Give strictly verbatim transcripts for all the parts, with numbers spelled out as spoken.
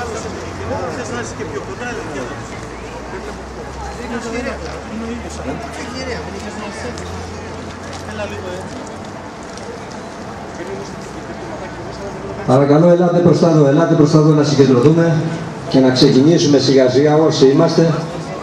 Θες να είσαι και πιο κοντά, για να τους. Παρακαλώ, ελάτε προς τα εδώ, ελάτε προς τα εδώ να συγκεντρωθούμε και να ξεκινήσουμε σιγά σιγά όσοι είμαστε.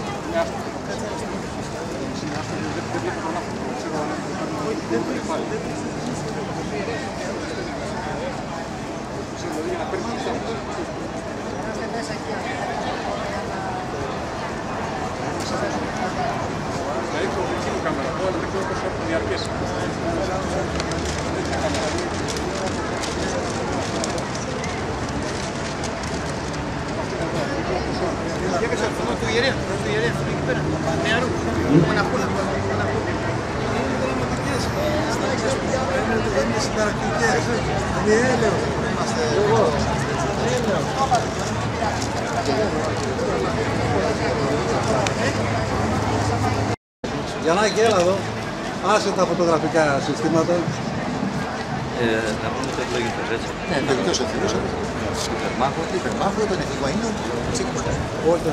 Γιαννάκη, έλα εδώ. Άσε τα φωτογραφικά συστήματα. Ε, να πούμε το εκλογητός, έτσι. Ναι, εκλογητός ευθύνος. Υπερμάχο, υπερμάχο, τον εθνικό ίνο. Όχι.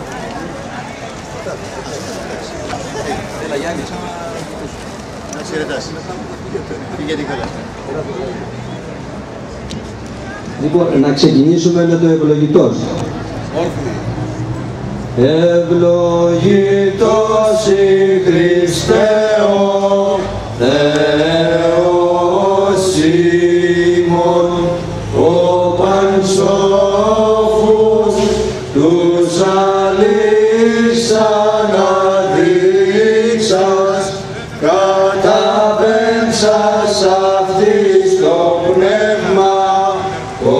Έλα Γιάννη, να χαιρετάς. Πηγαίνει καλά. Λοιπόν, να ξεκινήσουμε με το ευλογητός. Ευλογητός η Χριστέ ο Θεός ημών, ο πανσόφους τους αλής αναδείξας, καταπέμψας αυτής το πνεύμα ο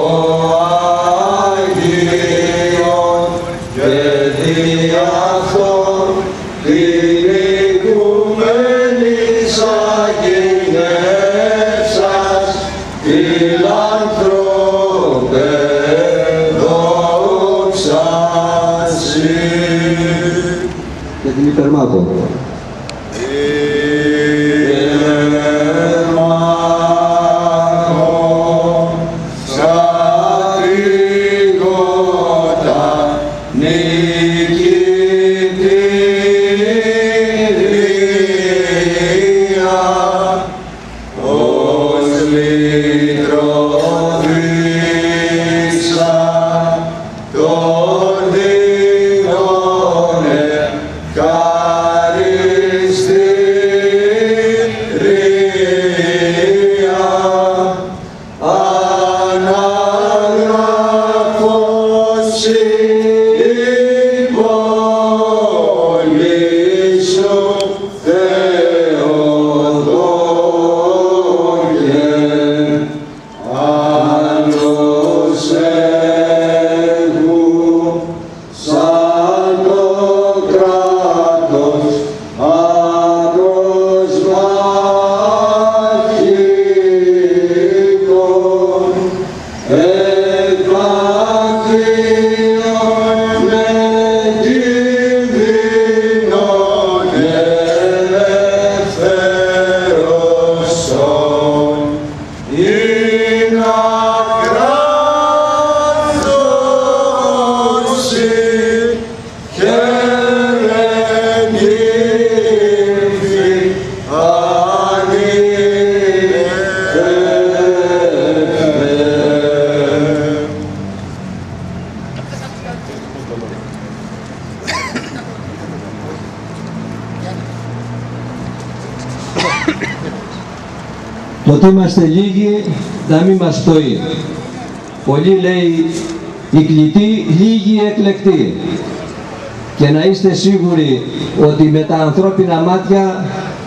Άγιον και δι' αυτόν την οικουμένης αγγινεύσας φιλανθρώπε δόξασι. Και την υπερμάχο. Ότι είμαστε λίγοι, να μην μας πτωεί. Πολλοί λέει οι κλητοί, λίγοι εκλεκτοί. Και να είστε σίγουροι ότι με τα ανθρώπινα μάτια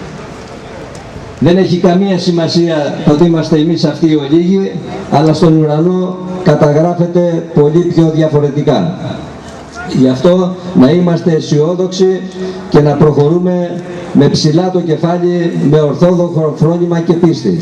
δεν έχει καμία σημασία το ότι είμαστε εμείς αυτοί οι λίγοι, αλλά στον ουρανό καταγράφεται πολύ πιο διαφορετικά. Γι' αυτό να είμαστε αισιόδοξοι και να προχωρούμε με ψηλά το κεφάλι, με ορθόδοξο φρόνημα και πίστη.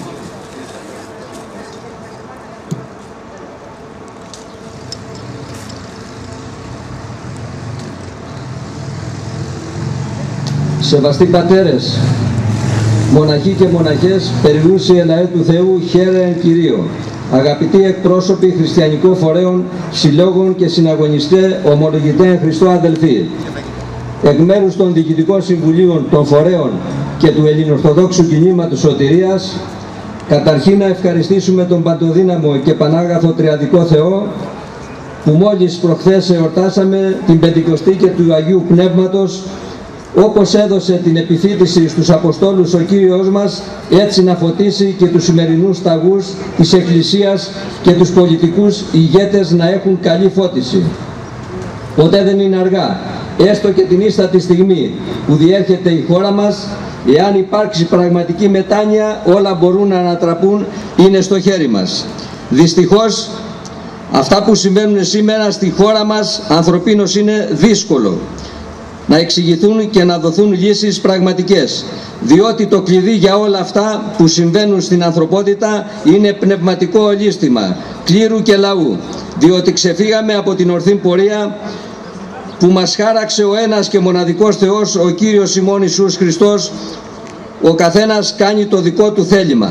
Σεβαστοί πατέρες, μοναχοί και μοναχές, περιούσιοι λαέ του Θεού, χαίρε εν Κυρίω. αγαπητοί εκπρόσωποι χριστιανικών φορέων, συλλόγων και συναγωνιστέ, ομολογητέ εν Χριστώ αδελφοί, εκ μέρους των διοικητικών συμβουλίων των φορέων και του Ελληνοορθοδόξου Κινήματος Σωτηρίας, καταρχήν να ευχαριστήσουμε τον Παντοδύναμο και Πανάγαθο Τριαδικό Θεό, που μόλις προχθές εορτάσαμε την Πεντηκοστή και του Αγίου Πνεύματος, όπως έδωσε την επιφύτηση στους Αποστόλους ο Κύριος μας, έτσι να φωτίσει και τους σημερινούς σταγούς της Εκκλησίας και τους πολιτικούς ηγέτες να έχουν καλή φώτιση. Ποτέ δεν είναι αργά, έστω και την ίστατη στιγμή που διέρχεται η χώρα μας, εάν υπάρξει πραγματική μετάνοια, όλα μπορούν να ανατραπούν, είναι στο χέρι μας. Δυστυχώς, αυτά που συμβαίνουν σήμερα στη χώρα μας ανθρωπίνως είναι δύσκολο να εξηγηθούν και να δοθούν λύσεις πραγματικές, διότι το κλειδί για όλα αυτά που συμβαίνουν στην ανθρωπότητα είναι πνευματικό ολίσθημα κλήρου και λαού, διότι ξεφύγαμε από την ορθή πορεία που μας χάραξε ο ένας και μοναδικός Θεός, ο Κύριος ημών Ιησούς Χριστός. Ο καθένας κάνει το δικό του θέλημα.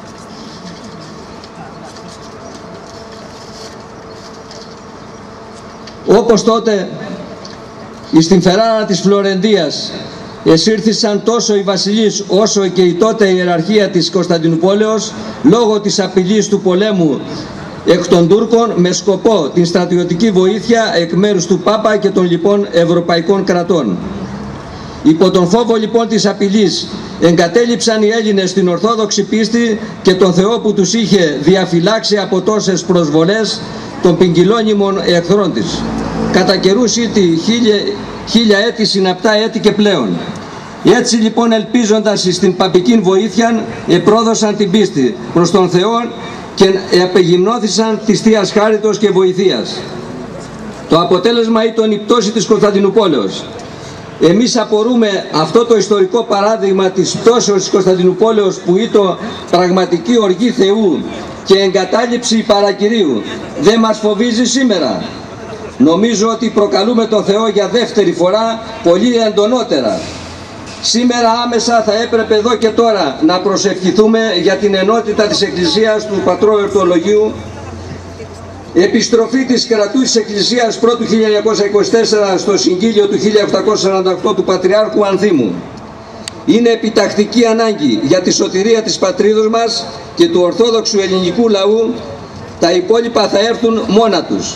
Όπως τότε εις την Φεράρα της Φλωρεντίας εσύρθησαν τόσο οι βασιλείς όσο και η τότε ιεραρχία της Κωνσταντινούπολεως λόγω της απειλής του πολέμου εκ των Τούρκων, με σκοπό την στρατιωτική βοήθεια εκ μέρους του Πάπα και των λοιπών ευρωπαϊκών κρατών. Υπό τον φόβο λοιπόν της απειλής εγκατέλειψαν οι Έλληνες την Ορθόδοξη πίστη και τον Θεό που τους είχε διαφυλάξει από τόσες προσβολές των ποικιλώνυμων εχθρών της. Κατά καιρούς ήτι χίλια, χίλια έτη, συναπτά έτη και πλέον. Έτσι λοιπόν, ελπίζοντας στην παπική βοήθεια, επρόδωσαν την πίστη προς τον Θεό και επεγυμνώθησαν της Θείας Χάριτος και Βοηθείας. Το αποτέλεσμα ήταν η πτώση της Κωνσταντινούπολεως. Εμείς απορούμε αυτό το ιστορικό παράδειγμα της πτώσεως της Κωνσταντινούπολεως, που ήταν πραγματική οργή Θεού και εγκατάλειψη παρακυρίου, δεν μας φοβίζει σήμερα? Νομίζω ότι προκαλούμε τον Θεό για δεύτερη φορά, πολύ εντονότερα. Σήμερα άμεσα θα έπρεπε εδώ και τώρα να προσευχηθούμε για την ενότητα της Εκκλησίας του Πατρό Εορτολογίου, επιστροφή της κρατού της Εκκλησίας πρώτου χίλια εννιακόσια είκοσι τέσσερα στο Συγκύλιο του χίλια οκτακόσια σαράντα οκτώ του Πατριάρχου Ανθίμου. Είναι επιτακτική ανάγκη για τη σωτηρία της πατρίδος μας και του Ορθόδοξου ελληνικού λαού. Τα υπόλοιπα θα έρθουν μόνα τους.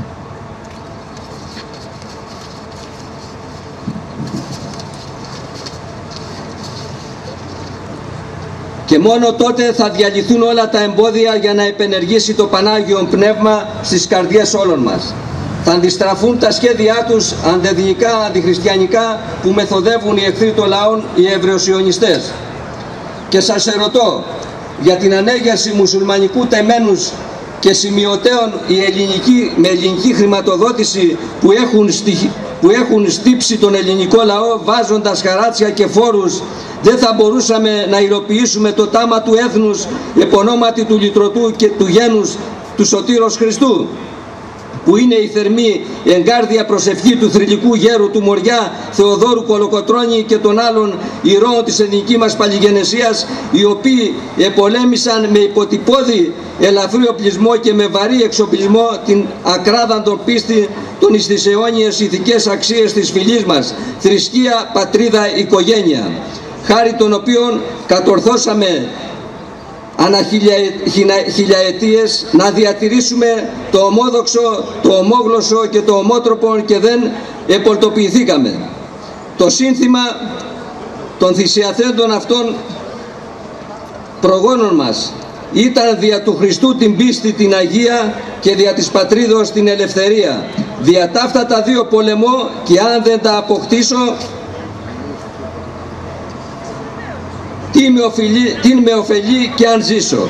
Και μόνο τότε θα διαλυθούν όλα τα εμπόδια για να επενεργήσει το Πανάγιο Πνεύμα στις καρδιές όλων μας. Θα αντιστραφούν τα σχέδιά τους αντεδυνικά, αντιχριστιανικά, που μεθοδεύουν οι εχθροί των λαών, οι ευρεοσιωνιστές. Και σας ερωτώ, για την ανέγερση μουσουλμανικού τεμένους και σημειωτέων η ελληνική, με ελληνική χρηματοδότηση που έχουν, στοιχ, που έχουν στύψει τον ελληνικό λαό βάζοντας χαράτσια και φόρους, δεν θα μπορούσαμε να υλοποιήσουμε το τάμα του έθνους επ' ονόματι του λυτρωτού και του γένους του Σωτήρος Χριστού, που είναι η θερμή εγκάρδια προσευχή του θρυλικού γέρου του Μοριά Θεοδόρου Κολοκοτρώνη και των άλλων ηρώων της ελληνικής μας παλιγενεσίας, οι οποίοι επολέμησαν με υποτυπώδη ελαφρύ οπλισμό και με βαρύ εξοπλισμό την ακράδαντο πίστη των εις τις αιώνιες ηθικές αξίες της φυλής μας, θρησκεία, πατρίδα, οικογένεια, χάρη των οποίων κατορθώσαμε ανά χιλιαετίες να διατηρήσουμε το ομόδοξο, το ομόγλωσσο και το ομότροπο και δεν επολτοποιηθήκαμε. Το σύνθημα των θυσιαθέντων αυτών προγόνων μας ήταν δια του Χριστού την πίστη την Αγία και δια της πατρίδος την ελευθερία. Δια ταύτα τα δύο πολεμώ, και αν δεν τα αποκτήσω, τι με ωφελεί, τι με ωφελεί και αν ζήσω.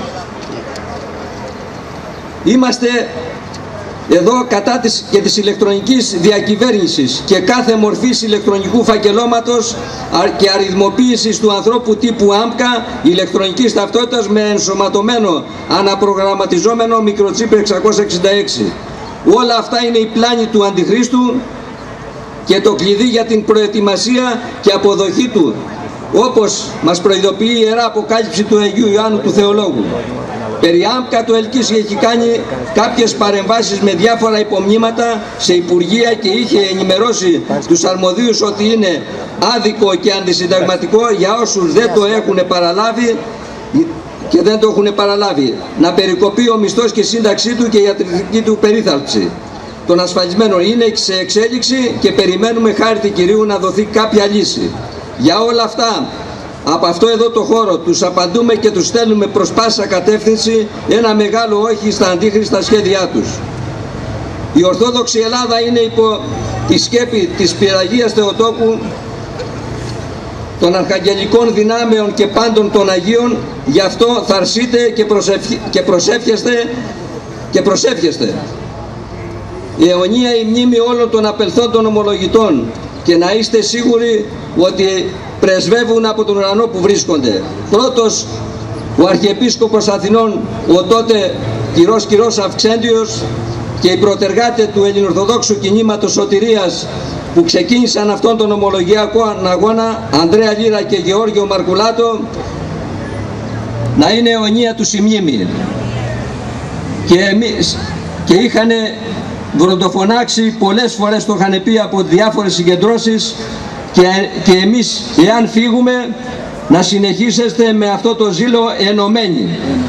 Είμαστε εδώ κατά της, και της ηλεκτρονικής διακυβέρνησης και κάθε μορφής ηλεκτρονικού φακελώματος και αριθμοποίησης του ανθρώπου τύπου ΆΜΚΑ, ηλεκτρονικής ταυτότητας με ενσωματωμένο αναπρογραμματιζόμενο μικροτσίπ εξακόσια εξήντα έξι. Όλα αυτά είναι η πλάνη του Αντιχρίστου και το κλειδί για την προετοιμασία και αποδοχή του, όπως μας προειδοποιεί η Ιερά Αποκάλυψη του Αγίου Ιωάννου του Θεολόγου. Περί άμκα του Ελκής έχει κάνει κάποιες παρεμβάσεις με διάφορα υπομνήματα σε υπουργεία και είχε ενημερώσει τους αρμοδίους ότι είναι άδικο και αντισυνταγματικό για όσους δεν το έχουν παραλάβει και δεν το έχουν παραλάβει να περικοπεί ο μισθός και η σύνταξή του και η ιατρική του περίθαλψη των ασφαλισμένων. Είναι σε εξέλιξη και περιμένουμε χάρη του Κυρίου να δοθεί κάποια λύση. Για όλα αυτά, από αυτό εδώ το χώρο τους απαντούμε και τους στέλνουμε προς πάσα κατεύθυνση ένα μεγάλο όχι στα αντίχρηστα σχέδιά τους. Η Ορθόδοξη Ελλάδα είναι υπό τη σκέπη της Πυραγίας Θεοτόκου, των αρχαγγελικών δυνάμεων και πάντων των Αγίων. Γι' αυτό θαρσείτε και, προσευχ... και προσεύχεστε και προσεύχεστε. Η αιωνία η μνήμη όλων των απελθόντων ομολογητών και να είστε σίγουροι ότι πρεσβεύουν από τον ουρανό που βρίσκονται. Πρώτος ο Αρχιεπίσκοπος Αθηνών, ο τότε κυρός κυρός Αυξέντιος, και οι προτεργάτες του ελληνοορθοδόξου κινήματος σωτηρίας που ξεκίνησαν αυτόν τον ομολογιακό αγώνα, Ανδρέα Λύρα και Γεώργιο Μαρκουλάτο, να είναι αιωνία τους η μνήμη. Και, εμείς, και είχαν βροντοφωνάξει πολλές φορές, το είχαν πει από διάφορες συγκεντρώσεις, και, και εμείς εάν φύγουμε να συνεχίσετε με αυτό το ζήλο ενωμένοι.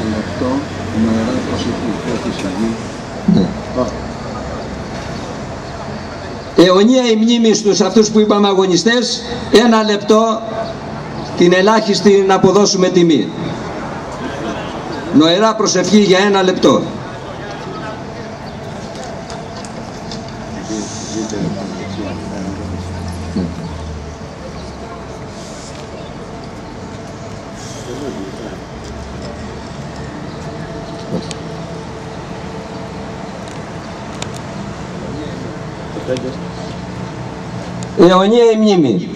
Αιωνία η μνήμη στους αυτούς που είπαμε αγωνιστές. Ένα λεπτό την ελάχιστη να αποδώσουμε τιμή. Νοερά προσευχή για ένα λεπτό. Αιωνία η μνήμη.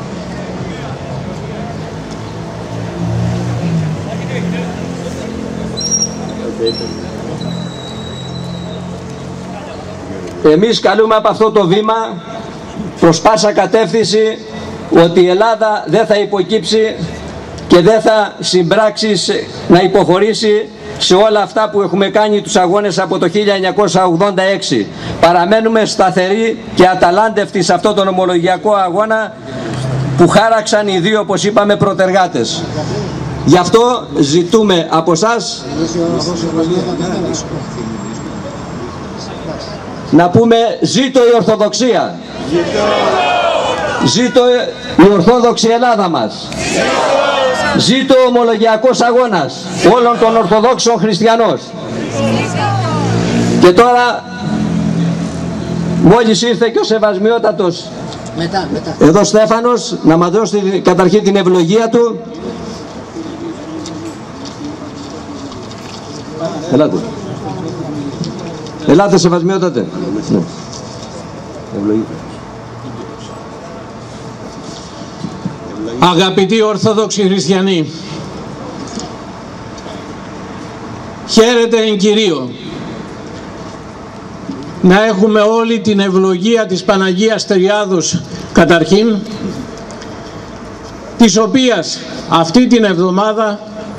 Εμείς καλούμε από αυτό το βήμα προς πάσα κατεύθυνση ότι η Ελλάδα δεν θα υποκύψει και δεν θα συμπράξει να υποχωρήσει σε όλα αυτά που έχουμε κάνει τους αγώνες από το χίλια εννιακόσια ογδόντα έξι. Παραμένουμε σταθεροί και αταλάντευτοι σε αυτόν τον ομολογιακό αγώνα που χάραξαν οι δύο, όπως είπαμε, προτεργάτες. Γι' αυτό ζητούμε από εσάς να πούμε ζήτω η Ορθοδοξία, ζήτω η Ορθόδοξη Ελλάδα μας, ζήτω ο ομολογιακός αγώνας όλων των Ορθοδόξων χριστιανών. Και τώρα μόλις ήρθε και ο σεβασμιότατος μετά, μετά. εδώ Στέφανος να μας δώσει καταρχήν την ευλογία του. Ελάτε. Ελάτε σεβασμιότατε. Ναι. Ευλογείτε. Αγαπητοί Ορθόδοξοι Χριστιανοί, χαίρετε εν Κυρίω. Να έχουμε όλη την ευλογία της Παναγίας Τριάδος καταρχήν, της οποίας αυτή την εβδομάδα,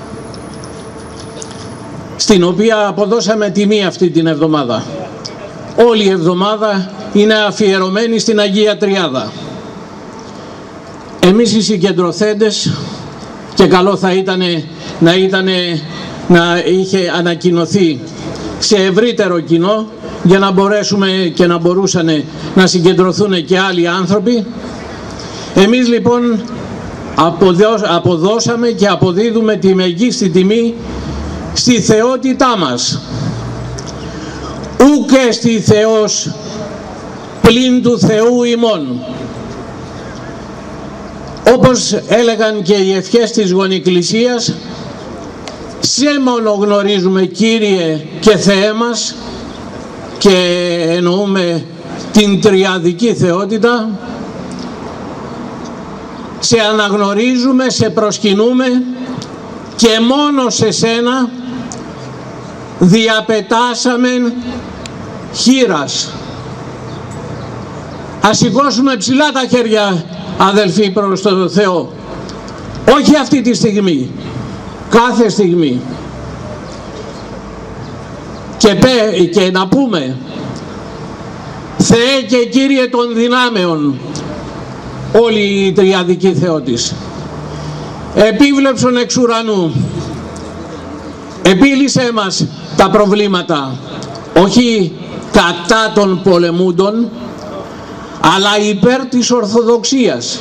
στην οποία αποδώσαμε τιμή αυτή την εβδομάδα. Όλη η εβδομάδα είναι αφιερωμένη στην Αγία Τριάδα. Εμείς οι συγκεντρωθέντες, και καλό θα ήταν να, ήτανε, να είχε ανακοινωθεί σε ευρύτερο κοινό για να μπορέσουμε και να μπορούσαν να συγκεντρωθούν και άλλοι άνθρωποι. Εμείς λοιπόν αποδώσαμε και αποδίδουμε τη μεγίστη τιμή στη θεότητά μας. Ουκ εστι Θεός πλην του Θεού ημών. Όπως έλεγαν και οι ευχές της Γονικλησίας, σε μονογνωρίζουμε Κύριε και Θεέ μας, και εννοούμε την τριαδική θεότητα, σε αναγνωρίζουμε, σε προσκυνούμε και μόνο σε σένα διαπετάσαμεν χείρας. Ας σηκώσουμε ψηλά τα χέρια, αδελφοί, προς τον Θεό. Όχι αυτή τη στιγμή, κάθε στιγμή. και, πέ, και να πούμε Θεέ και Κύριε των δυνάμεων, όλη η τριαδική Θεότης, επίβλεψον εξ ουρανού, επίλυσέ μας τα προβλήματα, όχι κατά των πολεμούντων, αλλά υπέρ της Ορθοδοξίας.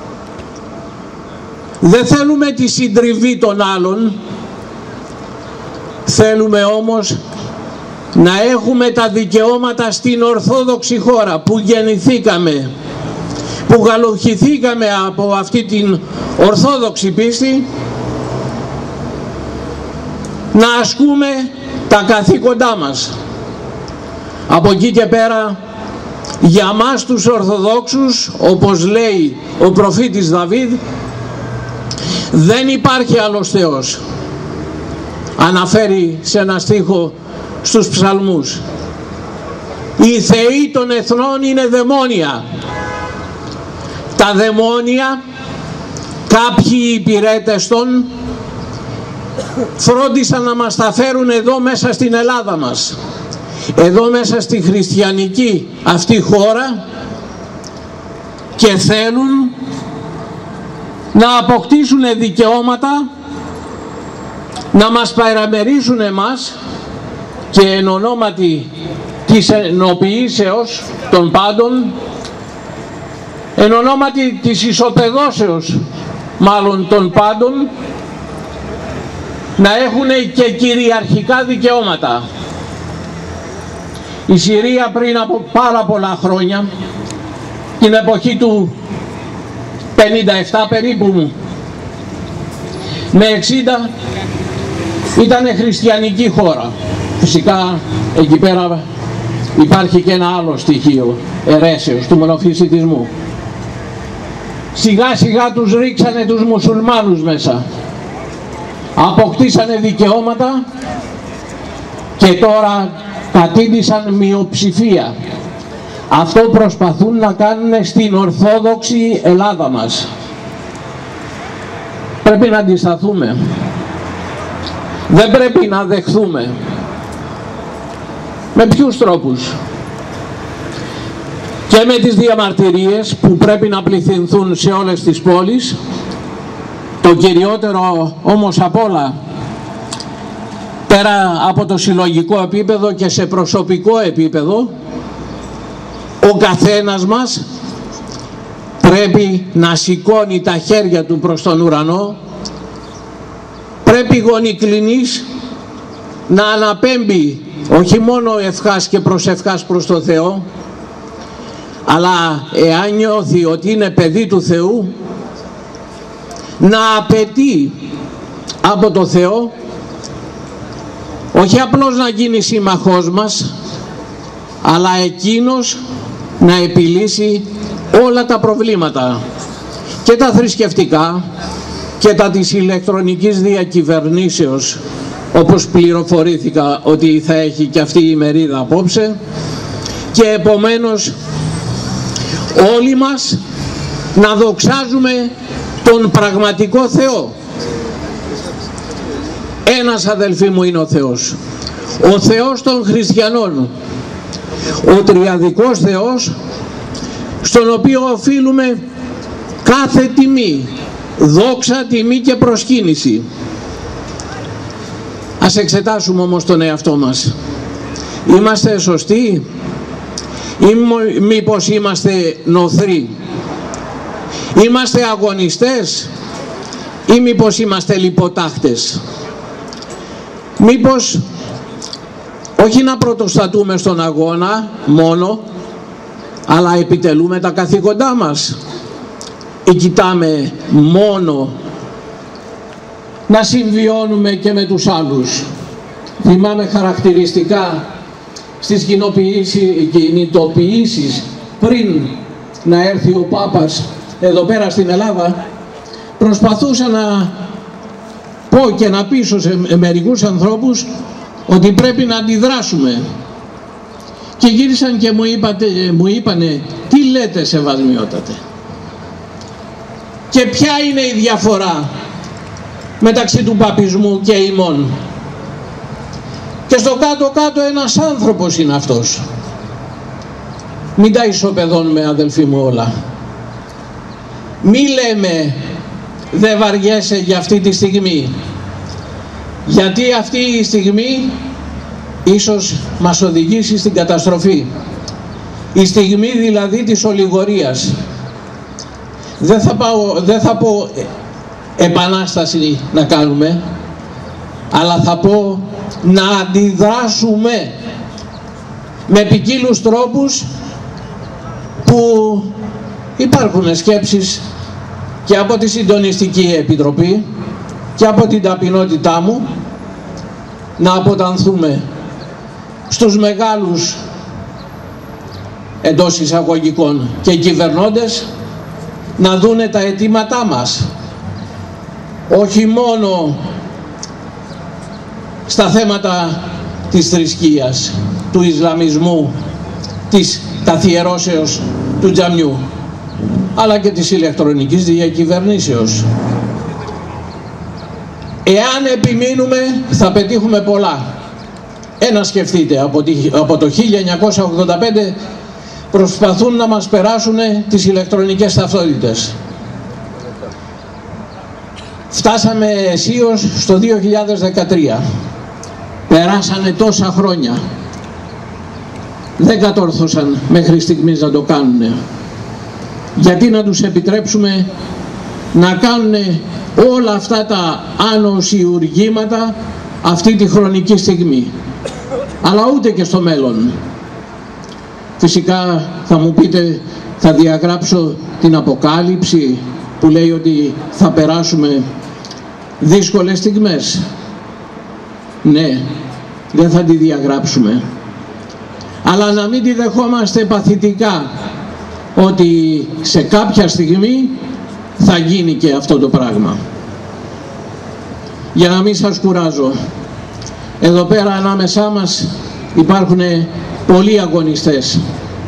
Δεν θέλουμε τη συντριβή των άλλων, θέλουμε όμως να έχουμε τα δικαιώματα στην Ορθόδοξη χώρα που γεννηθήκαμε, που γαλοχηθήκαμε από αυτή την Ορθόδοξη πίστη, να ασκούμε τα καθήκοντά μας. Από εκεί και πέρα, για μας τους Ορθοδόξους, όπως λέει ο προφήτης Δαβίδ, δεν υπάρχει άλλος Θεός. Αναφέρει σε ένα στίχο στους ψαλμούς. Οι θεοί των εθνών είναι δαιμόνια. Τα δαιμόνια, κάποιοι υπηρέτες των, φρόντισαν να μας τα φέρουν εδώ μέσα στην Ελλάδα μας, εδώ μέσα στη χριστιανική αυτή χώρα, και θέλουν να αποκτήσουν δικαιώματα, να μας παραμερίσουν εμάς, και εν ονόματι της ενοποιήσεως των πάντων, εν ονόματι της ισοπεδώσεως μάλλον των πάντων, να έχουν και κυριαρχικά δικαιώματα. Η Συρία πριν από πάρα πολλά χρόνια, την εποχή του πενήντα επτά περίπου με εξήντα, ήταν χριστιανική χώρα. Φυσικά εκεί πέρα υπάρχει και ένα άλλο στοιχείο αιρέσεως του μονοφυσιτισμού. Σιγά σιγά τους ρίξανε τους μουσουλμάνους μέσα, αποκτήσανε δικαιώματα και τώρα κατήντησαν μειοψηφία. Αυτό προσπαθούν να κάνουν στην Ορθόδοξη Ελλάδα μας. Πρέπει να αντισταθούμε. Δεν πρέπει να δεχθούμε. Με ποιους τρόπους? Και με τις διαμαρτυρίες που πρέπει να πληθυνθούν σε όλες τις πόλεις. Το κυριότερο όμως απ' όλα, πέρα από το συλλογικό επίπεδο και σε προσωπικό επίπεδο, ο καθένας μας πρέπει να σηκώνει τα χέρια του προς τον ουρανό, πρέπει γονικλινής να αναπέμπει όχι μόνο ευχάς και προσευχάς προς τον Θεό, αλλά εάν νιώθει ότι είναι παιδί του Θεού, να απαιτεί από το Θεό όχι απλώς να γίνει σύμμαχός μας, αλλά εκείνος να επιλύσει όλα τα προβλήματα, και τα θρησκευτικά και τα της ηλεκτρονικής διακυβερνήσεως, όπως πληροφορήθηκα ότι θα έχει και αυτή η μερίδα απόψε, και επομένως όλοι μας να δοξάζουμε τον πραγματικό Θεό. Ένας, αδελφοί μου, είναι ο Θεός, ο Θεός των χριστιανών, ο τριαδικός Θεός, στον οποίο οφείλουμε κάθε τιμή, δόξα, τιμή και προσκύνηση. Ας εξετάσουμε όμως τον εαυτό μας. Είμαστε σωστοί ή μήπως είμαστε νοθροί? Είμαστε αγωνιστές ή μήπως είμαστε λιποτάχτες? Μήπως όχι να πρωτοστατούμε στον αγώνα μόνο, αλλά επιτελούμε τα καθήκοντά μας, ή κοιτάμε μόνο να συμβιώνουμε και με τους άλλους? Θυμάμαι χαρακτηριστικά στις κινητοποιήσεις πριν να έρθει ο Πάπας εδώ πέρα στην Ελλάδα, προσπαθούσα να πω και να πείσω σε μερικούς ανθρώπους ότι πρέπει να αντιδράσουμε, και γύρισαν και μου, είπατε, μου είπανε, τι λέτε σεβασμιότατε? Και ποια είναι η διαφορά μεταξύ του παπισμού και ημών? Και στο κάτω-κάτω ένας άνθρωπος είναι αυτός. Μην τα ισοπεδώνουμε, αδελφοί μου, όλα. Μη λέμε δεν βαριέσαι για αυτή τη στιγμή, γιατί αυτή η στιγμή ίσως μας οδηγήσει στην καταστροφή. Η στιγμή δηλαδή της ολιγορίας. Δεν θα, πάω, δεν θα πω επανάσταση να κάνουμε, αλλά θα πω να αντιδράσουμε με ποικίλους τρόπους, που υπάρχουν σκέψεις και από τη Συντονιστική Επιτροπή και από την ταπεινότητά μου να αποτανθούμε στους μεγάλους εντός εισαγωγικών και κυβερνώντες, να δούνε τα αιτήματά μας, όχι μόνο στα θέματα της θρησκείας, του Ισλαμισμού, της καθιερώσεως του τζαμιού, αλλά και της ηλεκτρονικής διακυβερνήσεως. Εάν επιμείνουμε θα πετύχουμε πολλά. Ένα σκεφτείτε, από, τη, από το χίλια εννιακόσια ογδόντα πέντε προσπαθούν να μας περάσουν τις ηλεκτρονικές ταυτότητες. Φτάσαμε αισίως στο δύο χιλιάδες δεκατρία. Περάσανε τόσα χρόνια. Δεν κατόρθωσαν μέχρι στιγμής να το κάνουν. Γιατί να τους επιτρέψουμε να κάνουν όλα αυτά τα ανοσιουργήματα αυτή τη χρονική στιγμή, αλλά ούτε και στο μέλλον. Φυσικά θα μου πείτε, θα διαγράψω την Αποκάλυψη που λέει ότι θα περάσουμε δύσκολες στιγμές. Ναι, δεν θα τη διαγράψουμε, αλλά να μην τη δεχόμαστε παθητικά ότι σε κάποια στιγμή θα γίνει και αυτό το πράγμα. Για να μην σας κουράζω, εδώ πέρα ανάμεσά μας υπάρχουν πολλοί αγωνιστές.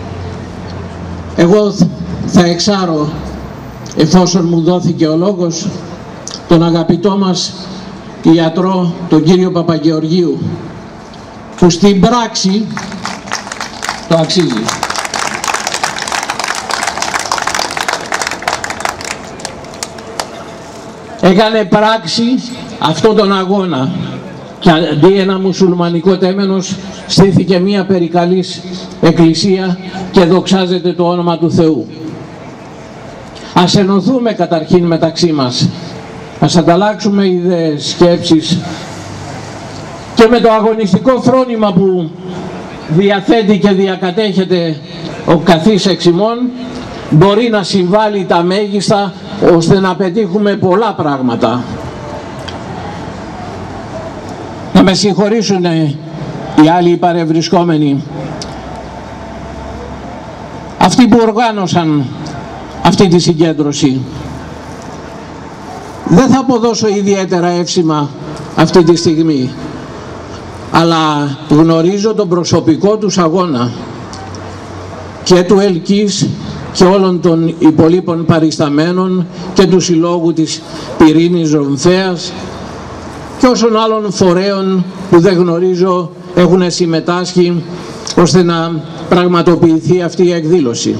Εγώ θα εξάρω, εφόσον μου δόθηκε ο λόγος, τον αγαπητό μας ιατρό, τον κύριο Παπαγεωργίου, που στην πράξη το αξίζει. Έκανε πράξη αυτόν τον αγώνα και αντί ένα μουσουλμανικό τέμενος στήθηκε μία περικαλής εκκλησία και δοξάζεται το όνομα του Θεού. Ας ενωθούμε καταρχήν μεταξύ μας, ας ανταλλάξουμε ιδέες, σκέψεις και με το αγωνιστικό φρόνημα που διαθέτει και διακατέχεται ο καθής εξ ημών μπορεί να συμβάλλει τα μέγιστα ώστε να πετύχουμε πολλά πράγματα. Να με συγχωρήσουν οι άλλοι παρευρισκόμενοι, αυτοί που οργάνωσαν αυτή τη συγκέντρωση. Δεν θα αποδώσω ιδιαίτερα εύσημα αυτή τη στιγμή, αλλά γνωρίζω τον προσωπικό τους αγώνα και του ΕΛΚΙΣ και όλων των υπολείπων παρισταμένων και του Συλλόγου της Πυρήνης Ρομφέας και όσων άλλων φορέων που δεν γνωρίζω έχουν συμμετάσχει ώστε να πραγματοποιηθεί αυτή η εκδήλωση.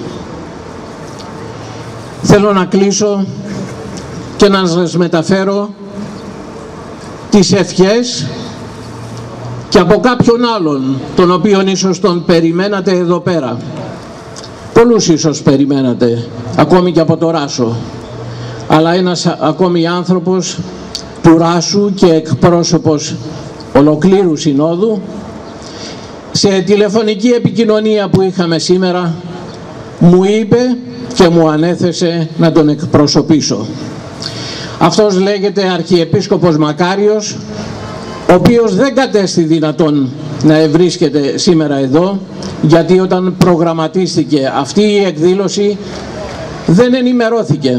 Θέλω να κλείσω και να σας μεταφέρω τις ευχές και από κάποιον άλλον, τον οποίον ίσως τον περιμένατε εδώ πέρα. Πολλούς ίσως περιμένατε, ακόμη και από το Ράσο. Αλλά ένας ακόμη άνθρωπος του Ράσου και εκπρόσωπος ολοκλήρου συνόδου, σε τηλεφωνική επικοινωνία που είχαμε σήμερα, μου είπε και μου ανέθεσε να τον εκπροσωπήσω. Αυτός λέγεται Αρχιεπίσκοπος Μακάριος, ο οποίος δεν κατέστη δυνατόν να ευρίσκεται σήμερα εδώ, γιατί όταν προγραμματίστηκε αυτή η εκδήλωση δεν ενημερώθηκε.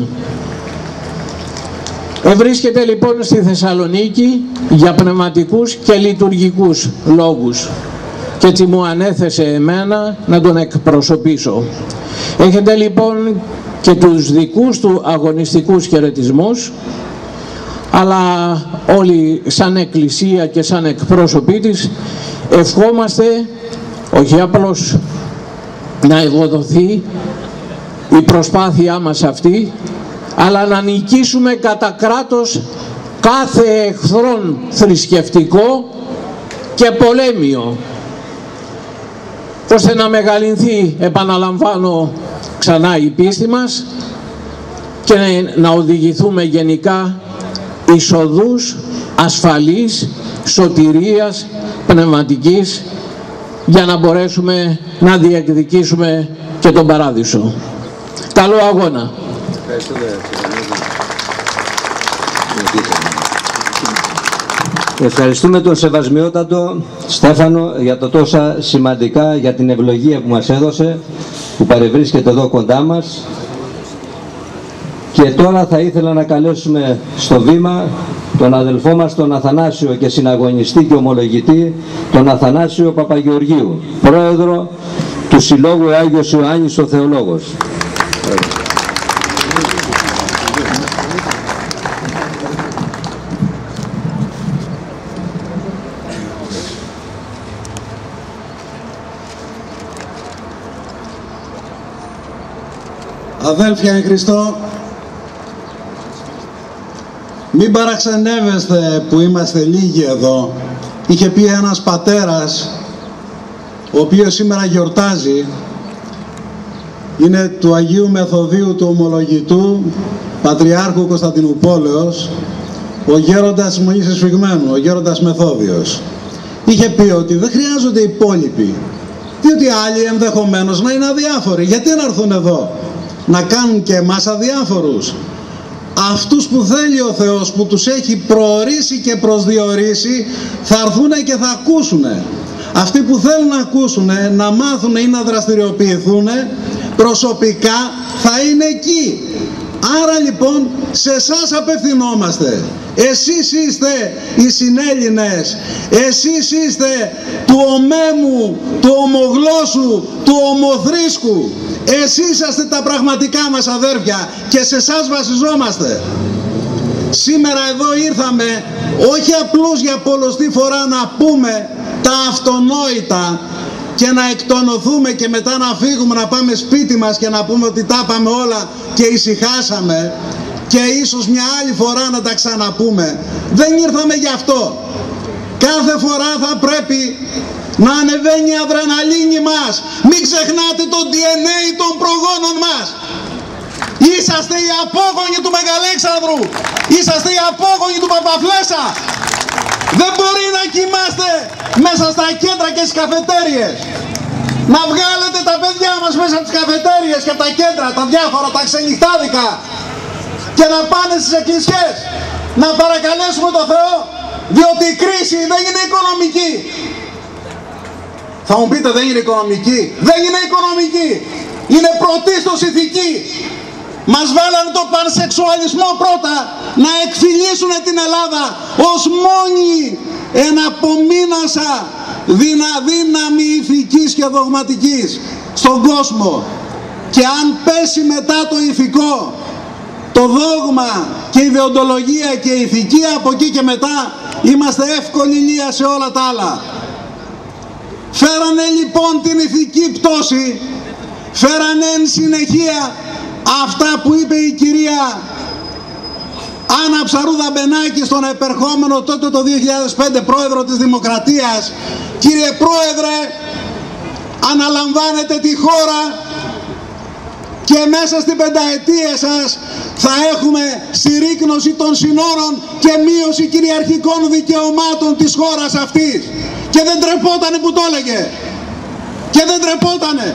Ευρίσκεται λοιπόν στη Θεσσαλονίκη για πνευματικούς και λειτουργικούς λόγους και έτσι μου ανέθεσε εμένα να τον εκπροσωπήσω. Έχετε λοιπόν και τους δικούς του αγωνιστικούς χαιρετισμούς, αλλά όλοι σαν εκκλησία και σαν εκπρόσωποι της ευχόμαστε όχι απλώς να ευοδοθεί η προσπάθειά μας αυτή, αλλά να νικήσουμε κατά κράτος κάθε εχθρόν θρησκευτικό και πολέμιο, ώστε να μεγαλυνθεί, επαναλαμβάνω ξανά, η πίστη μας και να οδηγηθούμε γενικά εις οδούς ασφαλής, σωτηρίας πνευματικής, για να μπορέσουμε να διεκδικήσουμε και τον παράδεισο. Καλό αγώνα! Ευχαριστούμε τον Σεβασμιότατο Στέφανο για το τόσα σημαντικά, για την ευλογία που μας έδωσε, που παρευρίσκεται εδώ κοντά μας. Και τώρα θα ήθελα να καλέσουμε στο βήμα τον αδελφό μας τον Αθανάσιο και συναγωνιστή και ομολογητή, τον Αθανάσιο Παπαγεωργίου, πρόεδρο του Συλλόγου Άγιος Ιωάννης ο Θεολόγος. Αδέλφια εν Χριστώ, μην παραξενεύεστε που είμαστε λίγοι εδώ. Είχε πει ένας πατέρας, ο οποίος σήμερα γιορτάζει, είναι του Αγίου Μεθοδίου του Ομολογητού Πατριάρχου Κωνσταντινουπόλεως, ο γέροντας Μονής Εσφυγμένου, ο γέροντας Μεθόδιος. Είχε πει ότι δεν χρειάζονται οι υπόλοιποι, διότι άλλοι ενδεχομένως να είναι αδιάφοροι. Γιατί να έρθουν εδώ να κάνουν και εμάς αδιάφορους? Αυτούς που θέλει ο Θεός, που τους έχει προορίσει και προσδιορίσει, θα έρθουν και θα ακούσουν. Αυτοί που θέλουν να ακούσουν, να μάθουν ή να δραστηριοποιηθούν προσωπικά, θα είναι εκεί. Άρα λοιπόν σε εσάς απευθυνόμαστε. Εσείς είστε οι συνέλληνες, εσείς είστε του ομέμου, του ομογλώσσου, του ομοθρήσκου. Εσείς είσαστε τα πραγματικά μας αδέρφια και σε εσάς βασιζόμαστε. Σήμερα εδώ ήρθαμε όχι απλώς για πολλοστή φορά να πούμε τα αυτονόητα και να εκτονωθούμε και μετά να φύγουμε, να πάμε σπίτι μας και να πούμε ότι τα πάμε όλα και ησυχάσαμε και ίσως μια άλλη φορά να τα ξαναπούμε. Δεν ήρθαμε γι' αυτό. Κάθε φορά θα πρέπει να ανεβαίνει η αδρεναλίνη μας. Μην ξεχνάτε το ντι εν έι των προγόνων μας. Είσαστε οι απόγονοι του Μεγαλέξανδρου. Είσαστε οι απόγονοι του Παπαφλέσσα. Δεν μπορεί να κοιμάστε μέσα στα κέντρα και στις καφετέριες. Να βγάλετε τα παιδιά μας μέσα από τις καφετέριες και τα κέντρα, τα διάφορα, τα ξενυχτάδικα, και να πάνε στις εκκλησιές να παρακαλέσουμε τον Θεό, διότι η κρίση δεν είναι οικονομική. Θα μου πείτε, δεν είναι οικονομική? Δεν είναι οικονομική, είναι πρωτίστως ηθική. Μας βάλανε το πανσεξουαλισμό πρώτα, να εκφυλίσουν την Ελλάδα ως μόνη εναπομείνασα δύναμη ηθικής και δογματικής στον κόσμο. Και αν πέσει μετά το ηθικό, το δόγμα και η ιδεοντολογία και η ηθική, από εκεί και μετά είμαστε εύκολη λία σε όλα τα άλλα. Φέρανε λοιπόν την ηθική πτώση, φέρανε εν συνεχεία αυτά που είπε η κυρία Άννα Ψαρούδα Μπενάκη στον επερχόμενο τότε το δύο χιλιάδες πέντε πρόεδρο της Δημοκρατίας. Κύριε Πρόεδρε, αναλαμβάνετε τη χώρα και μέσα στην πενταετία σας θα έχουμε συρρίκνωση των συνόρων και μείωση κυριαρχικών δικαιωμάτων της χώρας αυτής. Και δεν τρεπότανε που το έλεγε. Και δεν τρεπότανε.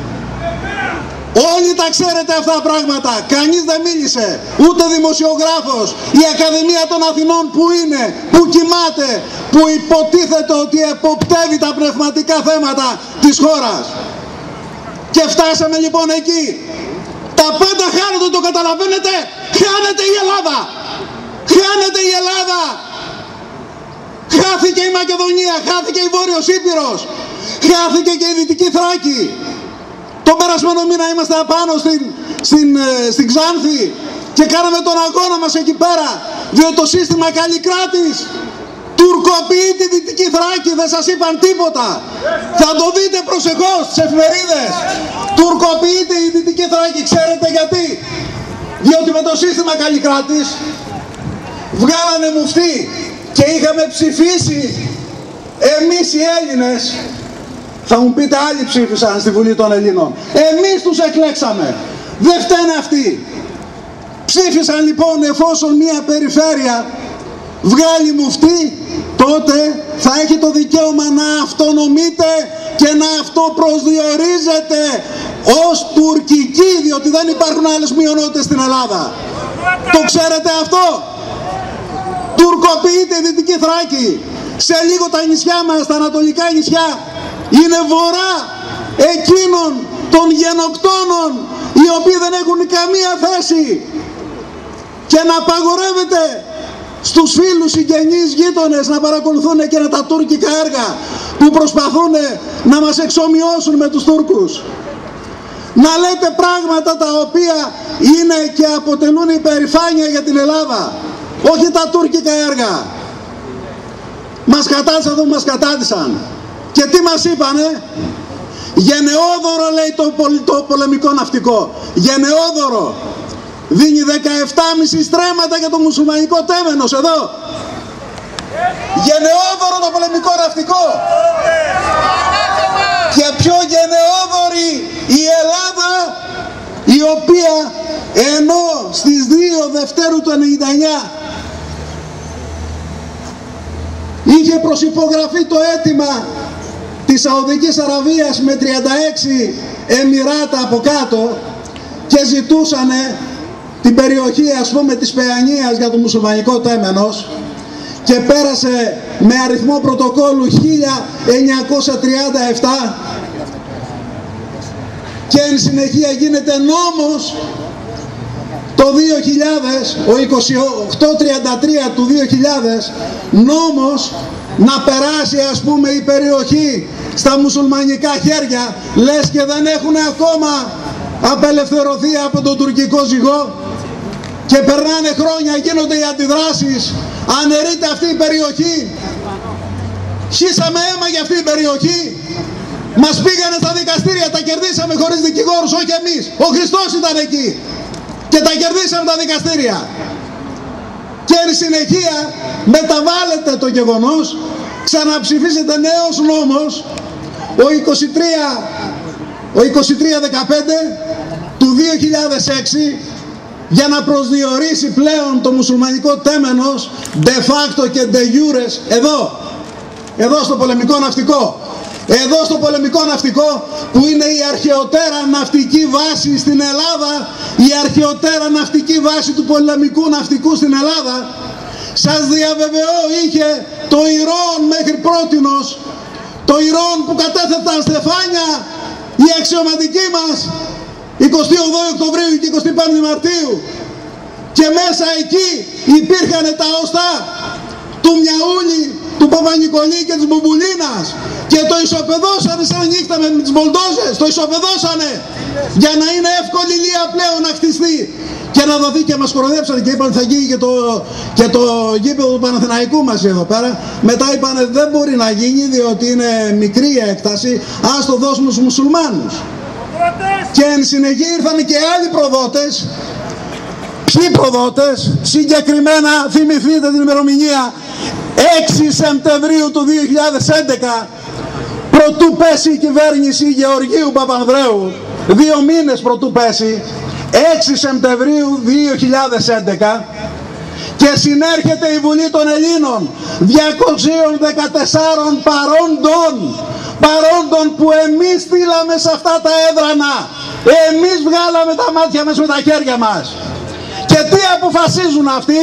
Όλοι τα ξέρετε αυτά τα πράγματα. Κανείς δεν μίλησε. Ούτε δημοσιογράφος. Η Ακαδημία των Αθηνών που είναι, που κοιμάται, που υποτίθεται ότι εποπτεύει τα πνευματικά θέματα της χώρας. Και φτάσαμε λοιπόν εκεί. Τα πάντα χάνονται, το καταλαβαίνετε? Χάνεται η Ελλάδα. Χάνεται η Ελλάδα. Χάθηκε η Μακεδονία, χάθηκε η Βόρειος Ήπειρος, χάθηκε και η Δυτική Θράκη. Τον περασμένο μήνα είμαστε απάνω στην, στην, στην Ξάνθη και κάναμε τον αγώνα μας εκεί πέρα, διότι το σύστημα Καλλικράτης του Τουρκοποιεί τη Δυτική Θράκη, δεν σας είπαν τίποτα. Θα το δείτε προσεχώς στις εφημερίδες. Τουρκοποιείται η Δυτική Θράκη, ξέρετε γιατί? Διότι με το σύστημα Καλλικράτης βγάλανε μουφτί και είχαμε ψηφίσει εμείς οι Έλληνες. Θα μου πείτε, άλλοι ψήφισαν στη Βουλή των Ελλήνων. Εμείς τους εκλέξαμε. Δεν φταίνε αυτοί. Ψήφισαν λοιπόν, εφόσον μια περιφέρεια βγάλει μουφτί, τότε θα έχει το δικαίωμα να αυτονομείται και να αυτοπροσδιορίζεται ως τουρκική, διότι δεν υπάρχουν άλλες μειονότητες στην Ελλάδα. Το ξέρετε αυτό? Τουρκοποιείται η Δυτική Θράκη. Σε λίγο τα νησιά μας, τα ανατολικά νησιά, είναι βορρά εκείνων των γενοκτώνων οι οποίοι δεν έχουν καμία θέση, και να απαγορεύεται στους φίλους, συγγενείς, γείτονες να παρακολουθούν και τα τουρκικά έργα που προσπαθούν να μας εξομοιώσουν με τους Τούρκους. Να λέτε πράγματα τα οποία είναι και αποτελούν υπερηφάνεια για την Ελλάδα, όχι τα τουρκικά έργα. Μας κατάτησαν εδώ που μας κατάτησαν. Και τι μας είπανε? Γενναιόδωρο, λέει το, το πολεμικό ναυτικό. Γενναιόδωρο. Δίνει δεκαεπτά κόμμα πέντε στρέμματα για το μουσουλμανικό τέμενος εδώ. Γενναιόδωρο το πολεμικό ναυτικό. Και πιο γενναιόδωρη η Ελλάδα, η οποία ενώ στις δύο Δευτέρου του ενενήντα εννιά είχε προσυπογραφεί το αίτημα της Σαουδικής Αραβίας με τριάντα έξι εμιράτα από κάτω και ζητούσανε την περιοχή, ας πούμε, της Παιανίας για το μουσουλμανικό τέμενος, και πέρασε με αριθμό πρωτοκόλλου χίλια εννιακόσια τριάντα επτά, και εν συνεχεία γίνεται νόμος το δύο χιλιάδες, ο είκοσι οκτώ τριάντα τρία του δύο χιλιάδες, νόμος να περάσει, ας πούμε, η περιοχή στα μουσουλμανικά χέρια, λες και δεν έχουν ακόμα απελευθερωθεί από τον τουρκικό ζυγό, και περνάνε χρόνια, γίνονται οι αντιδράσεις, αναιρείται αυτή η περιοχή. Χύσαμε αίμα για αυτή την περιοχή, μας πήγανε στα δικαστήρια, τα κερδίσαμε χωρίς δικηγόρους, όχι εμείς, ο Χριστός ήταν εκεί και τα κερδίσαμε τα δικαστήρια. Και εν συνεχεία μεταβάλλεται το γεγονός, ξαναψηφίζεται νέος νόμος, ο είκοσι τρία δεκαπέντε του δύο χιλιάδες έξι, για να προσδιορίσει πλέον το μουσουλμανικό τέμενος de facto και de jure εδώ, εδώ στο πολεμικό ναυτικό. Εδώ στο πολεμικό ναυτικό, που είναι η αρχαιοτέρα ναυτική βάση στην Ελλάδα, η αρχαιοτέρα ναυτική βάση του πολεμικού ναυτικού στην Ελλάδα, σας διαβεβαιώ, είχε το Ηρών μέχρι πρότινος, το Ηρών που κατέθεταν στεφάνια οι αξιωματικοί μας εικοστή όγδοη Οκτωβρίου και εικοστή πέμπτη Μαρτίου, και μέσα εκεί υπήρχαν τα οστά του Μιαούλη, του Παπα-Νικολή και της Μπουμπουλίνας, και το ισοπεδώσανε σαν νύχτα με τις μπολντόζες, το ισοπεδώσανε για να είναι εύκολη λία πλέον να χτιστεί και να δοθεί, και μας κοροϊδέψανε και είπαν θα γίνει και το, και το γήπεδο του Παναθηναϊκού μας εδώ πέρα. Μετά είπανε δεν μπορεί να γίνει διότι είναι μικρή έκταση, ας το δώσουμε στους μουσουλμάνους. Και εν συνεχεία ήρθαν και άλλοι προδότες. Ποιοι προδότες? Συγκεκριμένα θυμηθείτε την ημερομηνία, έξι Σεπτεμβρίου του δύο χιλιάδες έντεκα, προτού πέσει η κυβέρνηση Γεωργίου Παπανδρέου, δύο μήνες προτού πέσει, έξι Σεπτεμβρίου δύο χιλιάδες έντεκα, και συνέρχεται η Βουλή των Ελλήνων διακόσια δεκατέσσερα παρόντων, παρόντων που εμείς στείλαμε σε αυτά τα έδρανα, εμείς βγάλαμε τα μάτια μας με τα χέρια μας. Και τι αποφασίζουν αυτοί?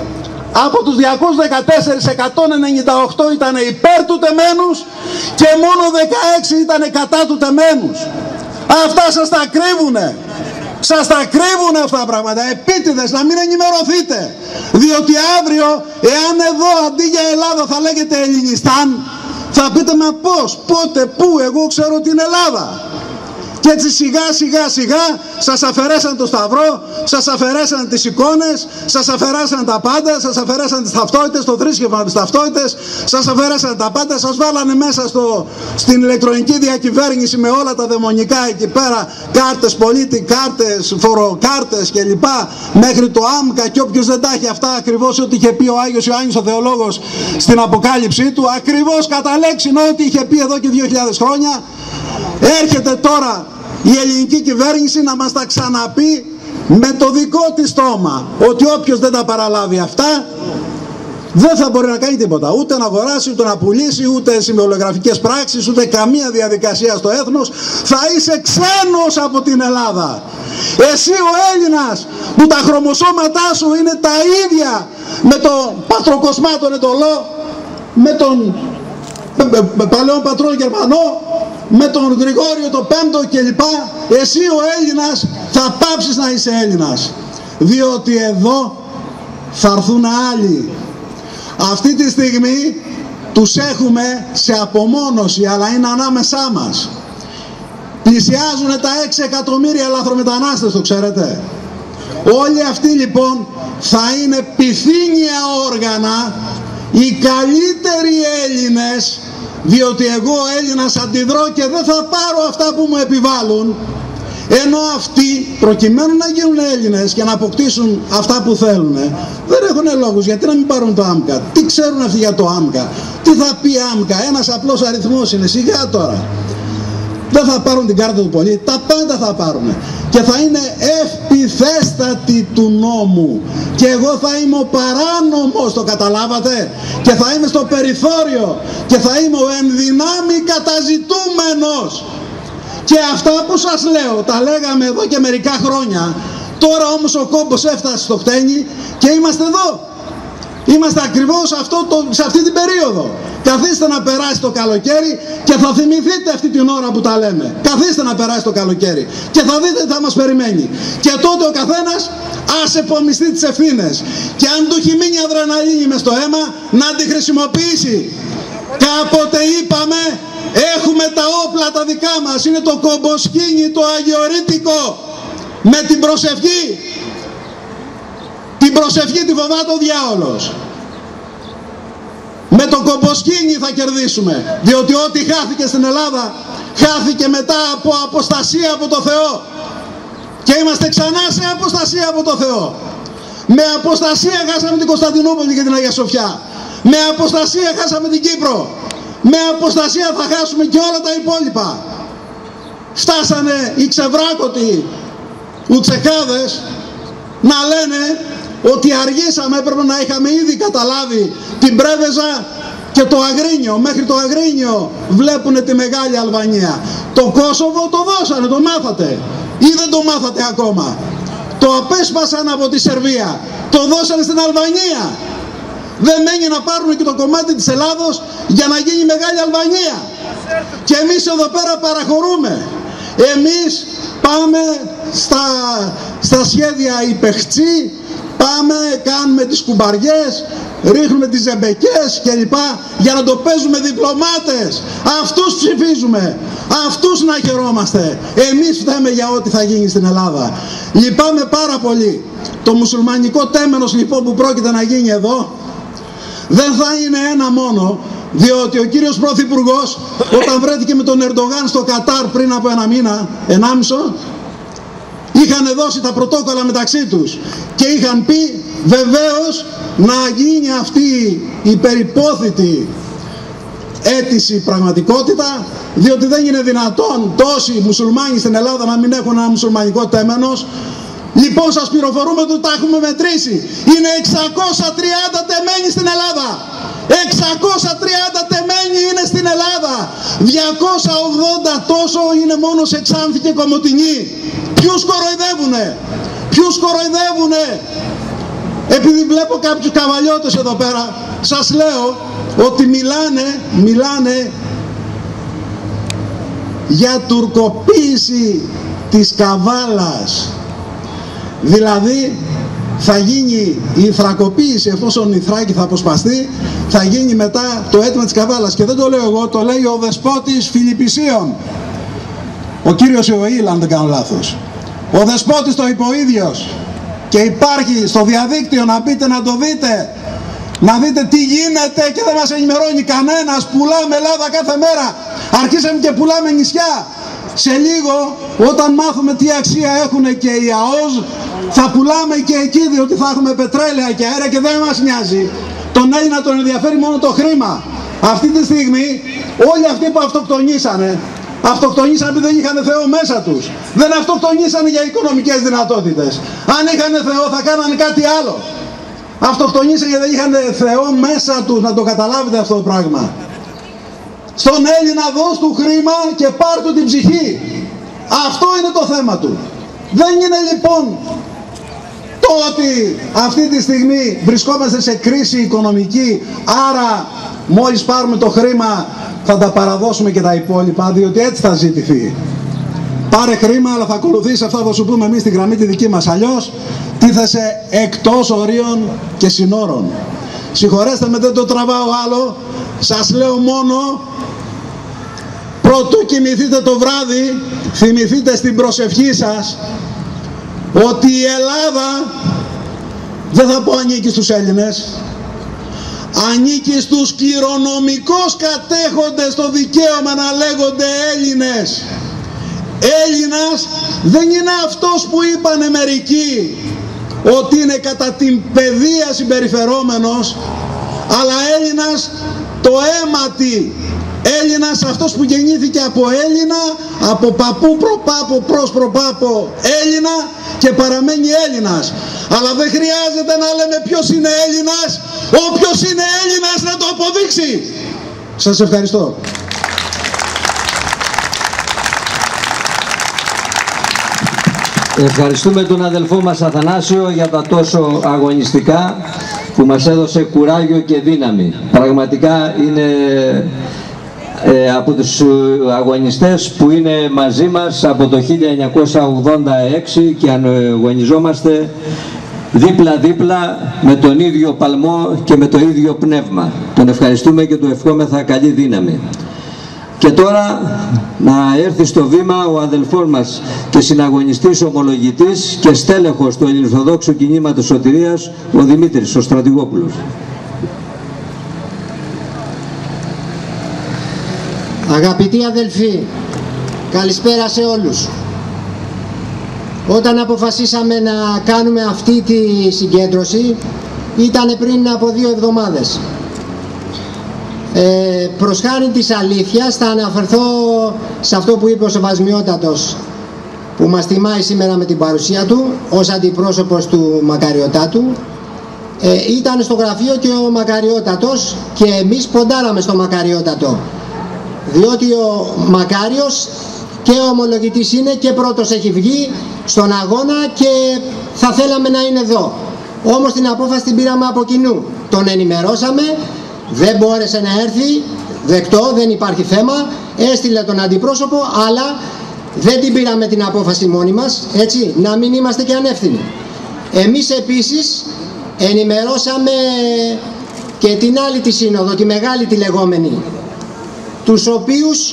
Από τους διακόσιους δεκατέσσερα, εκατόν ενενήντα οκτώ ήταν υπέρ του τεμένους και μόνο δεκαέξι ήταν κατά του τεμένους. Αυτά σας τα κρύβουνε. Σας τα κρύβουνε αυτά τα πράγματα, επίτηδες, να μην ενημερωθείτε. Διότι αύριο, εάν εδώ αντί για Ελλάδα θα λέγεται Ελληνιστάν, θα πείτε μα πώς, πότε, πού, εγώ ξέρω την Ελλάδα. Και έτσι σιγά σιγά σιγά σας αφαιρέσαν το σταυρό, σας αφαιρέσαν τις εικόνες, σας αφαιρέσαν τα πάντα, σας αφαιρέσαν τις ταυτότητες, το θρήσκευμα τις ταυτότητες, σας αφαιρέσαν τα πάντα, σας βάλανε μέσα στο, στην ηλεκτρονική διακυβέρνηση με όλα τα δαιμονικά εκεί πέρα, κάρτες πολίτη, κάρτες, φοροκάρτες κλπ. Μέχρι το άμκα, και όποιος δεν τα έχει αυτά ακριβώς ό,τι είχε πει ο Άγιος Ιωάννης ο Θεολόγος στην Αποκάλυψή του, ακριβώς κατά λέξη ό,τι είχε πει εδώ και δύο χιλιάδες χρόνια, έρχεται τώρα η ελληνική κυβέρνηση να μας τα ξαναπεί με το δικό της στόμα, ότι όποιος δεν τα παραλάβει αυτά δεν θα μπορεί να κάνει τίποτα, ούτε να αγοράσει, ούτε να πουλήσει, ούτε συμβολογραφικές πράξεις, ούτε καμία διαδικασία στο έθνος. Θα είσαι ξένος από την Ελλάδα. Εσύ ο Έλληνας που τα χρωμοσώματά σου είναι τα ίδια με τον Πατροκοσμά τον Εντολό, με τον παλαιόν πατρόν Γερμανό, με τον Γρηγόριο το Πέμπτο κλπ. Εσύ ο Έλληνας θα πάψεις να είσαι Έλληνας, διότι εδώ θα έρθουν άλλοι. Αυτή τη στιγμή τους έχουμε σε απομόνωση, αλλά είναι ανάμεσά μας. Πλησιάζουν τα έξι εκατομμύρια λαθρομετανάστες, το ξέρετε. Όλοι αυτοί λοιπόν θα είναι πυθύνια όργανα, οι καλύτεροι Έλληνες, διότι εγώ Έλληνας αντιδρώ και δεν θα πάρω αυτά που μου επιβάλλουν, ενώ αυτοί προκειμένου να γίνουν Έλληνες και να αποκτήσουν αυτά που θέλουν δεν έχουν λόγους. Γιατί να μην πάρουν το άμκα? Τι ξέρουν αυτοί για το άμκα? Τι θα πει άμκα? Ένας απλός αριθμός είναι, σιγά τώρα. Δεν θα πάρουν την κάρτα του πολίτη, τα πάντα θα πάρουν και θα είναι ευπιθέστατοι του νόμου, και εγώ θα είμαι ο παράνομος, το καταλάβατε, και θα είμαι στο περιθώριο και θα είμαι ο ενδυνάμει καταζητούμενος. Και αυτά που σας λέω τα λέγαμε εδώ και μερικά χρόνια. Τώρα όμως ο κόμπος έφτασε στο χτένι και είμαστε εδώ. Είμαστε ακριβώς αυτό το, σε αυτή την περίοδο. Καθίστε να περάσει το καλοκαίρι και θα θυμηθείτε αυτή την ώρα που τα λέμε. Καθίστε να περάσει το καλοκαίρι και θα δείτε τι θα μας περιμένει. Και τότε ο καθένας ας επομιστεί τις ευθύνες. Και αν του έχει μείνει αδρεναλίνη μες στο αίμα, να τη χρησιμοποιήσει. Κάποτε είπαμε, έχουμε τα όπλα τα δικά μας. Είναι το κομποσκίνι, το αγιορείτικο. Με την προσευχή. Την προσευχή τη φοβάται ο διάολος. Με το κομποσκίνι θα κερδίσουμε, διότι ό,τι χάθηκε στην Ελλάδα χάθηκε μετά από αποστασία από το Θεό, και είμαστε ξανά σε αποστασία από το Θεό. Με αποστασία χάσαμε την Κωνσταντινούπολη και την Αγία Σοφιά, με αποστασία χάσαμε την Κύπρο, με αποστασία θα χάσουμε και όλα τα υπόλοιπα. Φτάσανε οι ξεβράκωτοι ουτσεκάδες να λένε ότι αργήσαμε, έπρεπε να είχαμε ήδη καταλάβει την Πρέβεζα και το Αγρίνιο. Μέχρι το Αγρίνιο βλέπουνε τη Μεγάλη Αλβανία. Το Κόσοβο το δώσανε, το μάθατε ή δεν το μάθατε ακόμα? Το απέσπασαν από τη Σερβία, το δώσανε στην Αλβανία. Δεν μένει να πάρουν και το κομμάτι της Ελλάδος για να γίνει Μεγάλη Αλβανία. Και εμείς εδώ πέρα παραχωρούμε. Εμείς πάμε στα, στα σχέδια υπεχτσί, πάμε, κάνουμε τις κουμπαριές, ρίχνουμε τις ζεμπεκές κλπ. Για να το παίζουμε διπλωμάτες. Αυτούς ψηφίζουμε, αυτούς να χαιρόμαστε. Εμείς φταίμε για ό,τι θα γίνει στην Ελλάδα. Λυπάμαι πάρα πολύ. Το μουσουλμανικό τέμενος λοιπόν που πρόκειται να γίνει εδώ δεν θα είναι ένα μόνο, διότι ο κύριος Πρωθυπουργός όταν βρέθηκε με τον Ερντογάν στο Κατάρ πριν από ένα μήνα, ενάμισο, είχαν δώσει τα πρωτόκολλα μεταξύ τους και είχαν πει βεβαίως να γίνει αυτή η περιπόθητη αίτηση πραγματικότητα, διότι δεν είναι δυνατόν τόσοι μουσουλμάνοι στην Ελλάδα να μην έχουν ένα μουσουλμανικό τέμενος. Λοιπόν, σας πληροφορούμε ότι τα έχουμε μετρήσει. Είναι εξακόσια τριάντα τεμένοι στην Ελλάδα. εξακόσια τριάντα τεμένοι είναι στην Ελλάδα. διακόσια ογδόντα τόσο είναι μόνο σε Ξάνθη και Κομοτηνή. Ποιους κοροϊδεύουνε? Ποιους κοροϊδεύουνε? Επειδή βλέπω κάποιους καβαλιώτες εδώ πέρα, σας λέω ότι μιλάνε, μιλάνε για τουρκοποίηση της Καβάλας. Δηλαδή θα γίνει η θρακοποίηση, εφόσον η Θράκη θα αποσπαστεί, θα γίνει μετά το αίτημα της Καβάλας. Και δεν το λέω εγώ, το λέει ο δεσπότης Φιλιππισίων. ο κύριος Ιωήλ, αν δεν κάνω λάθος. Ο Δεσπότης το είπε ο ίδιος και υπάρχει στο διαδίκτυο, να μπείτε να το δείτε, να δείτε τι γίνεται και δεν μας ενημερώνει κανένας. Πουλάμε Ελλάδα κάθε μέρα, αρχίσαμε και πουλάμε νησιά. Σε λίγο, όταν μάθουμε τι αξία έχουν και οι ΑΟΣ, θα πουλάμε και εκεί, διότι θα έχουμε πετρέλαια και αέρα και δεν μας νοιάζει. Τον Έλληνα τον ενδιαφέρει μόνο το χρήμα. Αυτή τη στιγμή όλοι αυτοί που αυτοκτονήσανε, αυτοκτονήσανε επειδή δεν είχαν Θεό μέσα τους. Δεν αυτοκτονήσανε για οικονομικές δυνατότητες. Αν είχαν Θεό θα κάνανε κάτι άλλο. Αυτοκτονήσανε γιατί δεν είχαν Θεό μέσα τους, να το καταλάβετε αυτό το πράγμα. Στον Έλληνα δώσ' του χρήμα και πάρ' του την ψυχή. Αυτό είναι το θέμα του. Δεν είναι λοιπόν το ότι αυτή τη στιγμή βρισκόμαστε σε κρίση οικονομική, άρα μόλις πάρουμε το χρήμα θα τα παραδώσουμε και τα υπόλοιπα, διότι έτσι θα ζητηθεί. Πάρε χρήμα, αλλά θα ακολουθήσει αυτά που σου πούμε εμείς στη γραμμή τη δική μας. Αλλιώς τίθεσαι εκτός ορίων και συνόρων. Συγχωρέστε με, δεν το τραβάω άλλο. Σας λέω μόνο, πρωτού κοιμηθείτε το βράδυ, θυμηθείτε στην προσευχή σας ότι η Ελλάδα, δεν θα πω ανήκει στους Έλληνες, ανήκει στους κληρονομικώς κατέχοντες το δικαίωμα να λέγονται Έλληνες. Έλληνας δεν είναι αυτός που είπανε μερικοί ότι είναι κατά την παιδεία συμπεριφερόμενος, αλλά Έλληνας το αίματι. Έλληνας αυτός που γεννήθηκε από Έλληνα, από παππού προπάπο προς προπάπο Έλληνα και παραμένει Έλληνας. Αλλά δεν χρειάζεται να λέμε ποιος είναι Έλληνας. Όποιος είναι Έλληνας να το αποδείξει. Σας ευχαριστώ. Ευχαριστούμε τον αδελφό μας Αθανάσιο για τα τόσο αγωνιστικά που μας έδωσε κουράγιο και δύναμη. Πραγματικά είναι ε, από τους αγωνιστές που είναι μαζί μας από το χίλια εννιακόσια ογδόντα έξι και αγωνιζόμαστε δίπλα-δίπλα με τον ίδιο παλμό και με το ίδιο πνεύμα. Τον ευχαριστούμε και του ευχόμεθα καλή δύναμη. Και τώρα να έρθει στο βήμα ο αδελφός μας και συναγωνιστής ομολογητής και στέλεχος του Ελληνορθοδόξου Κινήματος Σωτηρίας, ο Δημήτρης, ο Στρατηγόπουλος. Αγαπητοί αδελφοί, καλησπέρα σε όλους. Όταν αποφασίσαμε να κάνουμε αυτή τη συγκέντρωση ήταν πριν από δύο εβδομάδες. Ε, προς χάρη της αλήθειας θα αναφερθώ σε αυτό που είπε ο Σεβασμιότατος, που μας τιμάει σήμερα με την παρουσία του ως αντιπρόσωπος του Μακαριωτάτου. Ε, ήταν στο γραφείο και ο Μακαριώτατος και εμείς ποντάραμε στο Μακαριώτατο, διότι ο Μακάριος και ο ομολογητής είναι και πρώτος έχει βγει στον αγώνα και θα θέλαμε να είναι εδώ. Όμως την απόφαση την πήραμε από κοινού. Τον ενημερώσαμε, δεν μπόρεσε να έρθει, δεκτό, δεν υπάρχει θέμα, έστειλε τον αντιπρόσωπο, αλλά δεν την πήραμε την απόφαση μόνοι μας, έτσι, να μην είμαστε και ανεύθυνοι. Εμείς επίσης ενημερώσαμε και την άλλη τη σύνοδο, τη μεγάλη τη λεγόμενη, τους οποίους...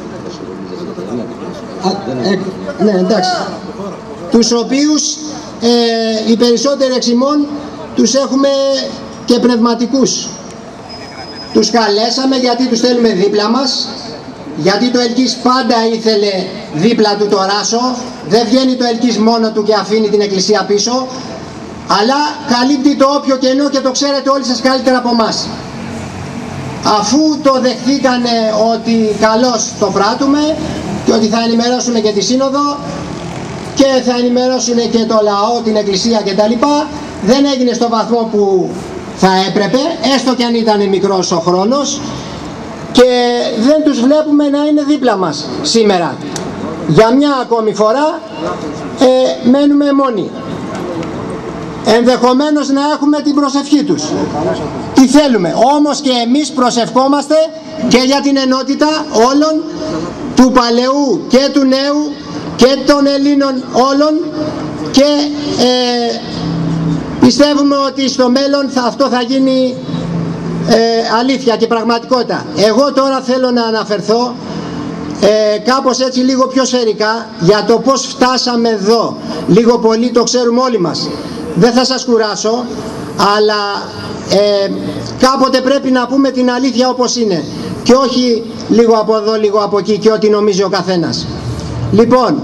Α, ε, ναι, εντάξει. Τους οποίους ε, οι περισσότεροι εξ ημών τους έχουμε και πνευματικούς. Τους καλέσαμε γιατί τους θέλουμε δίπλα μας, γιατί το Ελκύς πάντα ήθελε δίπλα του το Ράσο, δεν βγαίνει το Ελκύς μόνο του και αφήνει την εκκλησία πίσω, αλλά καλύπτει το όποιο κενό και το ξέρετε όλοι σας καλύτερα από εμάς. Αφού το δεχθήκανε ότι καλώς το πράττουμε και ότι θα ενημερώσουμε και τη σύνοδο και θα ενημερώσουν και το λαό, την εκκλησία κτλ, δεν έγινε στο βαθμό που θα έπρεπε, έστω και αν ήταν μικρός ο χρόνος, και δεν τους βλέπουμε να είναι δίπλα μας σήμερα. Για μια ακόμη φορά ε, μένουμε μόνοι. Ενδεχομένως να έχουμε την προσευχή τους. Τι θέλουμε. Όμως και εμείς προσευχόμαστε και για την ενότητα όλων, του παλαιού και του νέου και των Ελλήνων όλων, και ε, πιστεύουμε ότι στο μέλλον θα, αυτό θα γίνει ε, αλήθεια και πραγματικότητα. Εγώ τώρα θέλω να αναφερθώ ε, κάπως έτσι λίγο πιο σφαιρικά για το πώς φτάσαμε εδώ. Λίγο πολύ το ξέρουμε όλοι μας. Δεν θα σας κουράσω, αλλά ε, κάποτε πρέπει να πούμε την αλήθεια όπως είναι και όχι λίγο από εδώ, λίγο από εκεί και ό,τι νομίζει ο καθένας. Λοιπόν,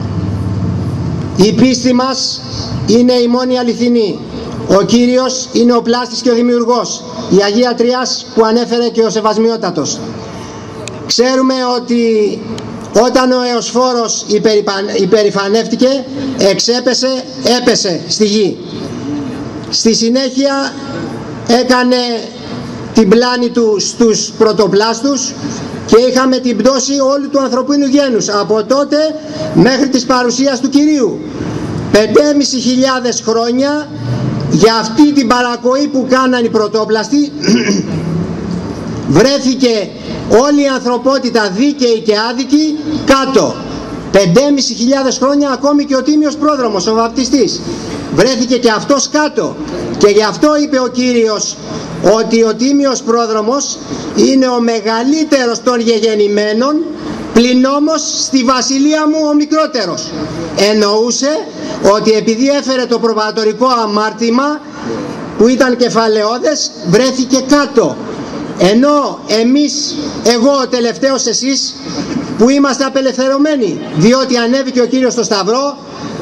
η πίστη μας είναι η μόνη αληθινή. Ο Κύριος είναι ο πλάστης και ο δημιουργός, η Αγία Τριάς που ανέφερε και ο Σεβασμιότατος. Ξέρουμε ότι όταν ο Εωσφόρος υπερηφανεύτηκε, εξέπεσε, έπεσε στη γη. Στη συνέχεια έκανε την πλάνη του στους πρωτοπλάστους και είχαμε την πτώση όλου του ανθρωπίνου γένους από τότε μέχρι της παρουσίας του Κυρίου. πεντέμισι χιλιάδες χρόνια για αυτή την παρακοή που κάναν οι πρωτόπλαστοι βρέθηκε όλη η ανθρωπότητα δίκαιη και άδικη κάτω. πεντέμισι χιλιάδες χρόνια ακόμη και ο Τίμιος Πρόδρομος, ο βαπτιστής, βρέθηκε και αυτός κάτω. Και γι' αυτό είπε ο Κύριος ότι ο Τίμιος Πρόδρομος είναι ο μεγαλύτερος των γεγεννημένων, πλην όμως στη βασιλεία μου ο μικρότερος. Εννοούσε ότι επειδή έφερε το προπατορικό αμάρτημα που ήταν κεφαλαιώδες, βρέθηκε κάτω. Ενώ εμείς, εγώ ο τελευταίος, εσείς που είμαστε απελευθερωμένοι, διότι ανέβηκε ο Κύριος στο Σταυρό,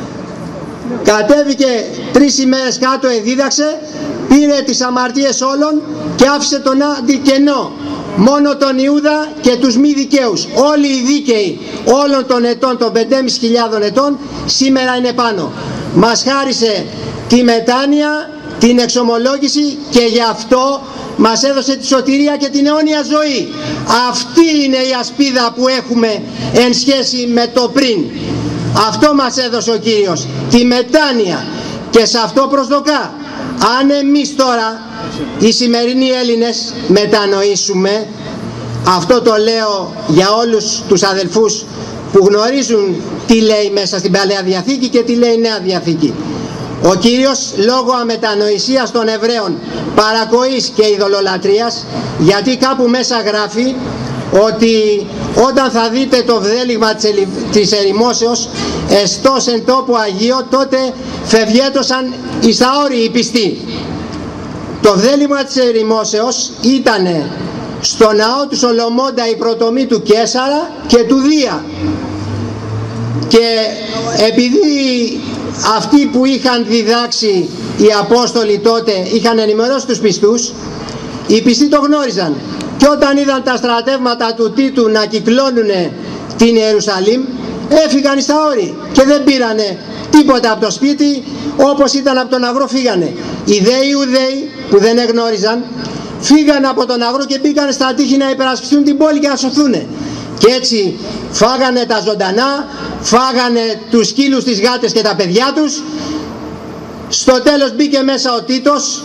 κατέβηκε τρεις ημέρες κάτω, εδίδαξε, πήρε τις αμαρτίες όλων και άφησε τον άντι κενό. Μόνο τον Ιούδα και τους μη δικαίους. Όλοι οι δίκαιοι όλων των ετών, των πεντέμισι χιλιάδων ετών, σήμερα είναι πάνω. Μας χάρισε τη μετάνοια, την εξομολόγηση και γι' αυτό μας έδωσε τη σωτηρία και την αιώνια ζωή. Αυτή είναι η ασπίδα που έχουμε εν σχέση με το πριν. Αυτό μας έδωσε ο Κύριος, τη μετάνοια, και σε αυτό προσδοκά. Αν εμείς τώρα οι σημερινοί Έλληνες μετανοήσουμε, αυτό το λέω για όλους τους αδελφούς που γνωρίζουν τι λέει μέσα στην Παλαιά Διαθήκη και τι λέει η Νέα Διαθήκη. Ο Κύριος λόγω αμετανοησίας των Εβραίων, παρακοής και ειδωλολατρίας, γιατί κάπου μέσα γράφει ότι όταν θα δείτε το βδέλιγμα της ερημόσεως εστός εν τόπο Αγίο, τότε φευγέτωσαν εις τα όρη οι πιστοί. Το βδέλιγμα της ερημόσεως ήταν στο ναό του Σολομώντα η προτομή του Καίσαρα και του Δία, και επειδή αυτοί που είχαν διδάξει οι Απόστολοι τότε είχαν ενημερώσει τους πιστούς, οι πιστοί το γνώριζαν, και όταν είδαν τα στρατεύματα του Τίτου να κυκλώνουν την Ιερουσαλήμ, έφυγαν στα όρη και δεν πήρανε τίποτα από το σπίτι, όπως ήταν από τον αγρό φύγανε. Οι δε Ιουδαίοι που δεν εγνώριζαν φύγανε από τον αγρό και μπήκαν στα τείχη να υπερασπιστούν την πόλη και να σωθούν. Και έτσι φάγανε τα ζωντανά, φάγανε τους σκύλους, τις γάτες και τα παιδιά τους. Στο τέλος μπήκε μέσα ο Τίτος,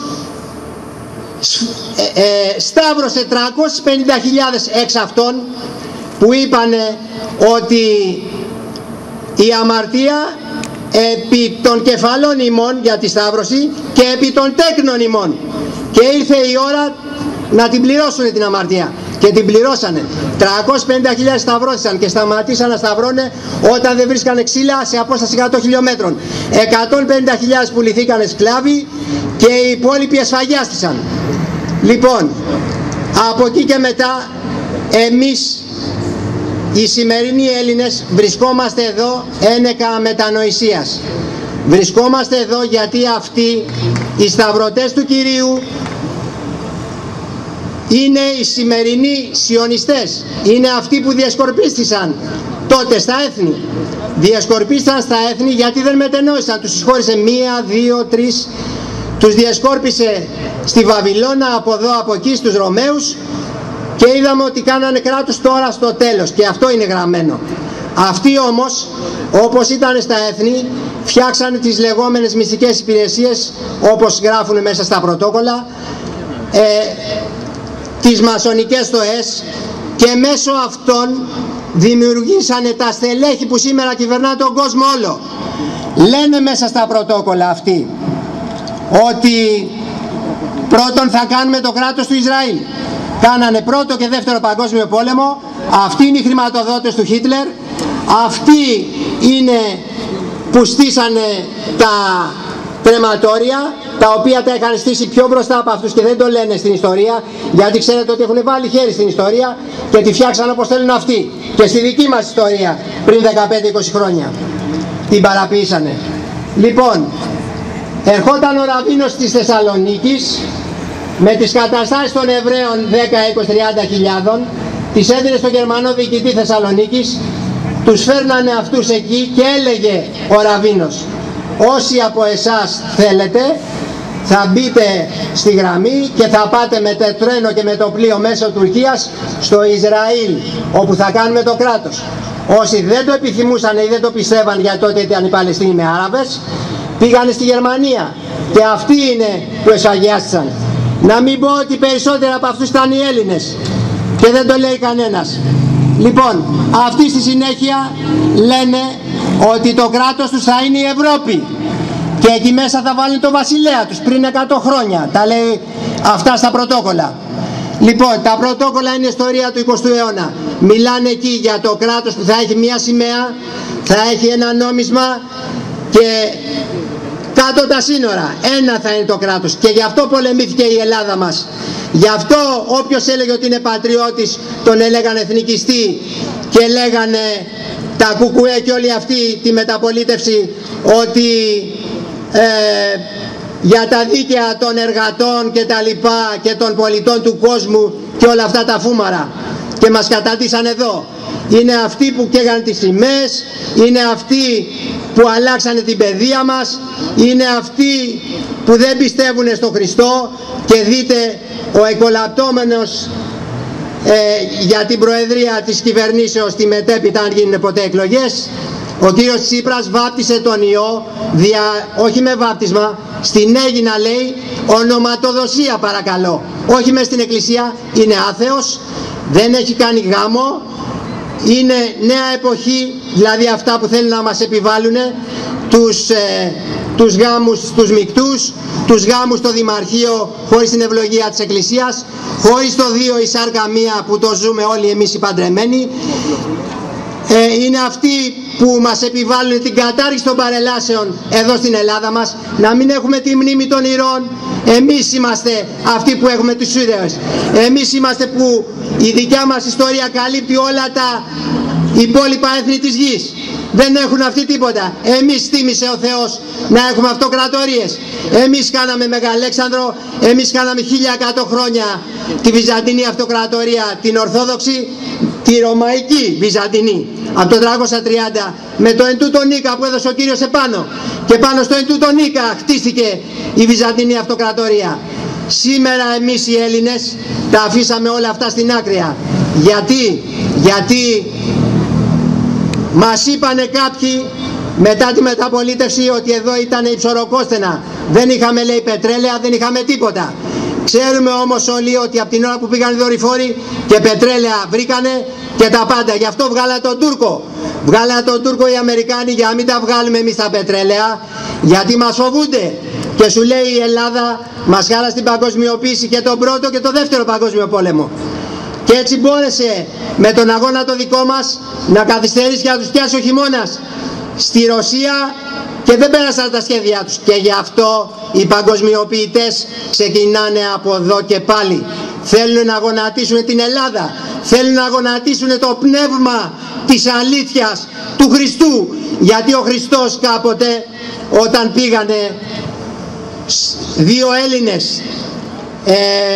ε, ε, σταύρωσε τριακόσιες πενήντα χιλιάδες εξ αυτών, που είπανε ότι η αμαρτία επί των κεφαλών ημών για τη σταύρωση και επί των τέκνων ημών, και ήρθε η ώρα να την πληρώσουν την αμαρτία, και την πληρώσανε. τριακόσιες πενήντα χιλιάδες σταυρώθησαν και σταματήσαν να σταυρώνε όταν δεν βρίσκανε ξύλα σε απόσταση εκατό χιλιόμετρων. εκατόν πενήντα χιλιάδες πουληθήκανε σκλάβοι και οι υπόλοιποι εσφαγιάστησαν. Λοιπόν, από εκεί και μετά εμείς οι σημερινοί Έλληνες βρισκόμαστε εδώ ένεκα μετανοησίας. Βρισκόμαστε εδώ γιατί αυτοί οι σταυρωτές του Κυρίου είναι οι σημερινοί σιωνιστές. Είναι αυτοί που διασκορπίστησαν τότε στα έθνη. Διασκορπίστησαν στα έθνη γιατί δεν μετενόησαν. Τους συγχώρησε μία, δύο, τρεις. Τους διασκόρπισε στη Βαβυλώνα, από εδώ, από εκεί, στους Ρωμαίους, και είδαμε ότι κάνανε κράτος τώρα στο τέλος, και αυτό είναι γραμμένο. Αυτοί όμως, όπως ήταν στα έθνη, φτιάξανε τις λεγόμενες μυστικές υπηρεσίες, όπως γράφουν μέσα στα πρωτόκολλα, ε, τις μασονικές στοές, και μέσω αυτών δημιουργήσανε τα στελέχη που σήμερα κυβερνά τον κόσμο όλο. Λένε μέσα στα πρωτόκολλα αυτοί ότι πρώτον θα κάνουμε το κράτος του Ισραήλ. Κάνανε πρώτο και δεύτερο παγκόσμιο πόλεμο, αυτοί είναι οι χρηματοδότες του Χίτλερ, αυτοί είναι που στήσανε τα κρεματόρια, τα οποία τα είχαν στήσει πιο μπροστά από αυτούς και δεν το λένε στην ιστορία, γιατί ξέρετε ότι έχουν βάλει χέρι στην ιστορία και τη φτιάξαν όπως θέλουν αυτοί. Και στη δική μας ιστορία πριν δεκαπέντε είκοσι χρόνια την παραποιήσανε. Λοιπόν, ερχόταν ο Ραβίνος της Θεσσαλονίκης με τις καταστάσεις των Εβραίων δέκα, είκοσι, τριάντα χιλιάδων, τις έδινε στο Γερμανό διοικητή Θεσσαλονίκης, τους φέρνανε αυτούς εκεί και έλεγε ο Ραβίνος: όσοι από εσάς θέλετε θα μπείτε στη γραμμή και θα πάτε με το τρένο και με το πλοίο μέσω Τουρκίας στο Ισραήλ, όπου θα κάνουμε το κράτος. Όσοι δεν το επιθυμούσαν ή δεν το πιστεύαν, γιατί τότε ήταν οι Παλαιστίνοι με Άραβες, πήγανε στη Γερμανία και αυτοί είναι που εσφαγιάστησαν. Να μην πω ότι περισσότεροι από αυτούς ήταν οι Έλληνες και δεν το λέει κανένας. Λοιπόν, αυτοί στη συνέχεια λένε ότι το κράτος τους θα είναι η Ευρώπη και εκεί μέσα θα βάλουν το βασιλέα τους πριν εκατό χρόνια. Τα λέει αυτά στα πρωτόκολλα. Λοιπόν, τα πρωτόκολλα είναι ιστορία του εικοστού αιώνα. Μιλάνε εκεί για το κράτος που θα έχει μια σημαία, θα έχει ένα νόμισμα και κάτω τα σύνορα. Ένα θα είναι το κράτος και γι' αυτό πολεμήθηκε η Ελλάδα μας. Γι' αυτό όποιος έλεγε ότι είναι πατριώτης τον έλεγαν εθνικιστή και λέγανε τα κουκουέ και όλη αυτή τη μεταπολίτευση ότι ε, για τα δίκαια των εργατών και τα λοιπά και των πολιτών του κόσμου και όλα αυτά τα φούμαρα και μας κατατήσαν εδώ. Είναι αυτοί που καίγαν τις σημαίες, είναι αυτοί που αλλάξανε την παιδεία μας, είναι αυτοί που δεν πιστεύουν στο Χριστό και δείτε ο εκολαπτώμενος ε, για την προεδρία της κυβερνήσεως τη μετέπειτα, αν γίνουν ποτέ εκλογές, ο κύριος Τσίπρας βάπτισε τον ιό, δια, όχι με βάπτισμα, στην Αίγινα λέει, ονοματοδοσία παρακαλώ, όχι μες στην εκκλησία, είναι άθεος, δεν έχει κάνει γάμο, είναι νέα εποχή, δηλαδή αυτά που θέλουν να μας επιβάλλουν, τους, ε, τους γάμους τους μεικτούς, τους γάμους στο Δημαρχείο χωρίς την ευλογία της Εκκλησίας, χωρίς το δύο η σάρκα μία που το ζούμε όλοι εμείς οι παντρεμένοι. Ε, είναι αυτοί που μας επιβάλλουν την κατάργηση των παρελάσεων εδώ στην Ελλάδα μας, να μην έχουμε τη μνήμη των ηρώων. Εμείς είμαστε αυτοί που έχουμε τους ήρωες. Εμείς είμαστε που η δικιά μας ιστορία καλύπτει όλα τα υπόλοιπα έθνη της γης. Δεν έχουν αυτοί τίποτα. Εμείς τίμησε ο Θεός να έχουμε αυτοκρατορίες. Εμείς κάναμε Μεγαλέξανδρο, εμείς κάναμε χίλια εκατό χρόνια τη Βυζαντινή αυτοκρατορία, την Ορθόδοξη, τη Ρωμαϊκή Βυζαντινή από το τριακόσια τριάντα με το εν τούτο Νίκα που έδωσε ο κύριος επάνω, και πάνω στο εν τούτο Νίκα χτίστηκε η Βυζαντινή αυτοκρατορία. Σήμερα εμείς οι Έλληνες τα αφήσαμε όλα αυτά στην άκρη. Γιατί, γιατί μας είπανε κάποιοι μετά τη μεταπολίτευση ότι εδώ ήταν υψωροκόστενα, δεν είχαμε λέει πετρέλαια, δεν είχαμε τίποτα. Ξέρουμε όμως όλοι ότι από την ώρα που πήγαν οι δορυφόροι και πετρέλαια βρήκανε και τα πάντα. Γι' αυτό βγάλα τον Τούρκο. Βγάλα τον Τούρκο οι Αμερικάνοι για να μην τα βγάλουμε εμείς τα πετρέλαια, γιατί μας φοβούνται. Και σου λέει η Ελλάδα μας χάλασε την παγκοσμιοποίηση και τον πρώτο και το δεύτερο παγκόσμιο πόλεμο. Και έτσι μπόρεσε με τον αγώνα το δικό μας να καθυστερήσει και να τους πιάσει ο χειμώνας στη Ρωσία και δεν πέρασαν τα σχέδιά τους. Και γι' αυτό οι παγκοσμιοποιητές ξεκινάνε από εδώ και πάλι. Θέλουν να γονατίσουν την Ελλάδα, θέλουν να γονατίσουν το πνεύμα της αλήθειας του Χριστού. Γιατί ο Χριστός κάποτε όταν πήγανε δύο Έλληνες, ε,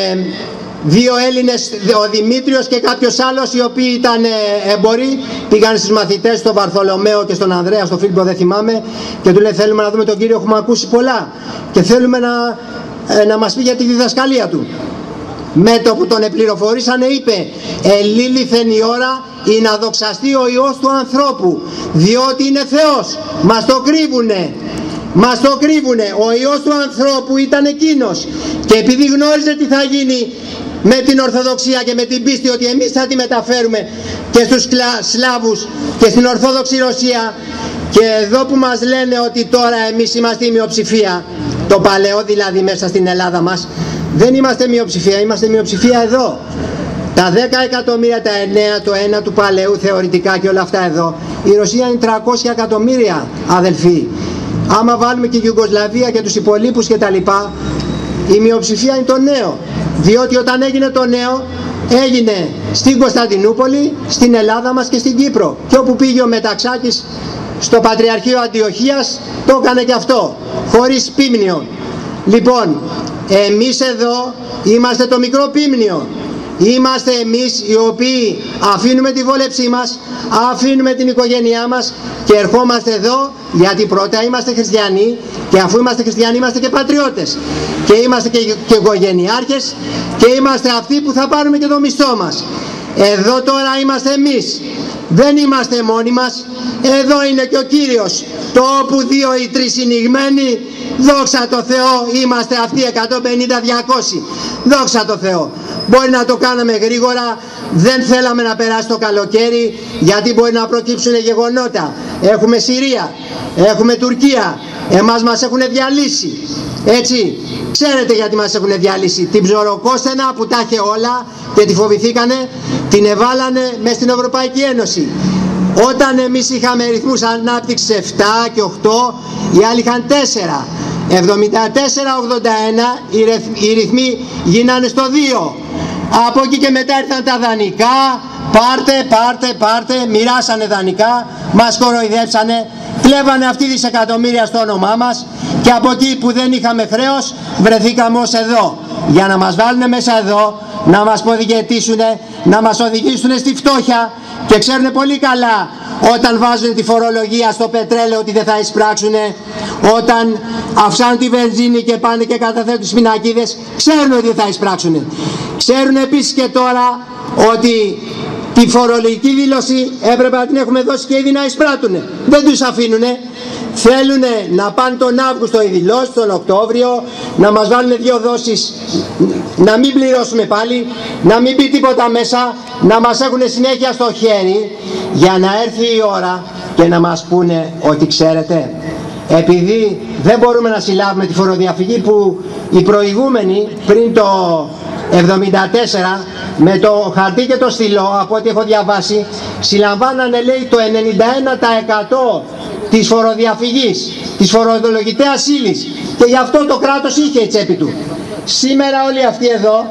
δύο Έλληνες, ο Δημήτριος και κάποιος άλλος, οι οποίοι ήταν έμποροι, πήγαν στους μαθητές στον Βαρθολομαίο και στον Ανδρέα, στον Φίλιππο δεν θυμάμαι, και του λέει θέλουμε να δούμε τον Κύριο, έχουμε ακούσει πολλά και θέλουμε να, ε, να μας πει για τη διδασκαλία του. Με το που τον επληροφορήσανε είπε «Ελήλυθεν η ώρα ή να δοξαστεί ο Υιός του ανθρώπου, διότι είναι Θεός». Μας το κρύβουνε. Μας το κρύβουνε. Ο Υιός του ανθρώπου ήταν εκείνος και επειδή γνώριζε τι θα γίνει με την Ορθοδοξία και με την πίστη ότι εμείς θα τη μεταφέρουμε και στους Σλάβους και στην Ορθόδοξη Ρωσία, και εδώ που μας λένε ότι τώρα εμείς είμαστε η μειοψηφία, το παλαιό δηλαδή μέσα στην Ελλάδα μας, δεν είμαστε μειοψηφία, είμαστε μειοψηφία εδώ. Τα δέκα εκατομμύρια, τα εννέα, το ένα του παλαιού θεωρητικά και όλα αυτά εδώ, η Ρωσία είναι τριακόσια εκατομμύρια, αδελφοί. Άμα βάλουμε και η Ιουγκοσλαβία και τους υπολείπους και τα λοιπά, η μειοψηφία είναι το νέο. Διότι όταν έγινε το νέο, έγινε στην Κωνσταντινούπολη, στην Ελλάδα μας και στην Κύπρο. Και όπου πήγε ο Μεταξάκης στο Πατριαρχείο Αντιοχίας, το έκανε και αυτό, χωρίς πίμνιο. Λοιπόν, εμείς εδώ είμαστε το μικρό πίμνιο. Είμαστε εμείς οι οποίοι αφήνουμε τη βόλεψή μας, αφήνουμε την οικογένειά μας και ερχόμαστε εδώ γιατί πρώτα είμαστε χριστιανοί και αφού είμαστε χριστιανοί είμαστε και πατριώτες και είμαστε και, και οικογενειάρχες και είμαστε αυτοί που θα πάρουμε και το μισθό μας. Εδώ τώρα είμαστε εμείς, δεν είμαστε μόνοι μας, εδώ είναι και ο Κύριος. Το όπου δύο ή τρεις συνηγμένοι, δόξα τω Θεώ, είμαστε αυτοί εκατόν πενήντα διακόσιοι, δόξα τω Θεώ. Μπορεί να το κάναμε γρήγορα, δεν θέλαμε να περάσει το καλοκαίρι γιατί μπορεί να προκύψουν γεγονότα. Έχουμε Συρία, έχουμε Τουρκία, εμάς μας έχουν διαλύσει, έτσι. Ξέρετε γιατί μας έχουν διαλύσει? Την Ψωροκόστενα που τα είχε όλα και τη φοβηθήκανε, την εβάλανε μέσα στην Ευρωπαϊκή Ένωση. Όταν εμείς είχαμε ρυθμούς ανάπτυξης επτά και οκτώ, οι άλλοι είχαν τέσσερα. εβδομήντα τέσσερα ογδόντα ένα οι ρυθμοί γίνανε στο δύο. Από εκεί και μετά ήρθαν τα δανεικά, πάρτε, πάρτε, πάρτε, μοιράσανε δανεικά, μας κοροϊδέψανε, κλέβανε αυτοί δισεκατομμύρια στο όνομά μας και από εκεί που δεν είχαμε χρέος βρεθήκαμε ως εδώ. Για να μας βάλουν μέσα εδώ, να μας ποδηγετήσουνε, να μας οδηγήσουν στη φτώχεια και ξέρουν πολύ καλά όταν βάζουν τη φορολογία στο πετρέλαιο ότι δεν θα εισπράξουνε, όταν αυξάνουν τη βενζίνη και πάνε και καταθέτουν τις πινακίδες, ξέρουν ότι δεν θα εισπράξουνε. Ξέρουν επίσης και τώρα ότι τη φορολογική δήλωση έπρεπε να την έχουμε δώσει και ήδη να εισπράττουνε. Δεν τους αφήνουνε. Θέλουν να πάνε τον Αύγουστο οι δηλώσεις, τον Οκτώβριο, να μας βάλουν δύο δόσεις, να μην πληρώσουμε πάλι, να μην μπει τίποτα μέσα, να μας έχουν συνέχεια στο χέρι, για να έρθει η ώρα και να μας πούνε ότι ξέρετε, επειδή δεν μπορούμε να συλλάβουμε τη φοροδιαφυγή που οι προηγούμενοι πριν το εβδομήντα τέσσερα με το χαρτί και το στυλό, από ό,τι έχω διαβάσει, συλλαμβάνανε λέει το ενενήντα ένα τοις εκατό της φοροδιαφυγής, της φορολογητέας ύλης, και γι' αυτό το κράτος είχε η τσέπη του. Σήμερα όλοι αυτοί εδώ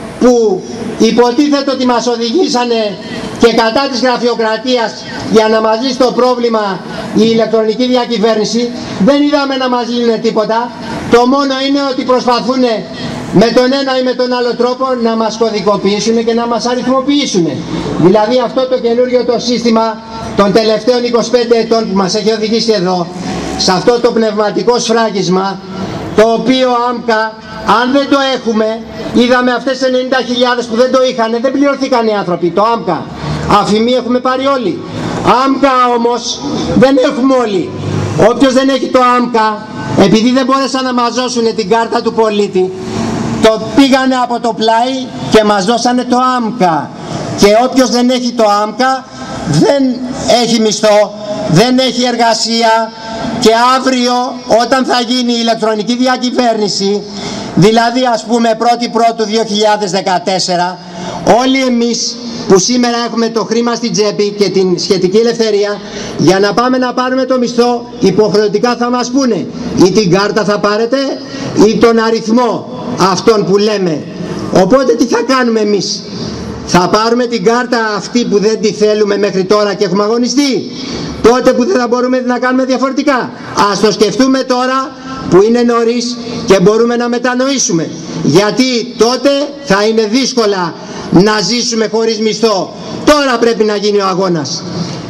που υποτίθεται ότι μας οδηγήσανε και κατά της γραφειοκρατίας για να μας λύσει το πρόβλημα η ηλεκτρονική διακυβέρνηση, δεν είδαμε να μας λύνουν τίποτα. Το μόνο είναι ότι προσπαθούν με τον ένα ή με τον άλλο τρόπο να μας κωδικοποιήσουν και να μας αριθμοποιήσουν. Δηλαδή αυτό το καινούριο το σύστημα των τελευταίων είκοσι πέντε ετών που μας έχει οδηγήσει εδώ, σε αυτό το πνευματικό σφράγισμα, το οποίο άμκα, αν δεν το έχουμε, είδαμε αυτές τις ενενήντα χιλιάδες που δεν το είχαν, δεν πληρωθήκαν οι άνθρωποι, το άμκα. Αφημί έχουμε πάρει όλοι. Άμκα όμως δεν έχουμε όλοι. Όποιος δεν έχει το άμκα, επειδή δεν μπόρεσαν να μας δώσουν την κάρτα του πολίτη, το πήγανε από το πλάι και μας δώσανε το άμκα. Και όποιος δεν έχει το άμκα δεν έχει μισθό, δεν έχει εργασία, και αύριο όταν θα γίνει η ηλεκτρονική διακυβέρνηση, δηλαδή ας πούμε πρώτη πρώτου δύο χιλιάδες δεκατέσσερα, όλοι εμείς που σήμερα έχουμε το χρήμα στην τσέπη και την σχετική ελευθερία, για να πάμε να πάρουμε το μισθό, υποχρεωτικά θα μας πούνε ή την κάρτα θα πάρετε ή τον αριθμό αυτόν που λέμε. Οπότε τι θα κάνουμε εμείς? Θα πάρουμε την κάρτα αυτή που δεν τη θέλουμε μέχρι τώρα και έχουμε αγωνιστεί? Τότε που δεν θα μπορούμε να κάνουμε διαφορετικά? Ας το σκεφτούμε τώρα που είναι νωρίς και μπορούμε να μετανοήσουμε, γιατί τότε θα είναι δύσκολα να ζήσουμε χωρίς μισθό. Τώρα πρέπει να γίνει ο αγώνας.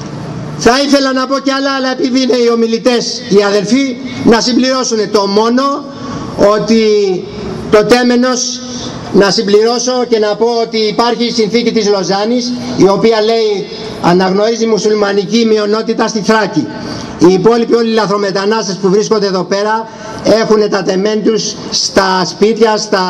Θα ήθελα να πω κι άλλα, αλλά επειδή είναι οι ομιλητές οι αδελφοί, να συμπληρώσουν το μόνο ότι το τέμενος, να συμπληρώσω και να πω ότι υπάρχει η συνθήκη της Λοζάνης, η οποία λέει αναγνωρίζει μουσουλμανική μειονότητα στη Θράκη. Οι υπόλοιποι όλοι οι λαθρομετανάστες που βρίσκονται εδώ πέρα έχουν τα τεμέν τους στα σπίτια, στα,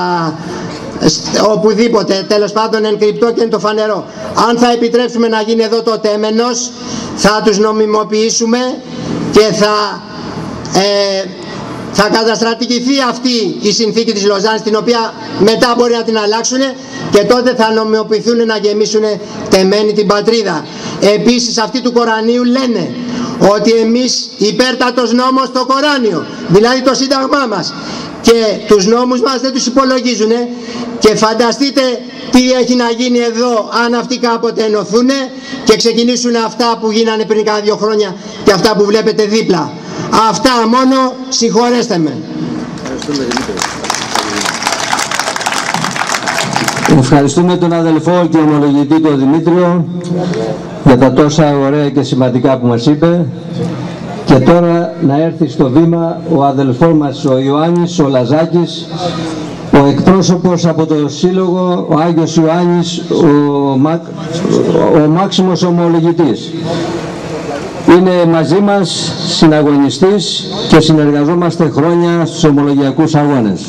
οπουδήποτε, τέλος πάντων εν κρυπτό και εν το φανερό. Αν θα επιτρέψουμε να γίνει εδώ το τέμενος, θα τους νομιμοποιήσουμε και θα ε, θα καταστρατηγηθεί αυτή η συνθήκη της Λοζάνης, την οποία μετά μπορεί να την αλλάξουν και τότε θα νομιμοποιηθούν να γεμίσουν τεμένη την πατρίδα. Επίσης αυτοί του Κορανίου λένε ότι εμείς υπέρτατος νόμος το Κοράνιο, δηλαδή το σύνταγμά μας, και τους νόμους μας δεν τους υπολογίζουν, και φανταστείτε τι έχει να γίνει εδώ αν αυτοί κάποτε ενωθούν και ξεκινήσουν αυτά που γίνανε πριν κάνα δύο χρόνια και αυτά που βλέπετε δίπλα. Αυτά μόνο, συγχωρέστε με. Ευχαριστούμε τον αδελφό και ομολογητή τον Δημήτριο για τα τόσα ωραία και σημαντικά που μας είπε. Και τώρα να έρθει στο βήμα ο αδελφός μας ο Ιωάννης ο Λαζάκης, ο εκπρόσωπος από το Σύλλογο, ο Άγιος Ιωάννης, ο, Μα... ο Μάξιμος Ομολογητής. Είναι μαζί μας συναγωνιστής και συνεργαζόμαστε χρόνια στους ομολογιακούς αγώνες.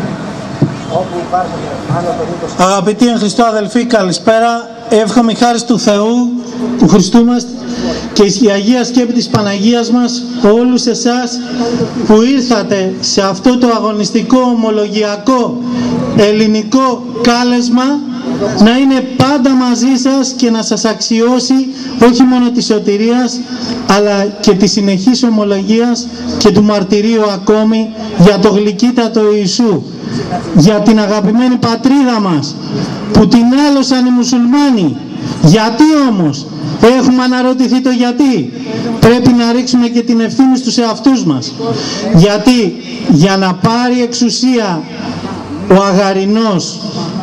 Αγαπητοί εν Χριστώ αδελφοί, καλησπέρα. Εύχομαι η χάρις του Θεού, του Χριστού μας και η Αγία Σκέπη της Παναγίας μας, όλους εσάς που ήρθατε σε αυτό το αγωνιστικό, ομολογιακό, ελληνικό κάλεσμα, να είναι πάντα μαζί σας και να σας αξιώσει όχι μόνο της σωτηρίας αλλά και της συνεχής ομολογίας και του μαρτυρίου ακόμη για το γλυκύτατο Ιησού, για την αγαπημένη πατρίδα μας που την άλωσαν οι μουσουλμάνοι. Γιατί όμως? Έχουμε αναρωτηθεί το γιατί. Πρέπει να ρίξουμε και την ευθύνη στους εαυτούς μας. Γιατί για να πάρει εξουσία ο Αγαρινός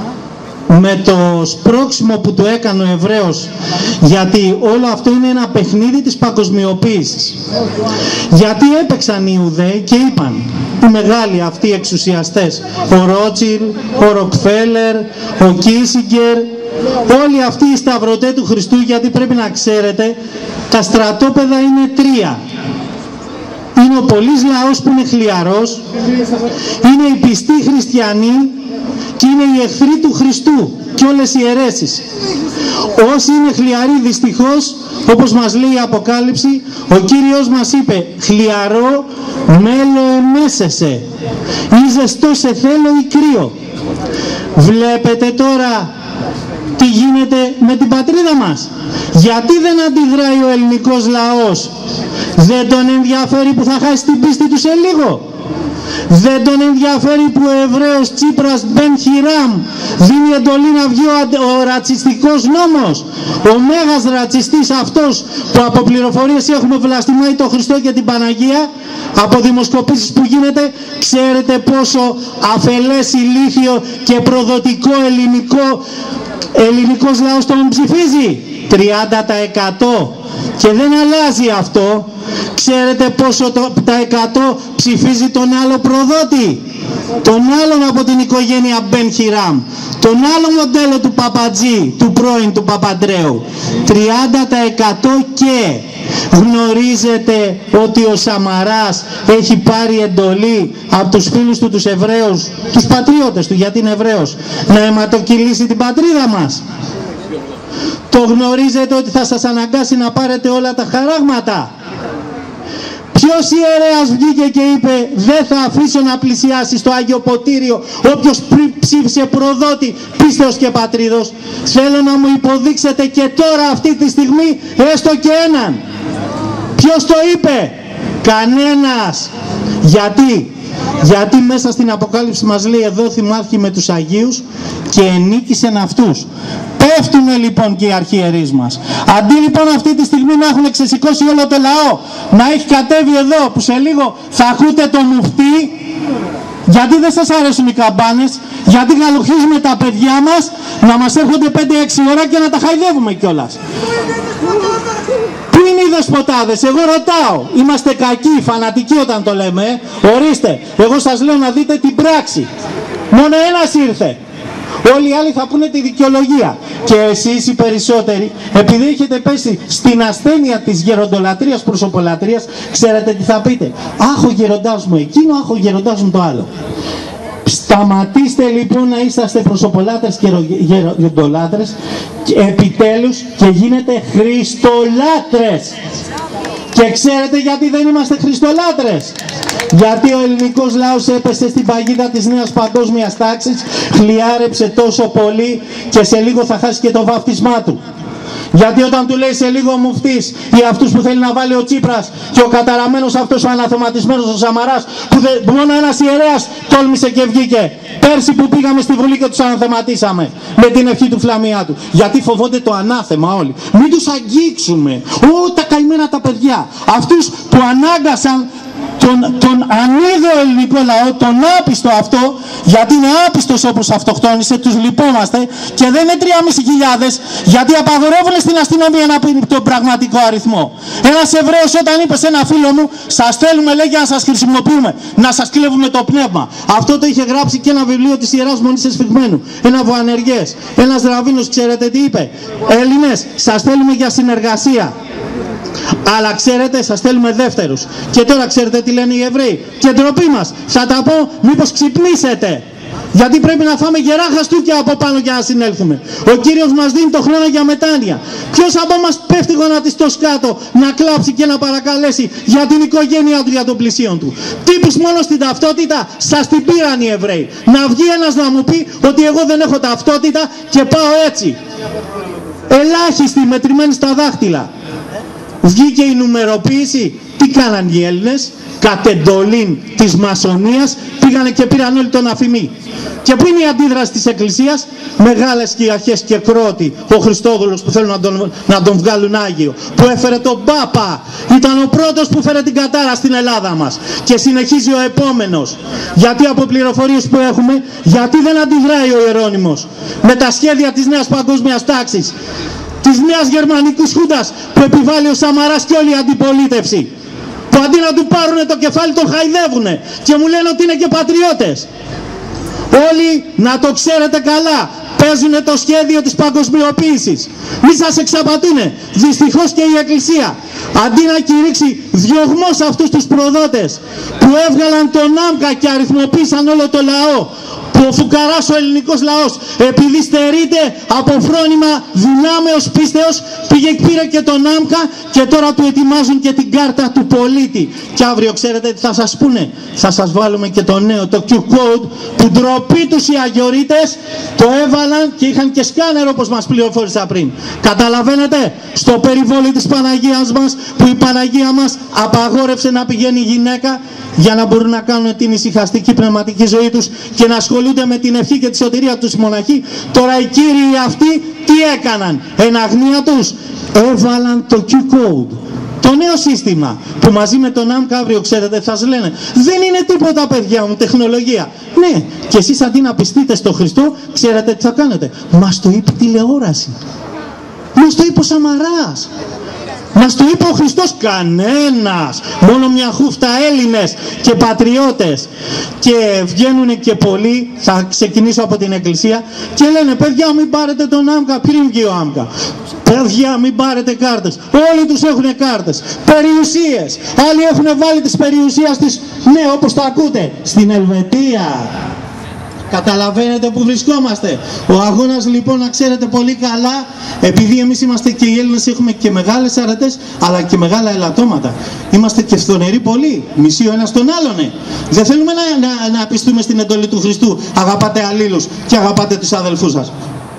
με το σπρώξιμο που του έκανε ο Εβραίος, γιατί όλο αυτό είναι ένα παιχνίδι της παγκοσμιοποίησης. Γιατί έπαιξαν οι Ιουδαίοι και είπαν, οι μεγάλοι αυτοί εξουσιαστές, ο Ρότσιλ, ο Ροκφέλερ, ο Κίσιγκερ, όλοι αυτοί οι σταυρωτές του Χριστού, γιατί πρέπει να ξέρετε, τα στρατόπεδα είναι τρία. Είναι ο πολύς λαός που είναι χλιαρός, είναι οι πιστοί χριστιανοί και είναι οι εχθροί του Χριστού και όλες οι αιρέσεις. Όσοι είναι χλιαροί, δυστυχώς, όπως μας λέει η Αποκάλυψη, ο Κύριος μας είπε χλιαρό μέλο εμέσεσαι, ή ζεστό σε θέλω ή κρύο. Βλέπετε τώρα τι γίνεται με την πατρίδα μας. Γιατί δεν αντιδράει ο ελληνικός λαός? Δεν τον ενδιαφέρει που θα χάσει την πίστη του σε λίγο? Δεν τον ενδιαφέρει που ο Εβραίος Τσίπρας Μπεν Χιράμ δίνει εντολή να βγει ο, ο ρατσιστικός νόμος, ο μέγας ρατσιστής αυτός που από πληροφορίες έχουμε βλαστημάει το Χριστό και την Παναγία, από δημοσκοπήσεις που γίνεται? Ξέρετε πόσο αφελές, ηλίθιο και προδοτικό ελληνικό ελληνικός λαός τον ψηφίζει? τριάντα τοις εκατό. Και δεν αλλάζει αυτό. Ξέρετε πόσο το, τα εκατό ψηφίζει τον άλλο προδότη? Τον άλλον από την οικογένεια Μπεν Χιράμ, τον άλλο μοντέλο του Παπατζή, του πρώην του Παπαντρέου. τριάντα τοις εκατό. Και γνωρίζετε ότι ο Σαμαράς έχει πάρει εντολή από τους φίλους του, τους Εβραίους, τους πατριώτες του, γιατί είναι Εβραίος, να αιματοκυλήσει την πατρίδα μας? Το γνωρίζετε ότι θα σας αναγκάσει να πάρετε όλα τα χαράγματα? Ποιος ιερέας βγήκε και είπε δεν θα αφήσω να πλησιάσει στο Άγιο Ποτήριο όποιος ψήφισε προδότη πίστεως και πατρίδος? Θέλω να μου υποδείξετε και τώρα αυτή τη στιγμή έστω και έναν. Ποιος το είπε? Κανένας. Γιατί? Γιατί μέσα στην Αποκάλυψη μας λέει εδώ θυμάρχη με τους Αγίους και ενίκησεν αυτούς. Πέφτουνε λοιπόν και οι αρχιερείς μας. Αντί λοιπόν αυτή τη στιγμή να έχουν ξεσηκώσει όλο το λαό, να έχει κατέβει εδώ που σε λίγο θα ακούτε το μουφτί, γιατί δεν σας αρέσουν οι καμπάνες, γιατί γαλουχίζουμε τα παιδιά μας να μας έρχονται πέντε έξι ώρα και να τα χαϊδεύουμε κιόλας. Πού είναι οι δεσποτάδες? Εγώ ρωτάω. Είμαστε κακοί, φανατικοί όταν το λέμε. Ε? Ορίστε, εγώ σας λέω να δείτε την πράξη. Μόνο ένας ήρθε. Όλοι οι άλλοι θα πούνε τη δικαιολογία. Και εσείς οι περισσότεροι, επειδή έχετε πέσει στην ασθένεια της γεροντολατρίας, προσωπολατρίας, ξέρετε τι θα πείτε? Αχ, ο γεροντάς μου εκείνο, αχ, ο γεροντάς μου το άλλο. Σταματήστε λοιπόν να είσαστε προσωπολάτρες και γεροντολάτρες επιτέλους και γίνετε χριστολάτρες. Και ξέρετε γιατί δεν είμαστε χριστολάτρες? Γιατί ο ελληνικός λαός έπεσε στην παγίδα της νέας παγκόσμιας τάξης, χλιάρεψε τόσο πολύ και σε λίγο θα χάσει και το βάφτισμά του. Γιατί όταν του λέει σε λίγο ο μουφτής ή αυτούς που θέλει να βάλει ο Τσίπρας και ο καταραμένος αυτός ο αναθεματισμένος ο Σαμαράς, που δε, μόνο ένας ιερέας τόλμησε και βγήκε πέρσι που πήγαμε στη Βουλή και τους αναθεματίσαμε με την ευχή του Φλαμιάτου. Γιατί φοβόνται το ανάθεμα όλοι. Μην τους αγγίξουμε. Ω, τα καημένα τα παιδιά. Αυτούς που ανάγκασαν τον, τον ανίδεο ελληνικό λαό, τον άπιστο αυτό, γιατί είναι άπιστος όπως αυτοκτόνησε, τους λυπόμαστε, και δεν είναι τρία και μισό χιλιάδες, γιατί απαγορεύουν στην αστυνομία να πει τον πραγματικό αριθμό. Ένας Εβραίος όταν είπε σε ένα φίλο μου, σας θέλουμε, λέει, για να σας χρησιμοποιούμε, να σας κλέβουμε το πνεύμα. Αυτό το είχε γράψει και ένα βιβλίο της Ιεράς Μονής Εσφυγμένου, ένα Βοανεργές. Ένας Ραβίνος, ξέρετε τι είπε? Έλληνες, σας θέλουμε για συνεργασία, αλλά ξέρετε, σας θέλουμε δεύτερους. Και τώρα ξέρετε τι λένε οι Εβραίοι? Και ντροπή μας, θα τα πω, μήπως ξυπνήσετε. Γιατί πρέπει να φάμε γερά χαστούκια από πάνω για να συνέλθουμε. Ο Κύριος μας δίνει το χρόνο για μετάνοια. Ποιος από μας πέφτει γονατιστός κάτω να κλάψει και να παρακαλέσει για την οικογένειά του, για τον πλησίον του? Τύπους μόνο στην ταυτότητα, σας την πήραν οι Εβραίοι. Να βγει ένας να μου πει ότι εγώ δεν έχω ταυτότητα και πάω έτσι. Ελάχιστοι μετρημένοι στα δάχτυλα. Βγήκε η νουμεροποίηση. Τι κάναν οι Έλληνες? Κατ' εντολήν της μασονίας πήγανε και πήραν όλοι τον αφημί. Και πού είναι η αντίδραση της Εκκλησίας? Μεγάλες κυριαρχές και κρότη. Ο Χριστόδουλος που θέλουν να τον, να τον βγάλουν Άγιο, που έφερε τον Πάπα, ήταν ο πρώτος που φέρε την κατάρα στην Ελλάδα μας. Και συνεχίζει ο επόμενος. Γιατί από πληροφορίες που έχουμε, γιατί δεν αντιδράει ο Ιερώνυμος με τα σχέδια της νέας παγκόσμιας τάξης, της νέας γερμανικής χούντας που επιβάλλει ο Σαμαράς και όλη η αντιπολίτευση, που αντί να του πάρουνε το κεφάλι τον χαϊδεύουνε και μου λένε ότι είναι και πατριώτες. Όλοι, να το ξέρετε καλά, παίζουνε το σχέδιο της παγκοσμιοποίησης. Μη σας εξαπατούνε. Δυστυχώς και η Εκκλησία, αντί να κηρύξει διωγμό σε αυτούς τους προδότες που έβγαλαν τον άμκα και αριθμοποίησαν όλο το λαό, που ο φουκαράς ο ελληνικός λαός, επειδή στερείται από φρόνημα δυνάμεως πίστεως, πήγε πήρε και τον άμκα και τώρα του ετοιμάζουν και την κάρτα του πολίτη. Και αύριο ξέρετε τι θα σας πούνε? Θα σας βάλουμε και το νέο, το Q-Code, που ντροπή τους οι αγιορείτες το έβαλαν και είχαν και σκάνερ όπως μας πληροφόρησα πριν. Καταλαβαίνετε? Στο περιβόλι της Παναγίας μας, που η Παναγία μας απαγόρευσε να πηγαίνει γυναίκα για να μπορούν να κάνουν την ησυχαστική πνευματική ζωή τους και να ασχολούνται με την ευχή και τη σωτηρία τους οι μοναχοί. Τώρα οι κύριοι αυτοί τι έκαναν? Εν αγνία τους έβαλαν το Q-Code, το νέο σύστημα, που μαζί με τον άμκα αύριο ξέρετε θα σας λένε δεν είναι τίποτα, παιδιά μου, τεχνολογία. Ναι, και εσείς αντί να πιστείτε στο Χριστό, ξέρετε τι θα κάνετε? Μας το είπε τηλεόραση, μας το είπε ο Σαμαράς, μας το είπε ο Χριστός? Κανένας. Μόνο μια χούφτα Έλληνες και πατριώτες. Και βγαίνουν και πολλοί, θα ξεκινήσω από την Εκκλησία, και λένε παιδιά μην πάρετε τον άμκα πριν βγει ο άμκα. Παιδιά μην πάρετε κάρτες. Όλοι τους έχουν κάρτες. Περιουσίες. Άλλοι έχουν βάλει τις περιουσίες της, ναι, όπως το ακούτε, στην Ελβετία. Καταλαβαίνετε που βρισκόμαστε? Ο αγώνας λοιπόν, να ξέρετε πολύ καλά, επειδή εμείς είμαστε και οι Έλληνες, έχουμε και μεγάλες αρετές αλλά και μεγάλα ελαττώματα. Είμαστε και φθονεροί πολύ, μισεί ο ένας τον άλλον. Δεν θέλουμε να, να, να πιστούμε στην εντολή του Χριστού, αγαπάτε αλλήλους και αγαπάτε τους αδελφούς σας.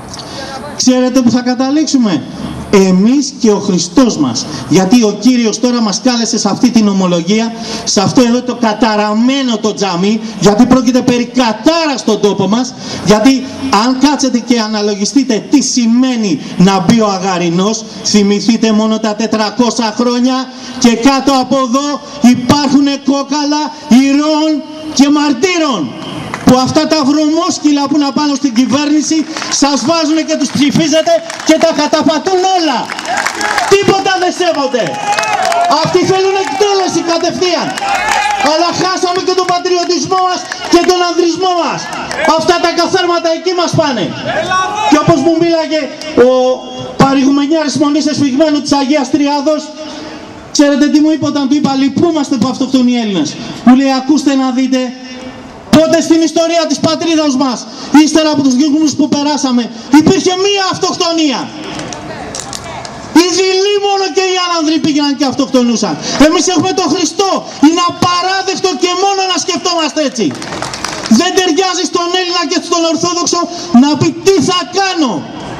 Ξέρετε που θα καταλήξουμε? Εμείς και ο Χριστός μας. Γιατί ο Κύριος τώρα μας κάλεσε σε αυτή την ομολογία, σε αυτό εδώ το καταραμένο το τζαμί, γιατί πρόκειται περί κατάρα στον τόπο μας. Γιατί αν κάτσετε και αναλογιστείτε τι σημαίνει να μπει ο Αγαρινός, θυμηθείτε μόνο τα τετρακόσια χρόνια και κάτω από εδώ υπάρχουν κόκαλα ηρώων και μαρτύρων, που αυτά τα βρωμόσκυλα που είναι πάνω στην κυβέρνηση σας βάζουν και τους ψηφίζετε και τα καταπατούν όλα. Τίποτα δεν σέβονται. Αυτοί θέλουν εκτέλεση κατευθείαν. Αλλά χάσαμε και τον πατριωτισμό μας και τον ανδρισμό μας. Αυτά τα καθάρματα εκεί μας πάνε. Και όπως μου μίλαγε ο παρηγουμενιάρης Μονής Εσφυγμένου της Αγίας Τριάδος, ξέρετε τι μου είπε όταν του είπα λυπούμαστε που αυτοκτονούν οι Έλληνες? Μου λέει ακούστε να δείτε, πότε στην ιστορία της πατρίδας μας, ύστερα από τους γεγονούς που περάσαμε, υπήρχε μία αυτοκτονία? Οι δειλοί μόνο και οι άνανδροι πήγαιναν και αυτοκτονούσαν. Εμείς έχουμε τον Χριστό. Είναι απαράδεκτο και μόνο να σκεφτόμαστε έτσι. Δεν ταιριάζει στον Έλληνα και στον Ορθόδοξο να πει τι θα κάνω.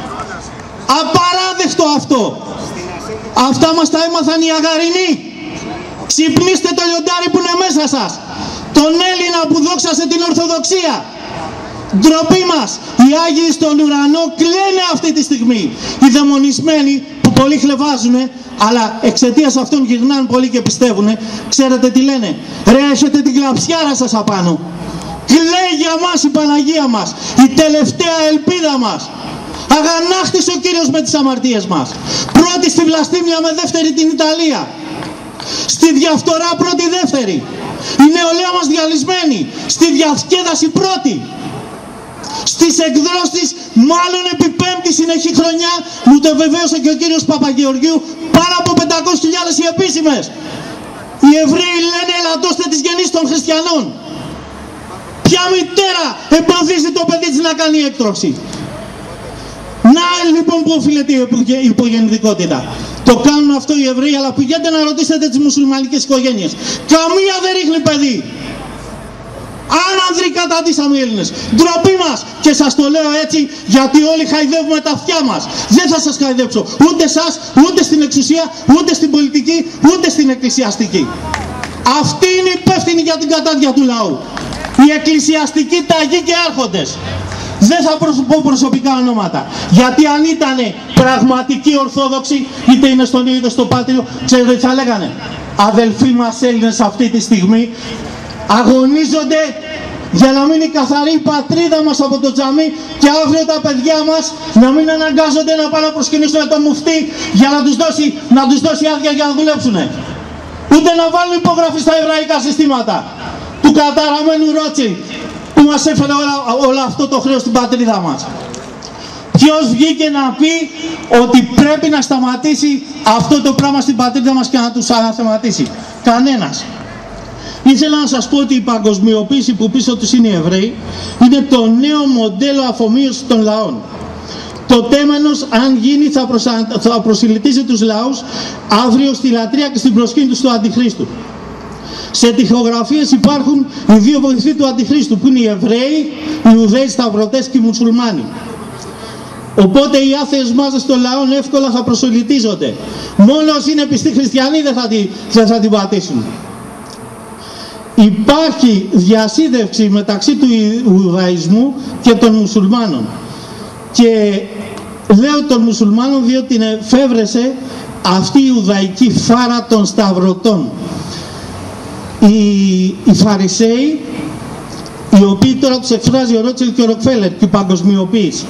Απαράδεκτο αυτό. Αυτά μας τα έμαθαν οι Αγαρινοί. Ξυπνήστε το λιοντάρι που είναι μέσα σας. Τον Έλληνα που δόξασε την Ορθοδοξία. Ντροπή μας. Οι Άγιοι στον ουρανό κλαίνε αυτή τη στιγμή. Οι δαιμονισμένοι που πολλοί χλεβάζουνε, αλλά εξαιτίας αυτών γυρνάνε πολλοί και πιστεύουνε, ξέρετε τι λένε? Ρε, έχετε την κλαψιάρα σας απάνω. Κλαίει για μας η Παναγία μας, η τελευταία ελπίδα μας. Αγανάκτησε ο Κύριος με τις αμαρτίες μας. Πρώτη στη βλαστήμια, με δεύτερη την Ιταλία. Στη διαφθορά πρώτη δεύτερη. Η νεολαία μας διαλυσμένη. Στη διασκέδαση πρώτη. Στις εκδρόσεις μάλλον επί πέμπτη συνεχή χρονιά, μου το βεβαίωσε και ο κύριος Παπαγεωργίου, πάνω από πεντακόσιες χιλιάδες οι επίσημες. Οι Εβραίοι λένε ελαττώστε τις γεννήσεις των χριστιανών. Ποια μητέρα εμποδίζει το παιδί της να κάνει έκτρωση? Να λοιπόν που οφείλεται η υπογεννητικότητα. Το κάνουν αυτό οι Εβραίοι, αλλά πηγαίνετε να ρωτήσετε τις μουσουλμανικές οικογένειες. Καμία δεν ρίχνει παιδί. Άνανδροι καταντήσαμε οι Έλληνες. Ντροπή μας. Και σας το λέω έτσι γιατί όλοι χαϊδεύουμε τα αυτιά μας. Δεν θα σας χαϊδέψω ούτε σας, ούτε στην εξουσία, ούτε στην πολιτική, ούτε στην εκκλησιαστική. Αυτοί είναι υπεύθυνοι για την κατάδια του λαού. Οι εκκλησιαστικοί, ταγοί και άρχοντες. Δεν θα πω προσωπικά ονόματα. Γιατί αν ήταν πραγματικοί Ορθόδοξοι, είτε είναι στον Υιό είτε στο Πάτριο, ξέρετε τι θα λέγανε? Αδελφοί μας Έλληνες αυτή τη στιγμή αγωνίζονται για να μείνει καθαρή η πατρίδα μας από το τζαμί και αύριο τα παιδιά μας να μην αναγκάζονται να πάνε να προσκυνήσουν τον μουφτί για να τους δώσει, να τους δώσει άδεια για να δουλέψουν. Ούτε να βάλουν υπογραφή στα εβραϊκά συστήματα του καταραμένου Ρότσιλ που μας έφερε όλα, όλο αυτό το χρέος στην πατρίδα μας. Ποιος βγήκε να πει ότι πρέπει να σταματήσει αυτό το πράγμα στην πατρίδα μας και να τους αναθεματίσει? Κανένας. Ήθελα να σας πω ότι η παγκοσμιοποίηση που πίσω τους είναι οι Εβραίοι είναι το νέο μοντέλο αφομοίωσης των λαών. Το τέμενος, αν γίνει, θα, προσα... θα προσιλητήσει τους λαούς αύριο στη λατρεία και στην προσκύνηση του Αντιχρίστου. Σε τοιχογραφίες υπάρχουν οι δύο βοηθοί του Αντιχρίστου, που είναι οι Εβραίοι, οι Ιουδαίοι σταυρωτές και οι Μουσουλμάνοι. Οπότε οι άθεες μάζες των λαών εύκολα θα προσιλητίζονται. Μόνο όσοι είναι πιστοί χριστιανοί δεν θα, τη... δεν θα την πατήσουν. Υπάρχει διασύνδευξη μεταξύ του Ιουδαϊσμού και των Μουσουλμάνων. Και λέω των Μουσουλμάνων διότι είναι φεύρεσε αυτή η Ιουδαϊκή φάρα των σταυρωτών. Οι, οι Φαρισαίοι, οι οποίοι τώρα τους εκφράζει ο Ρότσιλ και ο Ροκφέλερ και η παγκοσμιοποίηση.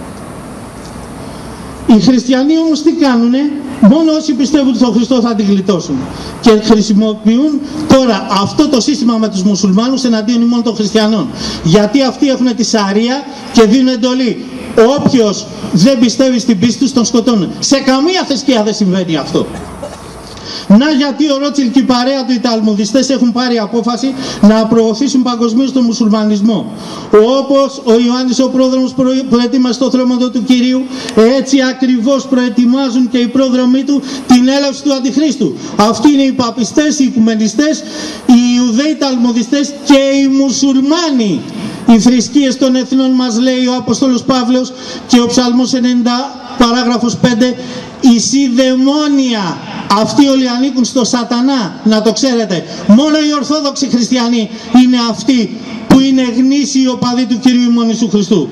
Οι χριστιανοί όμως τι κάνουνε? Μόνο όσοι πιστεύουν στον Χριστό θα την γλιτώσουν. Και χρησιμοποιούν τώρα αυτό το σύστημα με τους μουσουλμάνους εναντίον ημών των χριστιανών. Γιατί αυτοί έχουν τη Σαρία και δίνουν εντολή. Όποιος δεν πιστεύει στην πίστη τους τον σκοτώνουν. Σε καμία θρησκεία δεν συμβαίνει αυτό. Να γιατί ο Ρότσιλ και η παρέα του, οι ταλμουδιστές, έχουν πάρει απόφαση να προωθήσουν παγκοσμίως τον μουσουλμανισμό. Όπως ο Ιωάννης ο πρόδρομος προετοίμασε το θρόμοντο του Κυρίου, έτσι ακριβώς προετοιμάζουν και οι πρόδρομοι του την έλευση του Αντιχρίστου. Αυτοί είναι οι παπιστές, οι οικουμενιστές, οι Ιουδαίοι ταλμουδιστές και οι μουσουλμάνοι. Οι θρησκείες των εθνών μας, λέει ο Απόστολος Παύλος, και ο Ψαλμός ενενήντα παράγραφος πέντε, η σιδαιμόνια. Αυτοί όλοι ανήκουν στο σατανά, να το ξέρετε. Μόνο οι Ορθόδοξοι χριστιανοί είναι αυτοί που είναι γνήσιοι οπαδοί του Κυρίου ημών Ιησού Χριστού.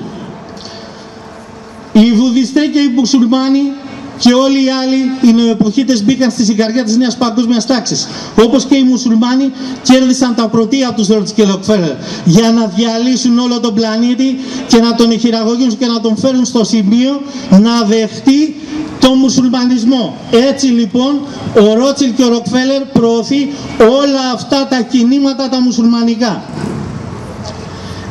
Οι Βουδιστές και οι Μουσουλμάνοι και όλοι οι άλλοι οι νεοεποχίτες μπήκαν στη συγκαριά της νέας παγκόσμιας τάξης. Όπως και οι Μουσουλμάνοι κέρδισαν τα πρωτεία από τους Ρότσιλ και Ροκφέλερ για να διαλύσουν όλο τον πλανήτη και να τον εχειραγωγήσουν και να τον φέρουν στο σημείο να δεχτεί τον μουσουλμανισμό. Έτσι λοιπόν ο Ρότσιλ και ο Ροκφέλερ προωθεί όλα αυτά τα κινήματα τα μουσουλμανικά.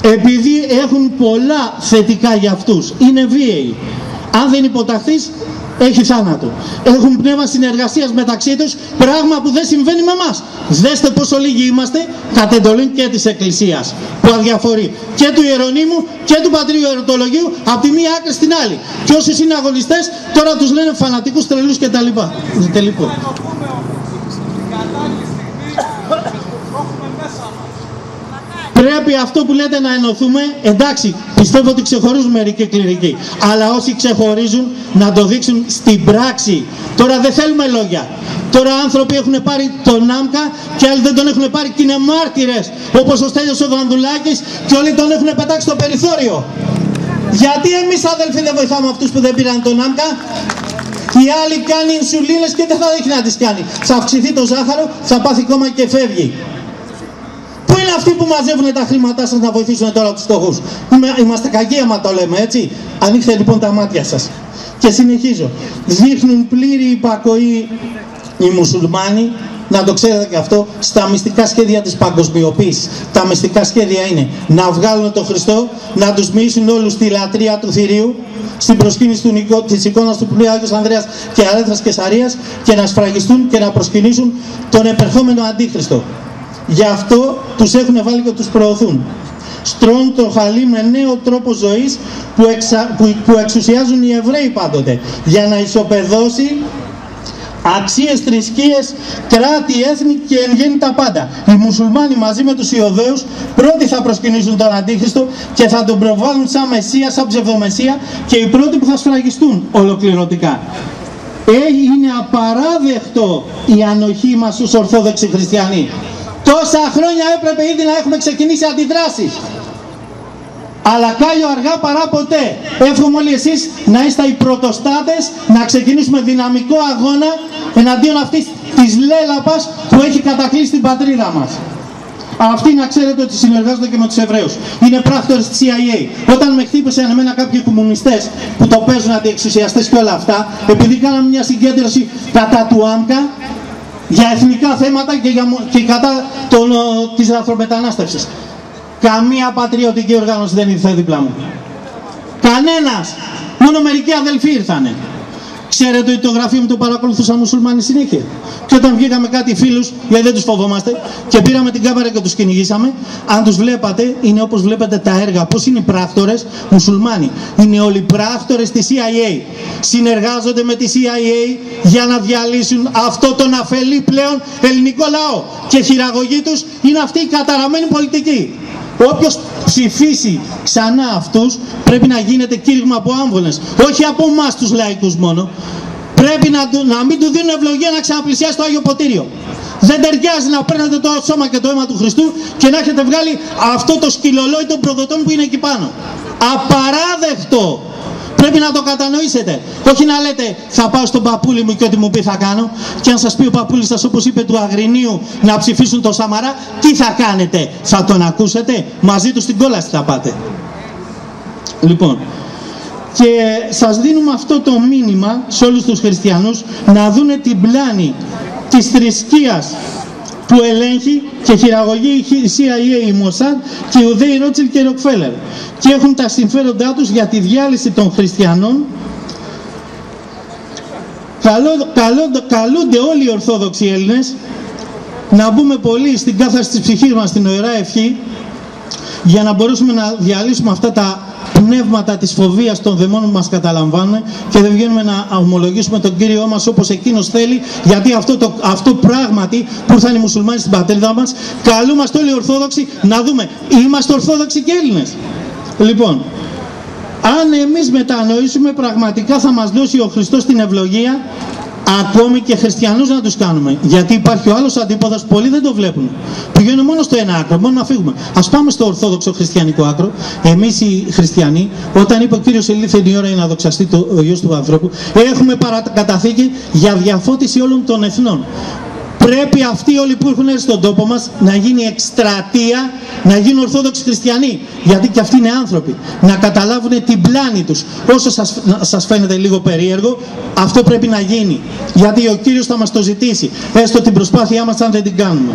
Επειδή έχουν πολλά θετικά για αυτούς, είναι βίαιοι. Αν δεν υποταχθείς, έχει θάνατο. Έχουν πνεύμα συνεργασίας μεταξύ τους, πράγμα που δεν συμβαίνει με εμάς. Δέστε πόσο λίγοι είμαστε κατ' εντολή και της Εκκλησίας, που αδιαφορεί και του Ιερονύμου και του Πατρίου Ερωτολογίου από τη μία άκρη στην άλλη. Και όσοι είναι αγωνιστές τώρα τους λένε φανατικούς, τρελούς κτλ. Τελικό. Πρέπει αυτό που λέτε να ενωθούμε, εντάξει, πιστεύω ότι ξεχωρίζουν μερικοί κληρικοί, αλλά όσοι ξεχωρίζουν να το δείξουν στην πράξη. Τώρα δεν θέλουμε λόγια. Τώρα άνθρωποι έχουν πάρει τον ΆΜΚΑ και άλλοι δεν τον έχουν πάρει και είναι μάρτυρες, όπως ο Στέλιος ο Βανδουλάκης, και όλοι τον έχουν πετάξει στο περιθώριο. Γιατί εμείς αδελφοί δεν βοηθάμε αυτούς που δεν πήραν τον ΆΜΚΑ? Οι άλλοι κάνει ινσουλίνες και δεν θα δείχνει να τις κάνει. Θα αυξηθεί το ζάχαρο, θα πάθει κόμμα και φεύγει. Πού είναι αυτοί που μαζεύουν τα χρήματά σας να βοηθήσουν τώρα τους φτωχούς? Είμαστε κακοί άμα το λέμε, έτσι. Ανοίξτε λοιπόν τα μάτια σας. Και συνεχίζω. Δείχνουν πλήρη υπακοή οι μουσουλμάνοι, να το ξέρετε και αυτό, στα μυστικά σχέδια της παγκοσμιοποίησης. Τα μυστικά σχέδια είναι να βγάλουν τον Χριστό, να τους μοιήσουν όλους στη λατρεία του θηρίου, στην προσκύνηση του, της εικόνας του Πλοίου Άγιος Ανδρέας και Αλέθρας Κεσαρίας, και να σφραγιστούν και να προσκυνήσουν τον επερχόμενο Αντίχριστο. Γι' αυτό τους έχουν βάλει και τους προωθούν. Στρώνουν το χαλί με νέο τρόπο ζωής που, εξα, που, που εξουσιάζουν οι Εβραίοι πάντοτε, για να ισοπεδώσει αξίες, θρησκείες, κράτη, έθνη και εν γέννη τα πάντα. Οι μουσουλμάνοι μαζί με τους Ιουδαίους πρώτοι θα προσκυνήσουν τον Αντίχριστο και θα τον προβάλλουν σαν μεσία, σαν ψευδομεσία, και οι πρώτοι που θα σφραγιστούν ολοκληρωτικά. Είναι απαράδεκτο η ανοχή μας ως Ορθόδοξοι Χριστιανοί. Τόσα χρόνια έπρεπε ήδη να έχουμε ξεκινήσει αντιδράσεις. Αλλά κάλλιο αργά παρά ποτέ. Εύχομαι όλοι εσείς να είστε οι πρωτοστάτες, να ξεκινήσουμε δυναμικό αγώνα εναντίον αυτής της λέλαπας που έχει κατακλείσει την πατρίδα μας. Αυτοί να ξέρετε ότι συνεργάζονται και με τους Εβραίους. Είναι πράκτορες της σι άι έι. Όταν με χτύπησαν εμένα κάποιοι κομμουνιστές που το παίζουν αντιεξουσιαστές και όλα αυτά, επειδή κάναμε μια συγκέντρωση κατά του ΆΜΚΑ, για εθνικά θέματα και, για, και κατά τον, της λαθρομετανάστευσης. Καμία πατριωτική οργάνωση δεν ήρθε δίπλα μου. Κανένας. Μόνο μερικοί αδελφοί ήρθανε. Ξέρετε ότι το γραφείο μου το παρακολουθούσαν μουσουλμάνοι συνέχεια. Και όταν βγήκαμε κάτι φίλους, γιατί δεν τους φοβόμαστε, και πήραμε την κάμερα και τους κυνηγήσαμε, αν τους βλέπατε, είναι όπως βλέπετε τα έργα. Πώς είναι οι πράκτορες μουσουλμάνοι? Είναι όλοι πράκτορες της σι άι έι. Συνεργάζονται με τη σι άι έι για να διαλύσουν αυτό τον αφελή πλέον ελληνικό λαό. Και χειραγωγή τους είναι αυτή η καταραμένη πολιτική. Όποιος ψηφίσει ξανά αυτούς πρέπει να γίνεται κήρυγμα από άμβολες, όχι από εμάς τους λαϊκούς μόνο. Πρέπει να, να μην του δίνουν ευλογία να ξαναπλησιάσει το Άγιο Ποτήριο. Δεν ταιριάζει να παίρνετε το σώμα και το αίμα του Χριστού και να έχετε βγάλει αυτό το σκυλολόι των προδοτών που είναι εκεί πάνω. Απαράδεκτο! Πρέπει να το κατανοήσετε. Όχι να λέτε θα πάω στον παππούλη μου και ό,τι μου πει θα κάνω, και αν σας πει ο παππούλης σας, όπως είπε του Αγρινίου, να ψηφίσουν το Σαμαρά, τι θα κάνετε? Θα τον ακούσετε? Μαζί του στην κόλαση θα πάτε. Λοιπόν, και σας δίνουμε αυτό το μήνυμα σε όλους τους χριστιανούς, να δούνε την πλάνη της θρησκείας που ελέγχει και χειραγωγεί η σι άι έι, η Mossad και οι Ιουδαίοι Ρότσιλντ και Ροκφέλερ, και έχουν τα συμφέροντά τους για τη διάλυση των χριστιανών. Καλό, καλό, καλούνται όλοι οι Ορθόδοξοι Έλληνες να μπούμε πολύ στην κάθαρση της ψυχής μας, στην Ιερά Ευχή, για να μπορέσουμε να διαλύσουμε αυτά τα πνεύματα της φοβίας των δαιμόνων που μας καταλαμβάνουν και δεν βγαίνουμε να ομολογήσουμε τον Κύριό μας όπως Εκείνος θέλει, γιατί αυτό, το, αυτό πράγματι που ήρθαν οι μουσουλμάνοι στην πατρίδα μας, καλούμαστε όλοι οι Ορθόδοξοι να δούμε, είμαστε Ορθόδοξοι και Έλληνες. Λοιπόν, αν εμείς μετανοήσουμε, πραγματικά θα μας δώσει ο Χριστός την ευλογία ακόμη και χριστιανούς να τους κάνουμε. Γιατί υπάρχει ο άλλος αντίποδας που πολλοί δεν το βλέπουν. Πηγαίνουν μόνο στο ένα άκρο, μόνο να φύγουμε. Ας πάμε στο ορθόδοξο χριστιανικό άκρο. Εμείς οι χριστιανοί, όταν είπε ο Κύριος Ελίθε η ώρα είναι να δοξαστεί το, ο Υιός του ανθρώπου, έχουμε παρακαταθήκη για διαφώτιση όλων των εθνών. Πρέπει αυτοί όλοι που έχουν έρθει στον τόπο μας να γίνει εκστρατεία, να γίνουν Ορθόδοξοι Χριστιανοί. Γιατί και αυτοί είναι άνθρωποι. Να καταλάβουν την πλάνη τους. Όσο σας, σας φαίνεται λίγο περίεργο, αυτό πρέπει να γίνει. Γιατί ο Κύριος θα μας το ζητήσει. Έστω την προσπάθειά μας αν δεν την κάνουμε.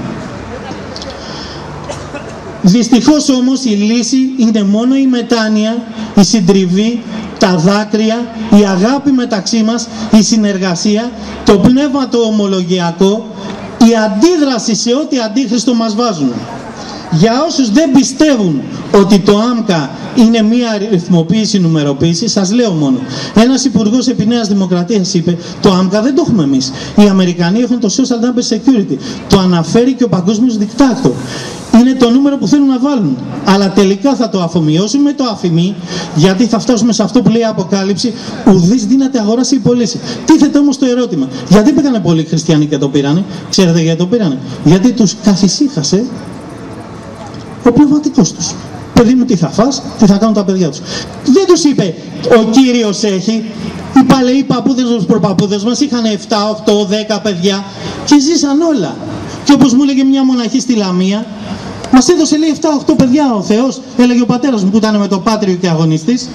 Δυστυχώς όμως η λύση είναι μόνο η μετάνοια, η συντριβή τα δάκρυα, η αγάπη μεταξύ μας, η συνεργασία, το πνεύμα το ομολογιακό, η αντίδραση σε ό,τι αντίχριστο μας βάζουν. Για όσους δεν πιστεύουν ότι το ΆΜΚΑ είναι μία αριθμοποίηση, νουμεροποίηση, σας λέω μόνο. Ένας υπουργός επί Νέας Δημοκρατίας είπε: το ΆΜΚΑ δεν το έχουμε εμείς. Οι Αμερικανοί έχουν το Social Number Security. Το αναφέρει και ο παγκόσμιος δικτάτορ. Είναι το νούμερο που θέλουν να βάλουν. Αλλά τελικά θα το αφομοιώσουν με το αφημί, γιατί θα φτάσουμε σε αυτό που λέει η Αποκάλυψη: ουδής δύναται αγοράσει ή πωλήσει. Τίθεται όμως το ερώτημα: γιατί πήγανε πολλοί χριστιανοί και το πήρανε? Ξέρετε γιατί το πήρανε? Γιατί τους καθησύχασε ο πνευματικός τους. Παιδί μου, τι θα φας, τι θα κάνουν τα παιδιά τους. Δεν τους είπε: ο Κύριος έχει. Οι παλαιοί παππούδες μας, προπαππούδες μας είχαν επτά, οκτώ, δέκα παιδιά και ζήσαν όλα. Και όπως μου έλεγε μια μοναχή στη Λαμία, μας έδωσε, λέει, επτά οκτώ παιδιά ο Θεός, έλεγε ο πατέρας μου που ήταν με το Πάτριο και αγωνιστής.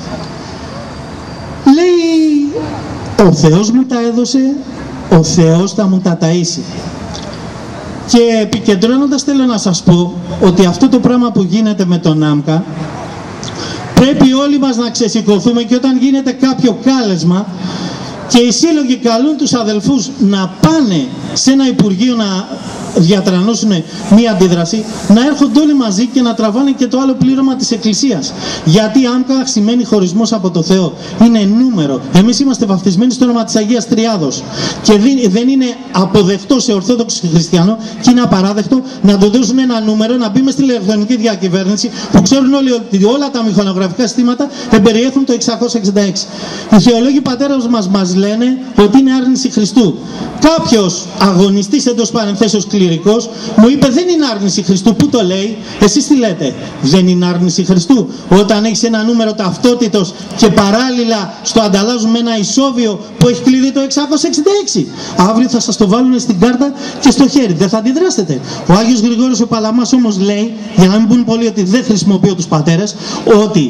Λέει: ο Θεός μου τα έδωσε, ο Θεός θα μου τα ταΐσει. Και επικεντρώνοντας, θέλω να σας πω ότι αυτό το πράγμα που γίνεται με τον ΆΜΚΑ, πρέπει όλοι μας να ξεσηκωθούμε, και όταν γίνεται κάποιο κάλεσμα και οι σύλλογοι καλούν τους αδελφούς να πάνε σε ένα υπουργείο να διατρανώσουν μία αντίδραση, να έρχονται όλοι μαζί και να τραβάνε και το άλλο πλήρωμα της Εκκλησίας. Γιατί ΆΜΚΑ σημαίνει χωρισμός από το Θεό. Είναι νούμερο. Εμείς είμαστε βαφτισμένοι στο όνομα της Αγίας Τριάδος. Και δεν είναι αποδεκτό σε Ορθόδοξο χριστιανό και είναι απαράδεκτο να του δώσουν ένα νούμερο, να μπει μες στη ηλεκτρονική διακυβέρνηση, που ξέρουν όλοι ότι όλα τα μηχανογραφικά συστήματα περιέχουν το εξακόσια εξήντα έξι. Οι θεολόγοι πατέρας μας μας λένε ότι είναι άρνηση Χριστού. Κάποιος αγωνιστής εντός παρενθέσεως κληρικός μου είπε: δεν είναι άρνηση Χριστού. Πού το λέει? Εσείς τι λέτε? Δεν είναι άρνηση Χριστού? Όταν έχεις ένα νούμερο ταυτότητος και παράλληλα στο ανταλλάζουμε ένα ισόβιο που έχει κλειδί το εξακόσια εξήντα έξι. Αύριο θα σας το βάλουν στην κάρτα και στο χέρι. Δεν θα αντιδράσετε. Ο Άγιος Γρηγόριος ο Παλαμάς όμως λέει, για να μην πούν πολλοί ότι δεν χρησιμοποιώ τους πατέρες, ότι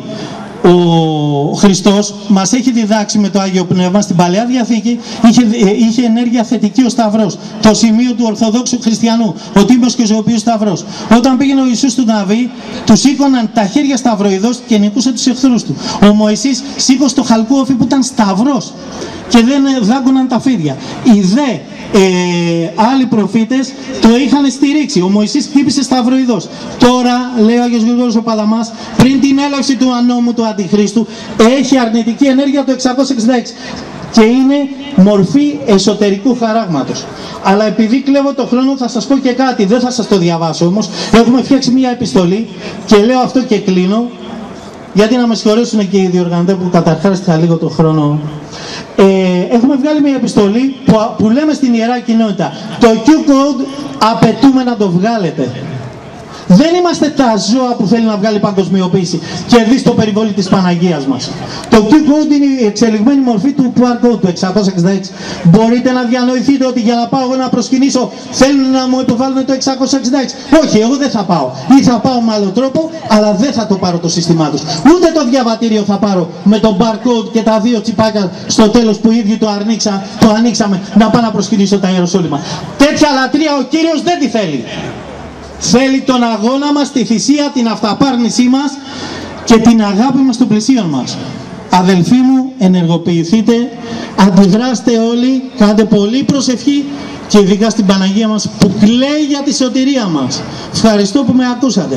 ο Χριστός μας έχει διδάξει με το Άγιο Πνεύμα στην Παλαιά Διαθήκη, είχε, είχε ενέργεια θετική ο Σταυρός, το σημείο του Ορθοδόξου Χριστιανού, ο τύμπος και ο ζωοποιός Σταυρός. Όταν πήγαινε ο Ιησούς του Ναβί, του σήκωναν τα χέρια σταυροειδώς και νικούσε τους εχθρούς του. Ο Μωυσής σήκωσε το χαλκούοφι που ήταν σταυρός και δεν δάγκωναν τα φίδια. Οι δε ε, άλλοι προφήτες το είχαν στηρίξει. Ο Μωυσής χτύπησε σταυροειδώς. Τώρα, λέει ο Άγιος Γρηγόριος ο Παλαμάς, πριν την έλευση του ανώμου του Αντιχρίστου, έχει αρνητική ενέργεια το εξακόσια εξήντα έξι και είναι μορφή εσωτερικού χαράγματος. Αλλά επειδή κλέβω το χρόνο, θα σας πω και κάτι, δεν θα σας το διαβάσω όμως. Έχουμε φτιάξει μια επιστολή και λέω αυτό και κλείνω, γιατί να με συγχωρέσουν και οι διοργανωτές που καταρχάρστηκα λίγο το χρόνο. Ε, έχουμε βγάλει μια επιστολή που, που λέμε στην Ιερά Κοινότητα: το Q-Code απαιτούμε να το βγάλετε. Δεν είμαστε τα ζώα που θέλει να βγάλει παγκοσμιοποίηση και δει στο περιβόλι της Παναγίας μας. Το Q-Code είναι η εξελιγμένη μορφή του κιου αρ Code του εξακόσια εξήντα έξι. Μπορείτε να διανοηθείτε ότι για να πάω εγώ να προσκυνήσω θέλουν να μου υποβάλουν το εξακόσια εξήντα έξι. Όχι, εγώ δεν θα πάω. Ή θα πάω με άλλο τρόπο, αλλά δεν θα το πάρω το σύστημά τους. Ούτε το διαβατήριο θα πάρω με το barcode και τα δύο τσιπάκια στο τέλος που οι ίδιοι το, αρνίξα, το ανοίξαμε να πάω να προσκυνήσω τα Ιεροσόλυμα. Τέτοια λατρεία ο Κύριος δεν τη θέλει. Θέλει τον αγώνα μας, τη θυσία, την αυταπάρνησή μας και την αγάπη μας των πλησίων μας. Αδελφοί μου, ενεργοποιηθείτε, αντιδράστε όλοι, κάντε πολύ προσευχή και ειδικά στην Παναγία μας που κλαίει για τη σωτηρία μας. Ευχαριστώ που με ακούσατε.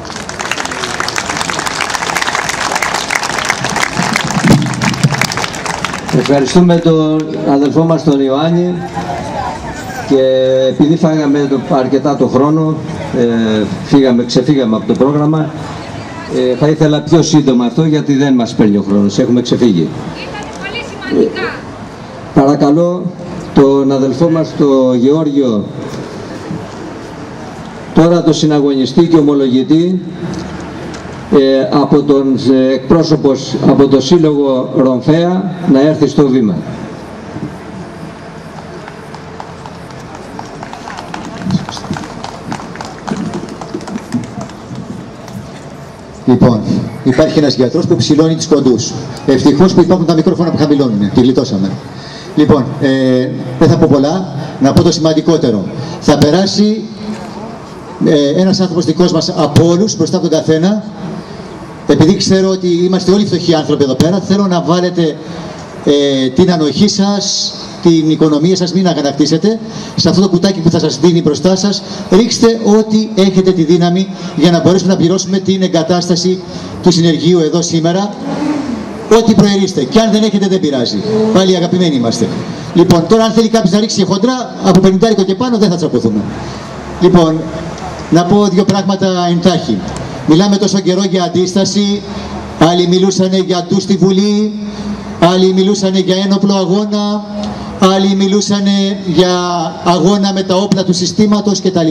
Ευχαριστούμε τον αδελφό μας τον Ιωάννη, και επειδή φάγαμε το, αρκετά το χρόνο, ε, φύγαμε, ξεφύγαμε από το πρόγραμμα, ε, θα ήθελα πιο σύντομα αυτό, γιατί δεν μας παίρνει ο χρόνος, έχουμε ξεφύγει. Πολύ σημαντικά. Ε, παρακαλώ τον αδελφό μας τον Γεώργιο, τώρα το συναγωνιστή και ομολογητή, ε, από τον ε, εκπρόσωπος από το Σύλλογο Ρομφέα, να έρθει στο βήμα. Λοιπόν, υπάρχει ένας γιατρός που ψηλώνει τους κοντούς. Ευτυχώς που υπάρχουν τα μικρόφωνα που χαμηλώνουν. Τη γλιτώσαμε. Λοιπόν, ε, δεν θα πω πολλά. Να πω το σημαντικότερο. Θα περάσει ε, ένας άνθρωπος δικός μας από όλους μπροστά από τον καθένα. επειδή ξέρω ότι είμαστε όλοι φτωχοί άνθρωποι εδώ πέρα, θέλω να βάλετε ε, την ανοχή σας, την οικονομία σας, μην αγανακτήσετε. Σε αυτό το κουτάκι που θα σας δίνει μπροστά σας, ρίξτε ό,τι έχετε τη δύναμη για να μπορέσουμε να πληρώσουμε την εγκατάσταση του συνεργείου εδώ σήμερα. Ό,τι προερίστε. Και αν δεν έχετε, δεν πειράζει. Πάλι αγαπημένοι είμαστε. Λοιπόν, τώρα αν θέλει κάποιος να ρίξει χοντρά, από πενηντάρικο και πάνω δεν θα τσακωθούμε. Λοιπόν, να πω δύο πράγματα εντάχει. Μιλάμε τόσο καιρό για αντίσταση, άλλοι μιλούσαν για ντου στη Βουλή, άλλοι μιλούσαν για ένοπλο αγώνα, άλλοι μιλούσαν για αγώνα με τα όπλα του συστήματος κτλ.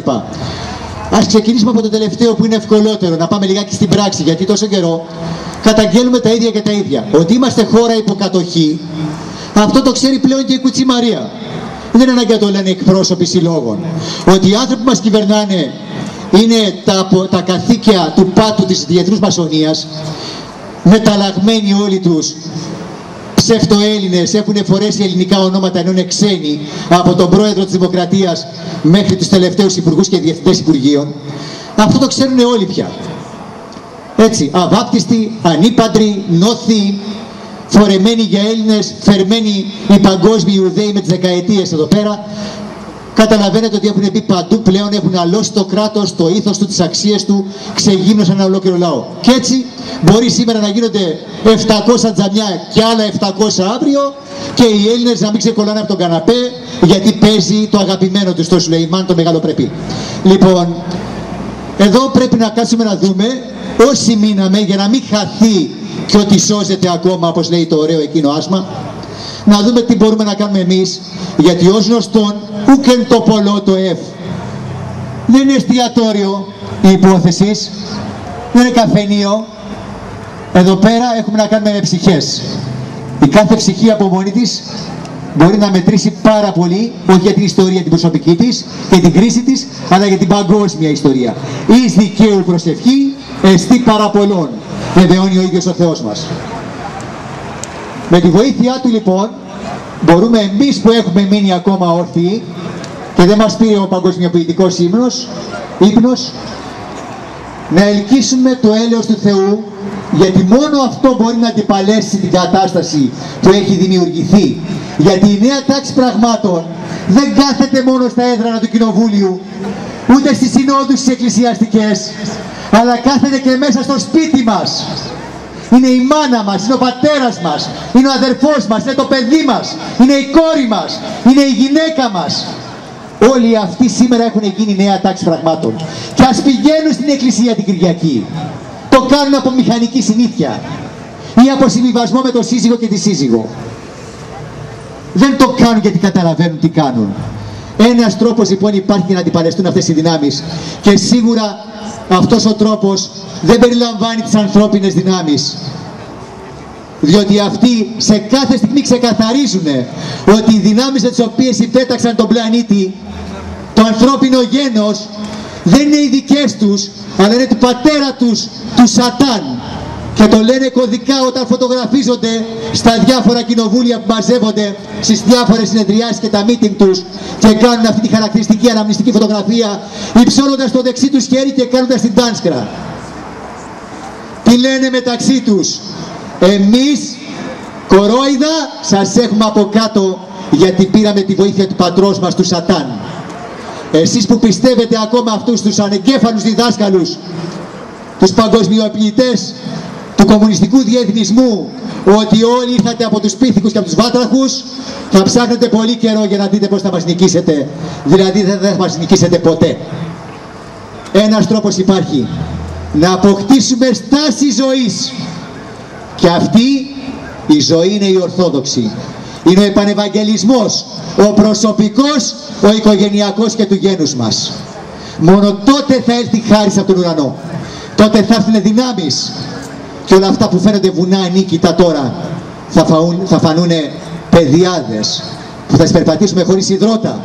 Ας ξεκινήσουμε από το τελευταίο που είναι ευκολότερο, να πάμε λιγάκι στην πράξη, γιατί τόσο καιρό καταγγέλουμε τα ίδια και τα ίδια. Ότι είμαστε χώρα υποκατοχή, αυτό το ξέρει πλέον και η Κουτσή Μαρία. Δεν είναι ανάγκη να το λένε εκπρόσωποι συλλόγων. Ότι οι άνθρωποι που μας κυβερνάνε είναι τα, τα καθήκια του πάτου της διεθνούς μασονίας, μεταλλαγμένοι όλοι τους ψευτοέλληνες, έχουν φορέσει ελληνικά ονόματα ενώ είναι ξένοι, από τον πρόεδρο της Δημοκρατίας μέχρι τους τελευταίους υπουργούς και διευθυντές υπουργείων. Αυτό το ξέρουν όλοι πια. Έτσι, αβάπτιστοι, ανήπαντροι, νόθοι, φορεμένοι για Έλληνες, φερμένοι οι παγκόσμιοι Ιουδαίοι με τις δεκαετίες εδώ πέρα. Καταλαβαίνετε ότι έχουν μπει παντού πλέον, έχουν αλώσει το κράτος, το ήθος του, τις αξίες του, ξεγύμνωσαν ένα ολόκληρο λαό. Και έτσι μπορεί σήμερα να γίνονται επτακόσια τζαμιά και άλλα επτακόσια αύριο και οι Έλληνες να μην ξεκολλάνε από τον καναπέ γιατί παίζει το αγαπημένο τους, το Σουλεϊμάν, το μεγαλοπρεπή. Λοιπόν, εδώ πρέπει να κάτσουμε να δούμε όσοι μείναμε για να μην χαθεί και ότι σώζεται ακόμα, όπως λέει το ωραίο εκείνο άσμα, να δούμε τι μπορούμε να κάνουμε εμείς, γιατί ως γνωστόν ούκεν το πολλό το εφ. Δεν είναι εστιατόριο η υπόθεση, δεν είναι καφενείο. Εδώ πέρα έχουμε να κάνουμε με ψυχές. Η κάθε ψυχή από μόνη της μπορεί να μετρήσει πάρα πολύ, όχι για την ιστορία την προσωπική της και την κρίση της, αλλά για την παγκόσμια ιστορία. Εις δικαίου προσευχή, εστί παραπολών, βεβαιώνει ο ίδιος ο Θεός μας. Με τη βοήθειά του λοιπόν μπορούμε εμείς που έχουμε μείνει ακόμα όρθιοι και δεν μας πήρε ο παγκοσμιοποιητικός ύμνος, ύπνος, να ελκύσουμε το έλεος του Θεού, γιατί μόνο αυτό μπορεί να αντιπαλέσει την κατάσταση που έχει δημιουργηθεί. Γιατί η νέα τάξη πραγμάτων δεν κάθεται μόνο στα έδρανα του Κοινοβούλιου, ούτε στις συνόδους τις εκκλησιαστικές, αλλά κάθεται και μέσα στο σπίτι μας. Είναι η μάνα μας, είναι ο πατέρας μας, είναι ο αδερφός μας, είναι το παιδί μας, είναι η κόρη μας, είναι η γυναίκα μας. Όλοι αυτοί σήμερα έχουν γίνει νέα τάξη πραγμάτων. Και ας πηγαίνουν στην εκκλησία την Κυριακή. Το κάνουν από μηχανική συνήθεια ή από συμβιβασμό με τον σύζυγο και τη σύζυγο. Δεν το κάνουν γιατί καταλαβαίνουν τι κάνουν. Ένας τρόπος λοιπόν υπάρχει για να αντιπαλεστούν αυτές οι δυνάμεις. Και σίγουρα αυτός ο τρόπος δεν περιλαμβάνει τις ανθρώπινες δυνάμεις. Διότι αυτοί σε κάθε στιγμή ξεκαθαρίζουν ότι οι δυνάμεις με τις οποίες υπέταξαν τον πλανήτη, το ανθρώπινο γένος, δεν είναι οι δικές τους, αλλά είναι του πατέρα τους, του Σατάν. Και το λένε κωδικά όταν φωτογραφίζονται στα διάφορα κοινοβούλια που μαζεύονται, στις διάφορες συνεδριάσεις και τα meeting τους και κάνουν αυτή τη χαρακτηριστική αναμνηστική φωτογραφία, υψώνοντας το δεξί τους χέρι και κάνοντας την τάνσκρα. Τι λένε μεταξύ τους? Εμείς κορόιδα σας έχουμε από κάτω γιατί πήραμε τη βοήθεια του πατρός μας, του Σατάν. Εσείς που πιστεύετε ακόμα αυτούς τους ανεγκέφαλους διδάσκαλους, τους παγκοσμιοποιητές του κομμουνιστικού διεθνισμού, ότι όλοι ήρθατε από τους πίθηκους και από τους βάτραχους, θα ψάχνετε πολύ καιρό για να δείτε πώς θα μας νικήσετε. Δηλαδή δεν θα μας νικήσετε ποτέ. Ένας τρόπος υπάρχει: να αποκτήσουμε στάση ζωής. Και αυτή η ζωή είναι η Ορθόδοξη. Είναι ο επανευαγγελισμός, ο προσωπικός, ο οικογενειακός και του γένους μας. Μόνο τότε θα έλθει χάρις από τον ουρανό. Τότε θα έρθουν δυνάμεις και όλα αυτά που φαίνονται βουνά ανίκητα τώρα θα, φαούν, θα φανούν παιδιάδες που θα σπερπατήσουμε χωρίς υδρότα.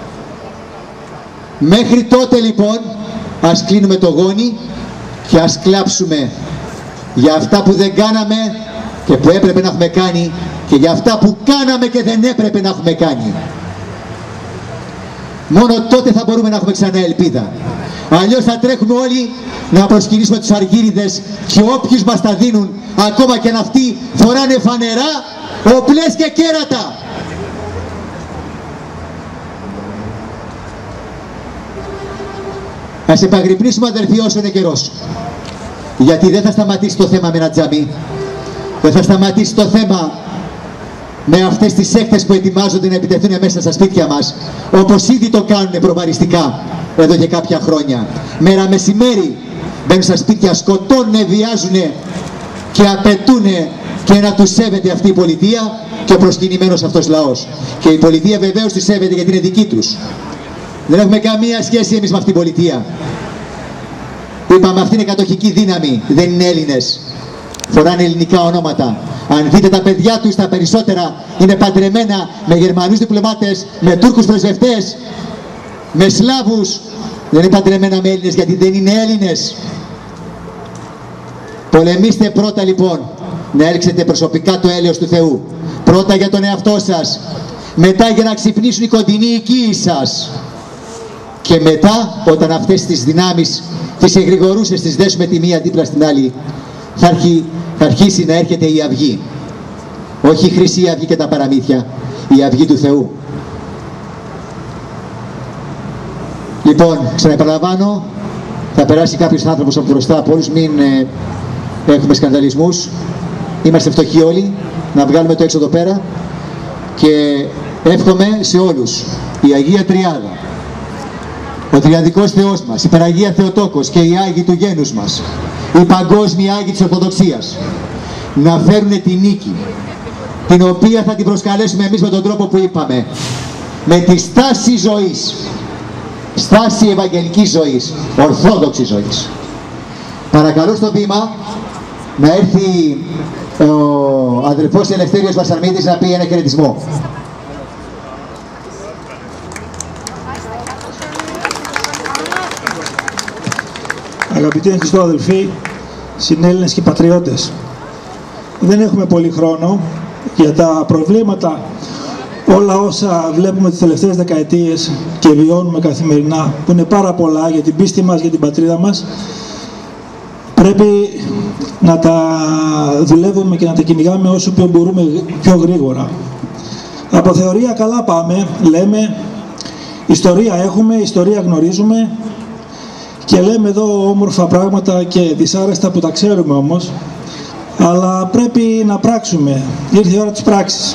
Μέχρι τότε λοιπόν ας κλείνουμε το γόνι και ας κλάψουμε για αυτά που δεν κάναμε και που έπρεπε να έχουμε κάνει και για αυτά που κάναμε και δεν έπρεπε να έχουμε κάνει. Μόνο τότε θα μπορούμε να έχουμε ξανά ελπίδα. Αλλιώς θα τρέχουμε όλοι να προσκυνήσουμε τους αργύριδες και όποιους μας τα δίνουν, ακόμα και αν αυτοί φοράνε φανερά, οπλές και κέρατα. Ας επαγρυπνήσουμε, αδερφοί, όσο είναι καιρός. Γιατί δεν θα σταματήσει το θέμα με ένα τζαμί. Δεν θα σταματήσει το θέμα με αυτές τις σέκτες που ετοιμάζονται να επιτεθούν μέσα στα σπίτια μας, όπως ήδη το κάνουν προβαριστικά εδώ και κάποια χρόνια. Μέρα μεσημέρι μπαίνουν στα σπίτια, σκοτώνουν, βιάζουν και απαιτούν και να τους σέβεται αυτή η πολιτεία και ο προσκυνημένος αυτός λαός. Και η πολιτεία βεβαίως τη σέβεται γιατί είναι δική τους. Δεν έχουμε καμία σχέση εμείς με αυτή την πολιτεία. Είπαμε, αυτή είναι κατοχική δύναμη, δεν είναι Έλληνες. Φοράνε ελληνικά ονόματα. Αν δείτε τα παιδιά τους, τα περισσότερα είναι παντρεμένα με Γερμανούς διπλωμάτες, με Τούρκους πρεσβευτές, με Σλάβους. Δεν είναι παντρεμένα με Έλληνες γιατί δεν είναι Έλληνες. Πολεμήστε πρώτα λοιπόν να έλξετε προσωπικά το έλεος του Θεού. Πρώτα για τον εαυτό σας. Μετά για να ξυπνήσουν οι κοντινοί οικοί σας. Και μετά, όταν αυτές τις δυνάμεις τις εγρηγορούσες τις δέσουμε τη μία δίπλα στην άλλη, θα, αρχί, θα αρχίσει να έρχεται η αυγή. Όχι η Χρυσή Αυγή και τα παραμύθια, η αυγή του Θεού. Λοιπόν, ξαναεπαναλαμβάνω, θα περάσει κάποιος άνθρωπος από μπροστά από όλους, μην ε, έχουμε σκανδαλισμούς. Είμαστε φτωχοί όλοι, να βγάλουμε το έξω εδώ πέρα και εύχομαι σε όλους η Αγία Τριάδα, ο Τριαδικός Θεός μας, η Παναγία Θεοτόκος και οι Άγιοι του γένους μας, οι παγκόσμιοι Άγιοι της Ορθοδοξίας, να φέρουν τη νίκη, την οποία θα την προσκαλέσουμε εμείς με τον τρόπο που είπαμε, με τη στάση ζωής, στάση ευαγγελικής ζωής, ορθόδοξης ζωής. Παρακαλώ στο βήμα να έρθει ο αδελφός Ελευθέριος Βασαρμίδης να πει ένα χαιρετισμό. Αγαπητοί εν Χριστώ αδελφοί, συνέλληνες και πατριώτες, δεν έχουμε πολύ χρόνο για τα προβλήματα, όλα όσα βλέπουμε τις τελευταίες δεκαετίες και βιώνουμε καθημερινά, που είναι πάρα πολλά για την πίστη μας, για την πατρίδα μας. Πρέπει να τα δουλεύουμε και να τα κυνηγάμε όσο πιο μπορούμε πιο γρήγορα. Από θεωρία καλά πάμε, λέμε, ιστορία έχουμε, ιστορία γνωρίζουμε, και λέμε εδώ όμορφα πράγματα και δυσάρεστα που τα ξέρουμε όμως, αλλά πρέπει να πράξουμε. Ήρθε η ώρα της πράξης.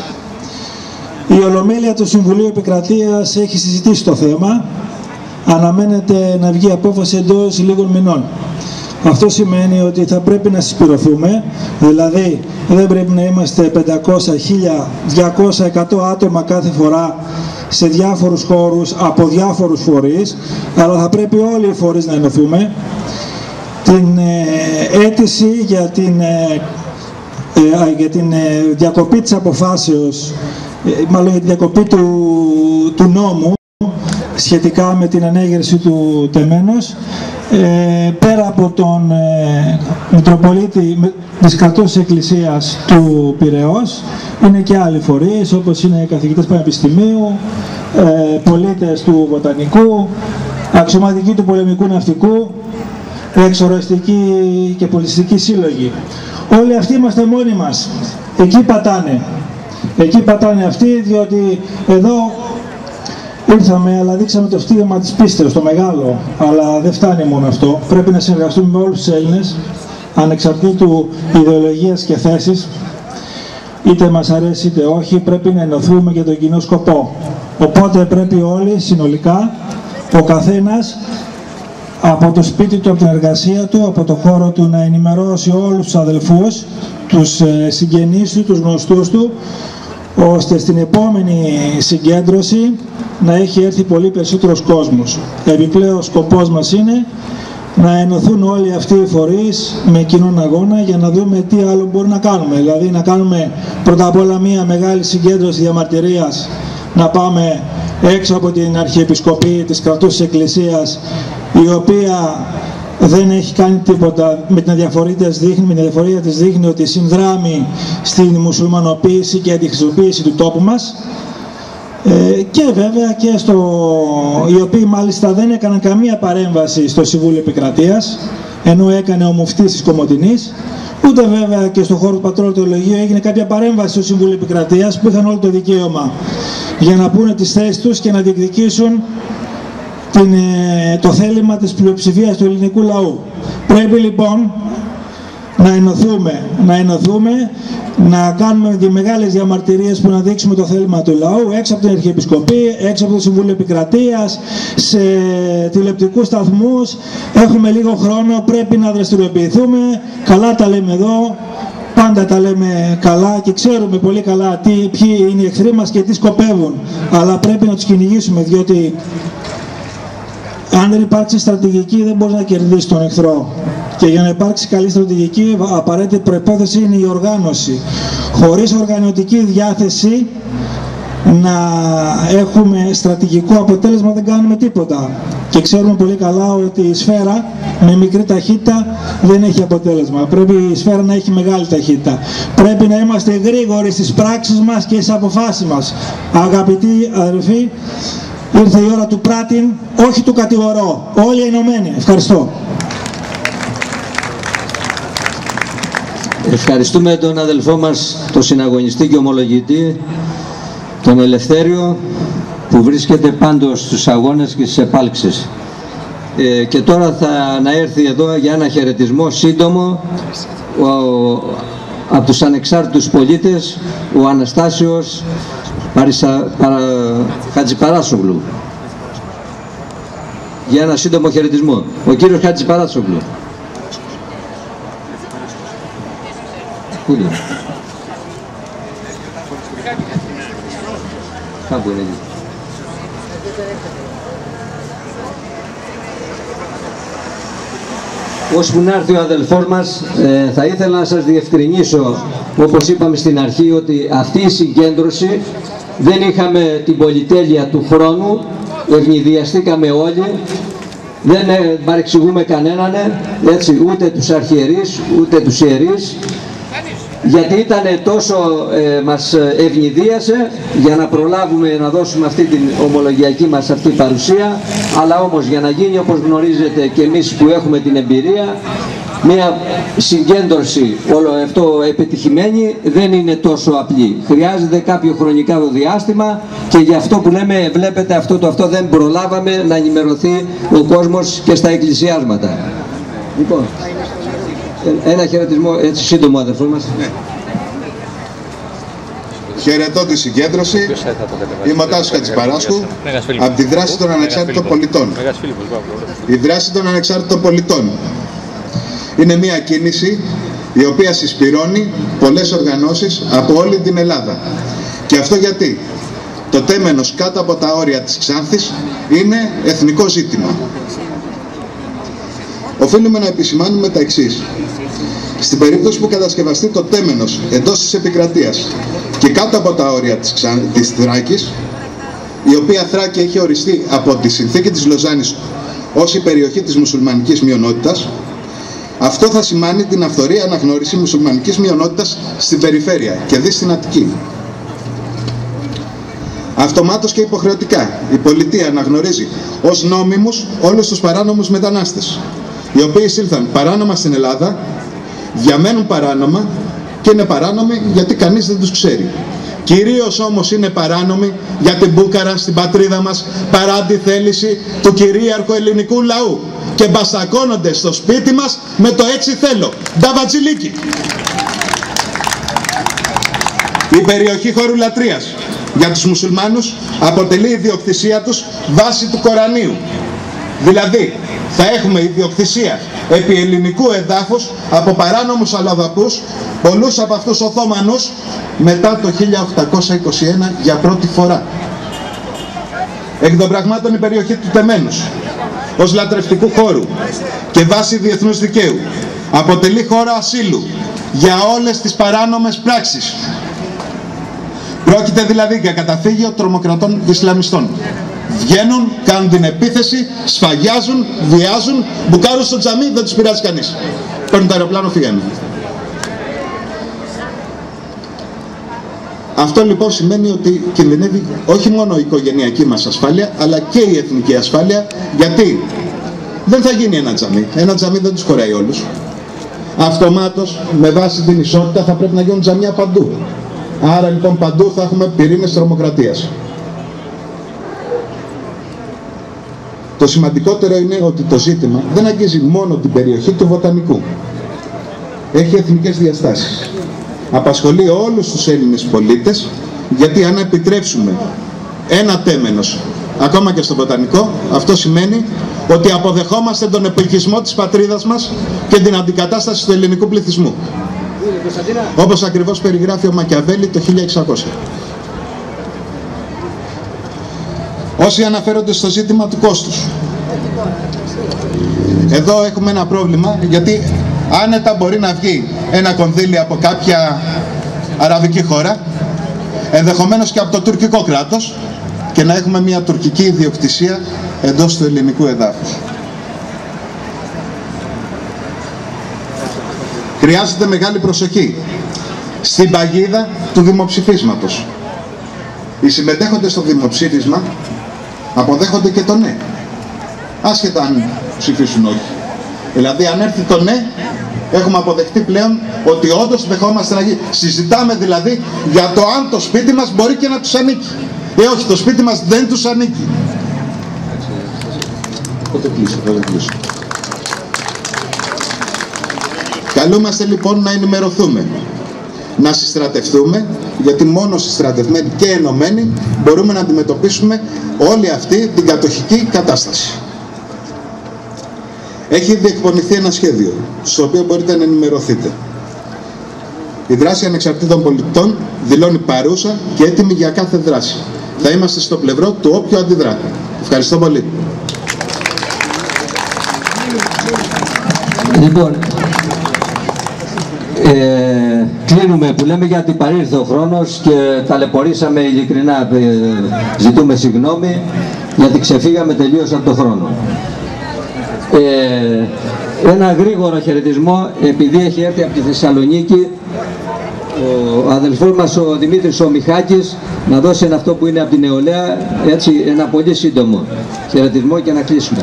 Η Ολομέλεια του Συμβουλίου Επικρατείας έχει συζητήσει το θέμα. Αναμένεται να βγει απόφαση εντός λίγων μηνών. Αυτό σημαίνει ότι θα πρέπει να συσπηρωθούμε, δηλαδή δεν πρέπει να είμαστε πεντακόσια, χίλια, διακόσια, εκατό άτομα κάθε φορά σε διάφορους χώρους, από διάφορους φορείς, αλλά θα πρέπει όλοι οι φορείς να ενωθούμε. Την ε, αίτηση για την, ε, ε, για την ε, διακοπή της αποφάσεως, ε, μάλλον για τη διακοπή του, του νόμου σχετικά με την ανέγερση του τεμένος, ε, πέρα από τον ε, Μητροπολίτη της Κρατούς Εκκλησίας του Πειραιώς, είναι και άλλοι φορείς, όπως είναι καθηγητές πανεπιστημίου, ε, πολίτες του Βοτανικού, αξιωματικοί του Πολεμικού Ναυτικού, εξορρεστικοί και πολιτιστικοί σύλλογοι. Όλοι αυτοί είμαστε μόνοι μας. Εκεί πατάνε. Εκεί πατάνε αυτοί, διότι εδώ ήρθαμε, αλλά δείξαμε το στίγμα της πίστεως, το μεγάλο. Αλλά δεν φτάνει μόνο αυτό. Πρέπει να συνεργαστούμε με όλους τους Έλληνες, ανεξαρτήτου ιδεολογίας και θέσης. Είτε μας αρέσει είτε όχι, πρέπει να ενωθούμε για τον κοινό σκοπό. Οπότε πρέπει όλοι συνολικά, ο καθένας από το σπίτι του, από την εργασία του, από το χώρο του, να ενημερώσει όλους τους αδελφούς, τους συγγενείς του, τους γνωστούς του, ώστε στην επόμενη συγκέντρωση να έχει έρθει πολύ περισσότερος κόσμος. Επιπλέον σκοπός μας είναι να ενωθούν όλοι αυτοί οι φορείς με κοινόν αγώνα για να δούμε τι άλλο μπορούμε να κάνουμε. Δηλαδή να κάνουμε πρώτα απ' όλα μια μεγάλη συγκέντρωση διαμαρτυρίας, να πάμε έξω από την Αρχιεπισκοπή της Κρατούς Εκκλησίας, η οποία δεν έχει κάνει τίποτα, με την αδιαφορία της δείχνει, με την αδιαφορία της δείχνει ότι συνδράμει στην μουσουλμανοποίηση και αντιχριστοποίηση του τόπου μας. Ε, και βέβαια και στο, οι οποίοι μάλιστα δεν έκαναν καμία παρέμβαση στο Συμβούλιο Επικρατείας, ενώ έκανε ο μουφτής της Κομοτηνής, ούτε βέβαια και στον χώρο του πατρόλου έγινε κάποια παρέμβαση στο Συμβούλιο Επικρατείας που είχαν όλο το δικαίωμα για να πούνε τις θέσεις τους και να διεκδικήσουν την, το θέλημα της πλειοψηφίας του ελληνικού λαού. Πρέπει λοιπόν να ενωθούμε, να ενωθούμε, να κάνουμε και μεγάλες διαμαρτυρίες που να δείξουμε το θέλημα του λαού έξω από την Αρχιεπισκοπή, έξω από το Συμβούλιο Επικρατείας, σε τηλεοπτικούς σταθμούς. Έχουμε λίγο χρόνο, πρέπει να δραστηριοποιηθούμε. Καλά τα λέμε εδώ, πάντα τα λέμε καλά και ξέρουμε πολύ καλά τι, ποιοι είναι οι εχθροί μας και τι σκοπεύουν. Αλλά πρέπει να τους κυνηγήσουμε, διότι αν δεν υπάρξει στρατηγική δεν μπορεί να κερδίσει τον εχθρό. Και για να υπάρξει καλή στρατηγική, απαραίτητη προϋπόθεση είναι η οργάνωση. Χωρίς οργανωτική διάθεση να έχουμε στρατηγικό αποτέλεσμα δεν κάνουμε τίποτα. Και ξέρουμε πολύ καλά ότι η σφαίρα με μικρή ταχύτητα δεν έχει αποτέλεσμα. Πρέπει η σφαίρα να έχει μεγάλη ταχύτητα. Πρέπει να είμαστε γρήγοροι στις πράξεις μας και στις αποφάσεις μας. Αγαπητοί αδελφοί, ήρθε η ώρα του πράτην, όχι του κατηγορώ. Όλοι ενωμένοι. Ευχαριστώ. Ευχαριστούμε τον αδελφό μας, τον συναγωνιστή και ομολογητή, τον Ελευθέριο, που βρίσκεται πάντως στους αγώνες και στις επάλξεις. Ε, και τώρα θα να έρθει εδώ για ένα χαιρετισμό σύντομο ο, από τους ανεξάρτητους πολίτες, ο Αναστάσιος Παρισα, παρα, Χατζηπαράσογλου. Για ένα σύντομο χαιρετισμό. Ο κύριος Χατζηπαράσογλου. Πού είναι? Κάπου είναι εκεί. Ώσπου να έρθει ο αδελφός μας, ε, θα ήθελα να σας διευκρινίσω, όπως είπαμε στην αρχή, ότι αυτή η συγκέντρωση δεν είχαμε την πολυτέλεια του χρόνου, ευνηδιαστήκαμε όλοι, δεν ε, παρεξηγούμε κανέναν, έτσι, ούτε τους αρχιερείς, ούτε τους ιερείς, γιατί ήταν τόσο, ε, μας ευνηδίασε για να προλάβουμε να δώσουμε αυτή την ομολογιακή μας αυτή παρουσία, αλλά όμως για να γίνει, όπως γνωρίζετε και εμείς που έχουμε την εμπειρία, μια συγκέντρωση όλο αυτό επιτυχημένη δεν είναι τόσο απλή. Χρειάζεται κάποιο χρονικά διάστημα και γι' αυτό που λέμε, βλέπετε αυτό το αυτό δεν προλάβαμε να ενημερωθεί ο κόσμος και στα εκκλησιάσματα. Λοιπόν, ένα χαιρετισμό έτσι σύντομο αδερφό μας. Ναι. Χαιρετώ τη συγκέντρωση. Είμαι ο Τάσος Χατζηπαράσχου από τη δράση των ανεξάρτητων πολιτών. Η δράση των ανεξάρτητων πολιτών είναι μια κίνηση η οποία συσπυρώνει πολλές οργανώσεις από όλη την Ελλάδα. Και αυτό γιατί το τέμενος κάτω από τα όρια της Ξάνθης είναι εθνικό ζήτημα. Οφείλουμε να επισημάνουμε τα εξής. Στην περίπτωση που κατασκευαστεί το τέμενος εντός της επικρατείας και κάτω από τα όρια της, Ξα... της Θράκης, η οποία Θράκη έχει οριστεί από τη συνθήκη της Λοζάνης ως η περιοχή της μουσουλμανικής μειονότητας, αυτό θα σημάνει την αυθορή αναγνώριση μουσουλμανικής μειονότητας στην περιφέρεια και δι στην Αττική. Αυτομάτως και υποχρεωτικά η πολιτεία αναγνωρίζει ως νόμιμους όλους τους παράνομους μετανάστες, οι οποίοι ήλθαν παράνομα στην Ελλάδα, διαμένουν παράνομα και είναι παράνομοι γιατί κανείς δεν τους ξέρει. Κυρίως όμως είναι παράνομοι γιατί μπούκαραν στην πατρίδα μας παρά τη θέληση του κυρίαρχου ελληνικού λαού και μπαστακώνονται στο σπίτι μας με το έτσι θέλω, νταβατζιλίκι. Η περιοχή χώρου λατρείας για τους μουσουλμάνους αποτελεί ιδιοκτησία τους βάσει του Κορανίου. Δηλαδή θα έχουμε ιδιοκτησία επί ελληνικού εδάφους από παράνομους αλλοδαπούς, πολλούς από αυτούς Οθωμανούς, μετά το χίλια οκτακόσια είκοσι ένα για πρώτη φορά. Εκ των πραγμάτων η περιοχή του Τεμένους ως λατρευτικού χώρου και βάσει διεθνούς δικαίου αποτελεί χώρα ασύλου για όλες τις παράνομες πράξεις. Πρόκειται δηλαδή για καταφύγιο τρομοκρατών Ισλαμιστών. Βγαίνουν, κάνουν την επίθεση, σφαγιάζουν, βιάζουν, μπουκάρουν στο τζαμί, δεν τους πειράζει κανείς. Παίρνουν το αεροπλάνο, φύγανε. Αυτό λοιπόν σημαίνει ότι κινδυνεύει όχι μόνο η οικογενειακή μας ασφάλεια, αλλά και η εθνική ασφάλεια, γιατί δεν θα γίνει ένα τζαμί. Ένα τζαμί δεν τους χωράει όλους. Αυτομάτως, με βάση την ισότητα, θα πρέπει να γίνουν τζαμιά παντού. Άρα λοιπόν παντού θα έχουμε πυρήνες τρομοκρατίας. Το σημαντικότερο είναι ότι το ζήτημα δεν αγγίζει μόνο την περιοχή του Βοτανικού. Έχει εθνικές διαστάσεις. Απασχολεί όλους τους Έλληνες πολίτες, γιατί αν επιτρέψουμε ένα τέμενος ακόμα και στο Βοτανικό, αυτό σημαίνει ότι αποδεχόμαστε τον επικισμό της πατρίδας μας και την αντικατάσταση του ελληνικού πληθυσμού. Όπως ακριβώς περιγράφει ο Μακιαβέλη το χίλια εξακόσια. Όσοι αναφέρονται στο ζήτημα του κόστους. Εδώ έχουμε ένα πρόβλημα, γιατί άνετα μπορεί να βγει ένα κονδύλι από κάποια αραβική χώρα, ενδεχομένως και από το τουρκικό κράτος, και να έχουμε μια τουρκική ιδιοκτησία εντός του ελληνικού εδάφους. Χρειάζεται μεγάλη προσοχή στην παγίδα του δημοψηφίσματος. Οι συμμετέχοντες στο δημοψήφισμα αποδέχονται και το ναι, άσχετα αν ψηφίσουν όχι. Δηλαδή αν έρθει το ναι, έχουμε αποδεχτεί πλέον ότι όντως δεχόμαστε να γίνει. Συζητάμε δηλαδή για το αν το σπίτι μας μπορεί και να τους ανήκει. Ε, όχι, το σπίτι μας δεν τους ανήκει. Πότε κλείσω, πότε κλείσω. Καλούμαστε λοιπόν να ενημερωθούμε, να συστρατευτούμε, γιατί μόνο συστρατευμένοι και ενωμένοι μπορούμε να αντιμετωπίσουμε όλη αυτή την κατοχική κατάσταση. Έχει ήδη εκπονηθεί ένα σχέδιο, στο οποίο μπορείτε να ενημερωθείτε. Η δράση ανεξαρτήτων πολιτών δηλώνει παρούσα και έτοιμη για κάθε δράση. Θα είμαστε στο πλευρό του όποιου αντιδρά. Ευχαριστώ πολύ. Λοιπόν, ε, κλείνουμε που λέμε, γιατί παρήλθε ο χρόνος και ταλαιπωρήσαμε ειλικρινά. Ε, ζητούμε συγγνώμη γιατί ξεφύγαμε τελείως από το χρόνο. Ε, ένα γρήγορο χαιρετισμό, επειδή έχει έρθει από τη Θεσσαλονίκη ο αδελφός μας ο Δημήτρης ο Μιχάκης, να δώσει ένα αυτό που είναι από την νεολαία, έτσι ένα πολύ σύντομο χαιρετισμό και να κλείσουμε.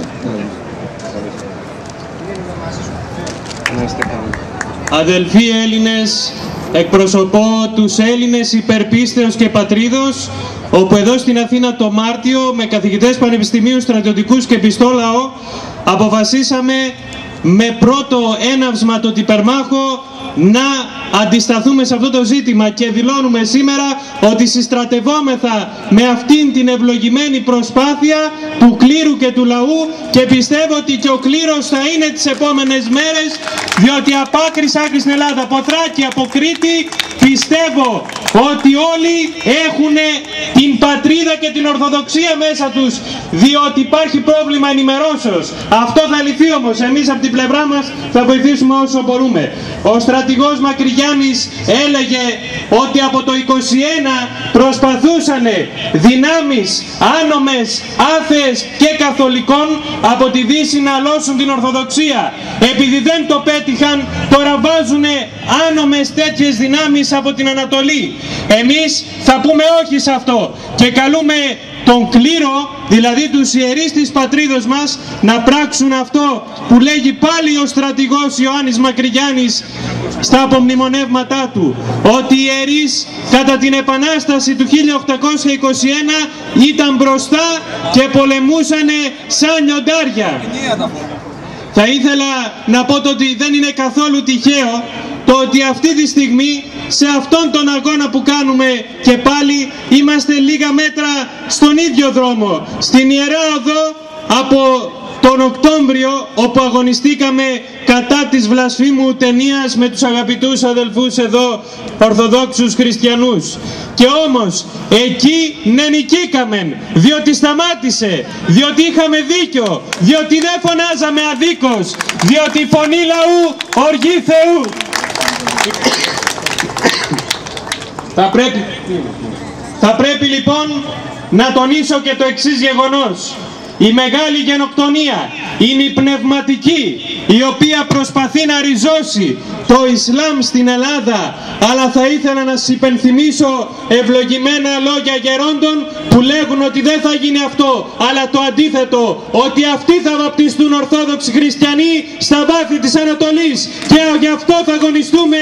Αδελφοί Έλληνες, εκπροσωπώ τους Έλληνες υπερπίστεως και πατρίδος, όπου εδώ στην Αθήνα το Μάρτιο με καθηγητές πανεπιστημίου, στρατιωτικούς και πιστό λαό αποφασίσαμε με πρώτο έναυσμα τον Τυπερμάχο να αντισταθούμε σε αυτό το ζήτημα και δηλώνουμε σήμερα ότι συστρατευόμεθα με αυτήν την ευλογημένη προσπάθεια του κλήρου και του λαού, και πιστεύω ότι και ο κλήρος θα είναι τις επόμενες μέρες, διότι από άκρη σ' άκρη στην Ελλάδα, από Θράκη, από Κρήτη, πιστεύω ότι όλοι έχουν την πατρίδα και την Ορθοδοξία μέσα τους, διότι υπάρχει πρόβλημα ενημερώσεως. Αυτό θα λυθεί όμως. Εμείς από την πλευρά μας θα βοηθήσουμε όσο μπορούμε. Ο στρατηγός Μακρυγιάννης έλεγε ότι από το είκοσι ένα προσπαθούσαν δυνάμεις άνομες, άθεες και καθολικών από τη Δύση να αλώσουν την Ορθοδοξία. Επειδή δεν το πέτυχαν, τώρα βάζουν άνομες τέτοιες δυνάμεις από την Ανατολή. Εμείς θα πούμε όχι σε αυτό και καλούμε τον κλήρο, δηλαδή τους ιερείς της πατρίδος μας, να πράξουν αυτό που λέγει πάλι ο στρατηγός Ιωάννης Μακρυγιάννης στα απομνημονεύματά του, ότι οι ιερείς κατά την Επανάσταση του χίλια οκτακόσια είκοσι ένα ήταν μπροστά και πολεμούσαν σαν λιοντάρια. Θα ήθελα να πω το ότι δεν είναι καθόλου τυχαίο το ότι αυτή τη στιγμή σε αυτόν τον αγώνα που κάνουμε και πάλι είμαστε λίγα μέτρα στον ίδιο δρόμο, στην Ιερά Οδό από τον Οκτώβριο, όπου αγωνιστήκαμε κατά της βλασφήμου ταινίας με τους αγαπητούς αδελφούς εδώ Ορθοδόξους Χριστιανούς. Και όμως εκεί ναι νικήκαμε, διότι σταμάτησε, διότι είχαμε δίκιο, διότι δεν φωνάζαμε αδίκως, διότι η φωνή λαού οργή Θεού. Θα πρέπει, θα πρέπει λοιπόν να τονίσω και το εξής γεγονός. Η μεγάλη γενοκτονία είναι η πνευματική, η οποία προσπαθεί να ριζώσει το Ισλάμ στην Ελλάδα, αλλά θα ήθελα να σας υπενθυμίσω ευλογημένα λόγια γερόντων που λέγουν ότι δεν θα γίνει αυτό, αλλά το αντίθετο, ότι αυτοί θα βαπτιστούν Ορθόδοξοι Χριστιανοί στα βάθη της Ανατολής, και γι' αυτό θα αγωνιστούμε.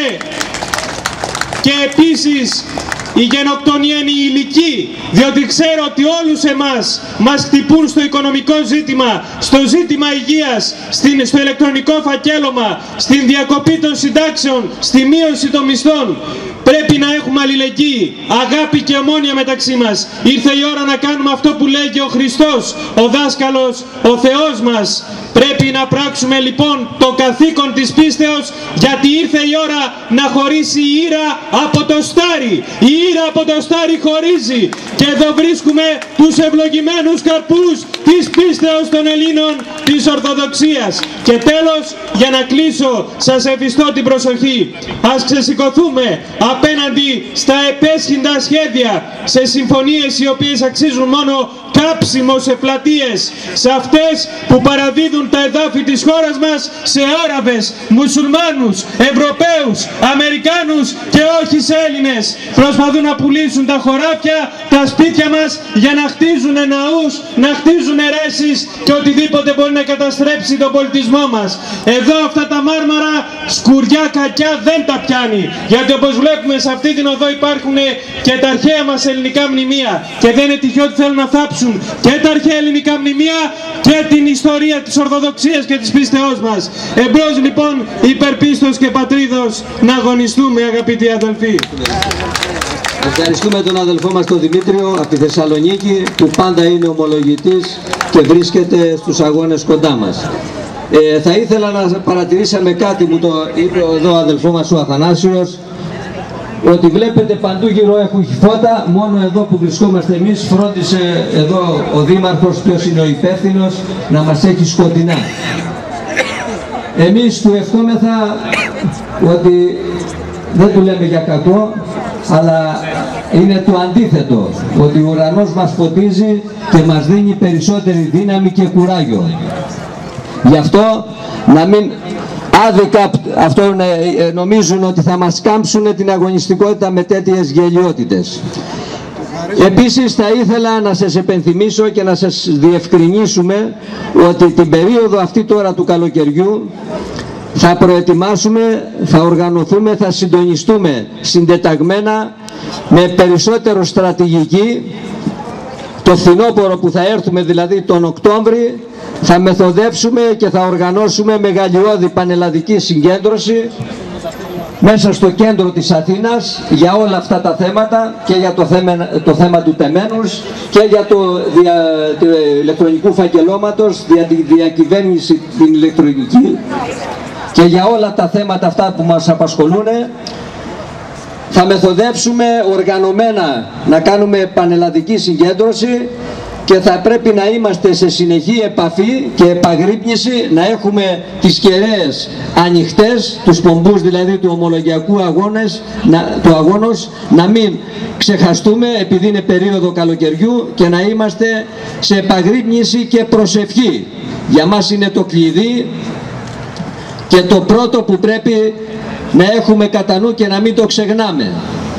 Και επίσης η γενοκτονία είναι η υλική, διότι ξέρω ότι όλους εμάς μας χτυπούν στο οικονομικό ζήτημα, στο ζήτημα υγείας, στην, στο ηλεκτρονικό φακέλωμα, στην διακοπή των συντάξεων, στη μείωση των μισθών. Πρέπει να έχουμε αλληλεγγύη, αγάπη και ομόνοια μεταξύ μας. Ήρθε η ώρα να κάνουμε αυτό που λέγει ο Χριστός, ο δάσκαλος, ο Θεός μας. Πρέπει να πράξουμε λοιπόν το καθήκον της πίστεως, γιατί ήρθε η ώρα να χωρίσει η ήρα από το στάρι. Η ήρα από το στάρι χωρίζει, και εδώ βρίσκουμε τους ευλογημένους καρπούς της πίστεως των Ελλήνων, της Ορθοδοξίας. Και τέλος, για να κλείσω, σας ευχαριστώ την προσοχή. Ας ξεσηκωθούμε απέναντι στα επέσχυντα σχέδια, σε συμφωνίες οι οποίες αξίζουν μόνο κάψιμο σε πλατείες, σε αυτές που παραδίδουν τα εδάφη της χώρας μας σε Άραβες, Μουσουλμάνους, Ευρωπαίους, Αμερικάνους και όχι σε Έλληνες. Προσπαθούν να πουλήσουν τα χωράφια, τα σπίτια μας, για να χτίζουν ναούς, να χτίζουν αιρέσεις και οτιδήποτε μπορεί να καταστρέψει τον πολιτισμό μας. Εδώ αυτά τα μάρμαρα σκουριά κακιά δεν τα πιάνει, γιατί όπως βλέπουμε σε αυτή την οδό υπάρχουν και τα αρχαία μας ελληνικά μνημεία, και δεν είναι τυχαίο ότι θέλουν να θάψουν και τα αρχαία ελληνικά μνημεία και την ιστορία της Ορθοδοξίας και της πίστεώς μας. Εμπρός λοιπόν υπερπίστος και πατρίδος να αγωνιστούμε, αγαπητοί αδελφοί. Ευχαριστούμε τον αδελφό μας τον Δημήτριο από τη Θεσσαλονίκη, που πάντα είναι ομολογητής και βρίσκεται στους αγώνες κοντά μας. Ε, θα ήθελα να παρατηρήσαμε κάτι που το είπε εδώ ο αδελφό μας ο Αθανάσιος, ότι βλέπετε παντού γύρω έχουν φώτα, μόνο εδώ που βρισκόμαστε εμείς φρόντισε εδώ ο Δήμαρχος, ποιος είναι ο υπεύθυνος, να μας έχει σκοτεινά. Εμείς του ευχόμεθα ότι δεν του λέμε για κακό, αλλά είναι το αντίθετο, ότι ο ουρανός μας φωτίζει και μας δίνει περισσότερη δύναμη και κουράγιο. Γι' αυτό να μην άδικα αυτό νομίζουν ότι θα μας κάμψουν την αγωνιστικότητα με τέτοιες γελιότητες. Επίσης θα ήθελα να σας επενθυμίσω και να σας διευκρινίσουμε ότι την περίοδο αυτή τώρα του καλοκαιριού θα προετοιμάσουμε, θα οργανωθούμε, θα συντονιστούμε συντεταγμένα με περισσότερο στρατηγική. Το φθινόπωρο που θα έρθουμε, δηλαδή τον Οκτώβρη, θα μεθοδεύσουμε και θα οργανώσουμε μεγαλειώδη πανελλαδική συγκέντρωση μέσα στο κέντρο της Αθήνας για όλα αυτά τα θέματα, και για το θέμα, το θέμα του τεμένους και για το δια, του ηλεκτρονικού φακελώματος, για τη διακυβέρνηση την ηλεκτρονική και για όλα τα θέματα αυτά που μας απασχολούν. Θα μεθοδεύσουμε οργανωμένα να κάνουμε πανελλαδική συγκέντρωση, και θα πρέπει να είμαστε σε συνεχή επαφή και επαγρύπνηση, να έχουμε τις κεραίες ανοιχτές, τους πομπούς δηλαδή του ομολογιακού αγώνες, να, του αγώνος, να μην ξεχαστούμε επειδή είναι περίοδο καλοκαιριού, και να είμαστε σε επαγρύπνηση και προσευχή. Για μας είναι το κλειδί και το πρώτο που πρέπει να έχουμε κατά νου και να μην το ξεχνάμε.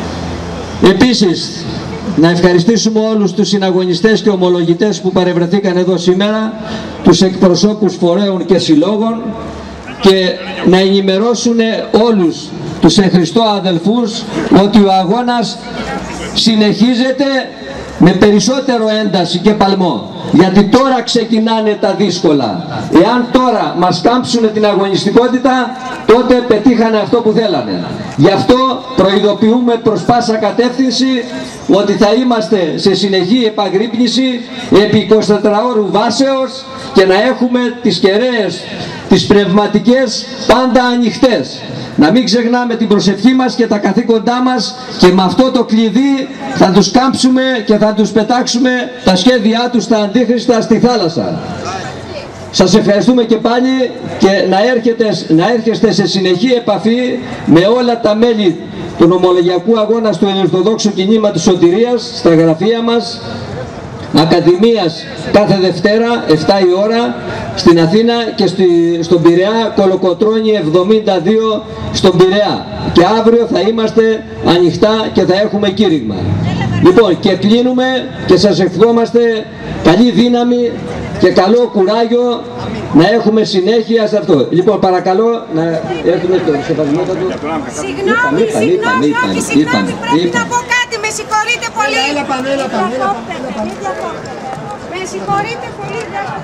Επίσης, να ευχαριστήσουμε όλους τους συναγωνιστές και ομολογητές που παρευρεθήκαν εδώ σήμερα, τους εκπροσώπους φορέων και συλλόγων, και να ενημερώσουν όλους τους εν Χριστώ αδελφούς ότι ο αγώνας συνεχίζεται με περισσότερο ένταση και παλμό. Γιατί τώρα ξεκινάνε τα δύσκολα. Εάν τώρα μας κάμψουν την αγωνιστικότητα, τότε πετύχανε αυτό που θέλανε. Γι' αυτό προειδοποιούμε προς πάσα κατεύθυνση ότι θα είμαστε σε συνεχή επαγρύπνηση επί εικοσιτετράωρου βάσεως, και να έχουμε τις κεραίες, τις πνευματικές πάντα ανοιχτές. Να μην ξεχνάμε την προσευχή μας και τα καθήκοντά μας, και με αυτό το κλειδί θα τους κάμψουμε και θα τους πετάξουμε τα σχέδιά τους τα αντίχριστα στη θάλασσα. Σας ευχαριστούμε και πάλι, και να, έρχεται, να έρχεστε σε συνεχή επαφή με όλα τα μέλη του ομολογιακού αγώνα του Ελληνοορθοδόξου Κινήματος Σωτηρίας στα γραφεία μας, Ακαδημίας κάθε Δευτέρα, επτά η ώρα, στην Αθήνα και στη, στον Πειραιά, Κολοκοτρώνη εβδομήντα δύο στον Πειραιά. Και αύριο θα είμαστε ανοιχτά και θα έχουμε κήρυγμα. Λοιπόν, και κλείνουμε και σας ευχόμαστε καλή δύναμη και καλό κουράγιο να έχουμε συνέχεια σε αυτό. Λοιπόν, παρακαλώ να έρθουμε στο σεβασμότατο. Συγγνώμη, συγγνώμη, όχι συγγνώμη, πρέπει να πω κάτι, με συγχωρείτε πολύ. Έλα πάμε, έλα πάμε. Με συγχωρείτε πολύ.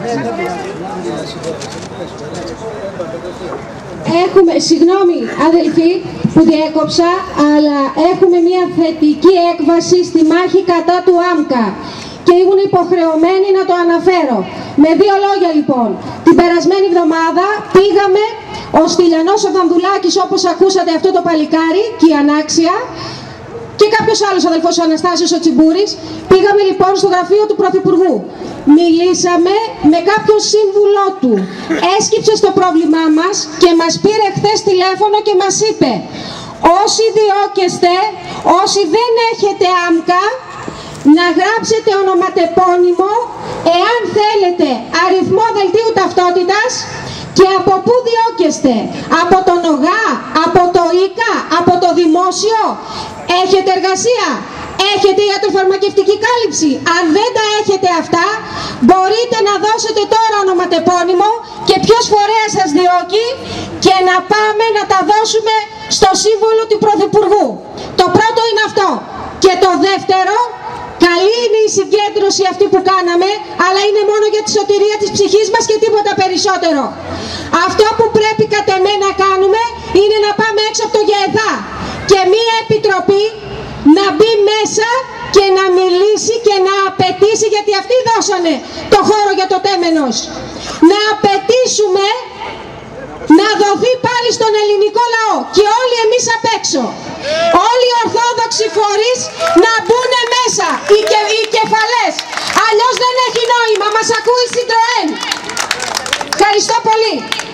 Έχουμε, συγγνώμη αδελφοί που διέκοψα, αλλά έχουμε μια θετική έκβαση στη μάχη κατά του ΆΜΚΑ και ήμουν υποχρεωμένη να το αναφέρω. Με δύο λόγια λοιπόν, την περασμένη εβδομάδα πήγαμε, ο Στυλιανός ο Βανδουλάκης, όπως ακούσατε αυτό το παλικάρι και η Ανάξια, και κάποιος άλλος αδελφός ο Αναστάσιος ο Τσιμπούρης, πήγαμε λοιπόν στο γραφείο του Πρωθυπουργού. Μιλήσαμε με κάποιον σύμβουλό του. Έσκυψε στο πρόβλημά μας και μας πήρε χθες τηλέφωνο και μας είπε: όσοι διώκεστε, όσοι δεν έχετε ΆΜΚΑ, να γράψετε ονοματεπώνυμο, εάν θέλετε, αριθμό δελτίου ταυτότητας και από πού διώκεστε. Από τον ΟΓΑ, από το ΙΚΑ, από το δημόσιο. Έχετε εργασία, έχετε ιατροφαρμακευτική κάλυψη. Αν δεν τα έχετε αυτά, μπορείτε να δώσετε τώρα ονοματεπώνυμο και ποιος φορέας σας διώκει και να πάμε να τα δώσουμε στο σύμβολο του Πρωθυπουργού. Το πρώτο είναι αυτό. Και το δεύτερο, καλή είναι η συγκέντρωση αυτή που κάναμε, αλλά είναι μόνο για τη σωτηρία της ψυχής μας και τίποτα περισσότερο. Αυτό που πρέπει κατ' εμέ να κάνουμε είναι να πάμε έξω από το ΓΕΔΑ και μία επιτροπή να μπει μέσα και να μιλήσει και να απαιτήσει, γιατί αυτοί δώσανε το χώρο για το τέμενος, να απαιτήσουμε να δοθεί πάλι στον ελληνικό λαό και όλοι εμείς απ' έξω, όλοι οι ορθόδοξοι φορείς να μπουν μέσα, οι, και, οι κεφαλές, αλλιώς δεν έχει νόημα. Μας ακούει η Citroën. Ευχαριστώ πολύ.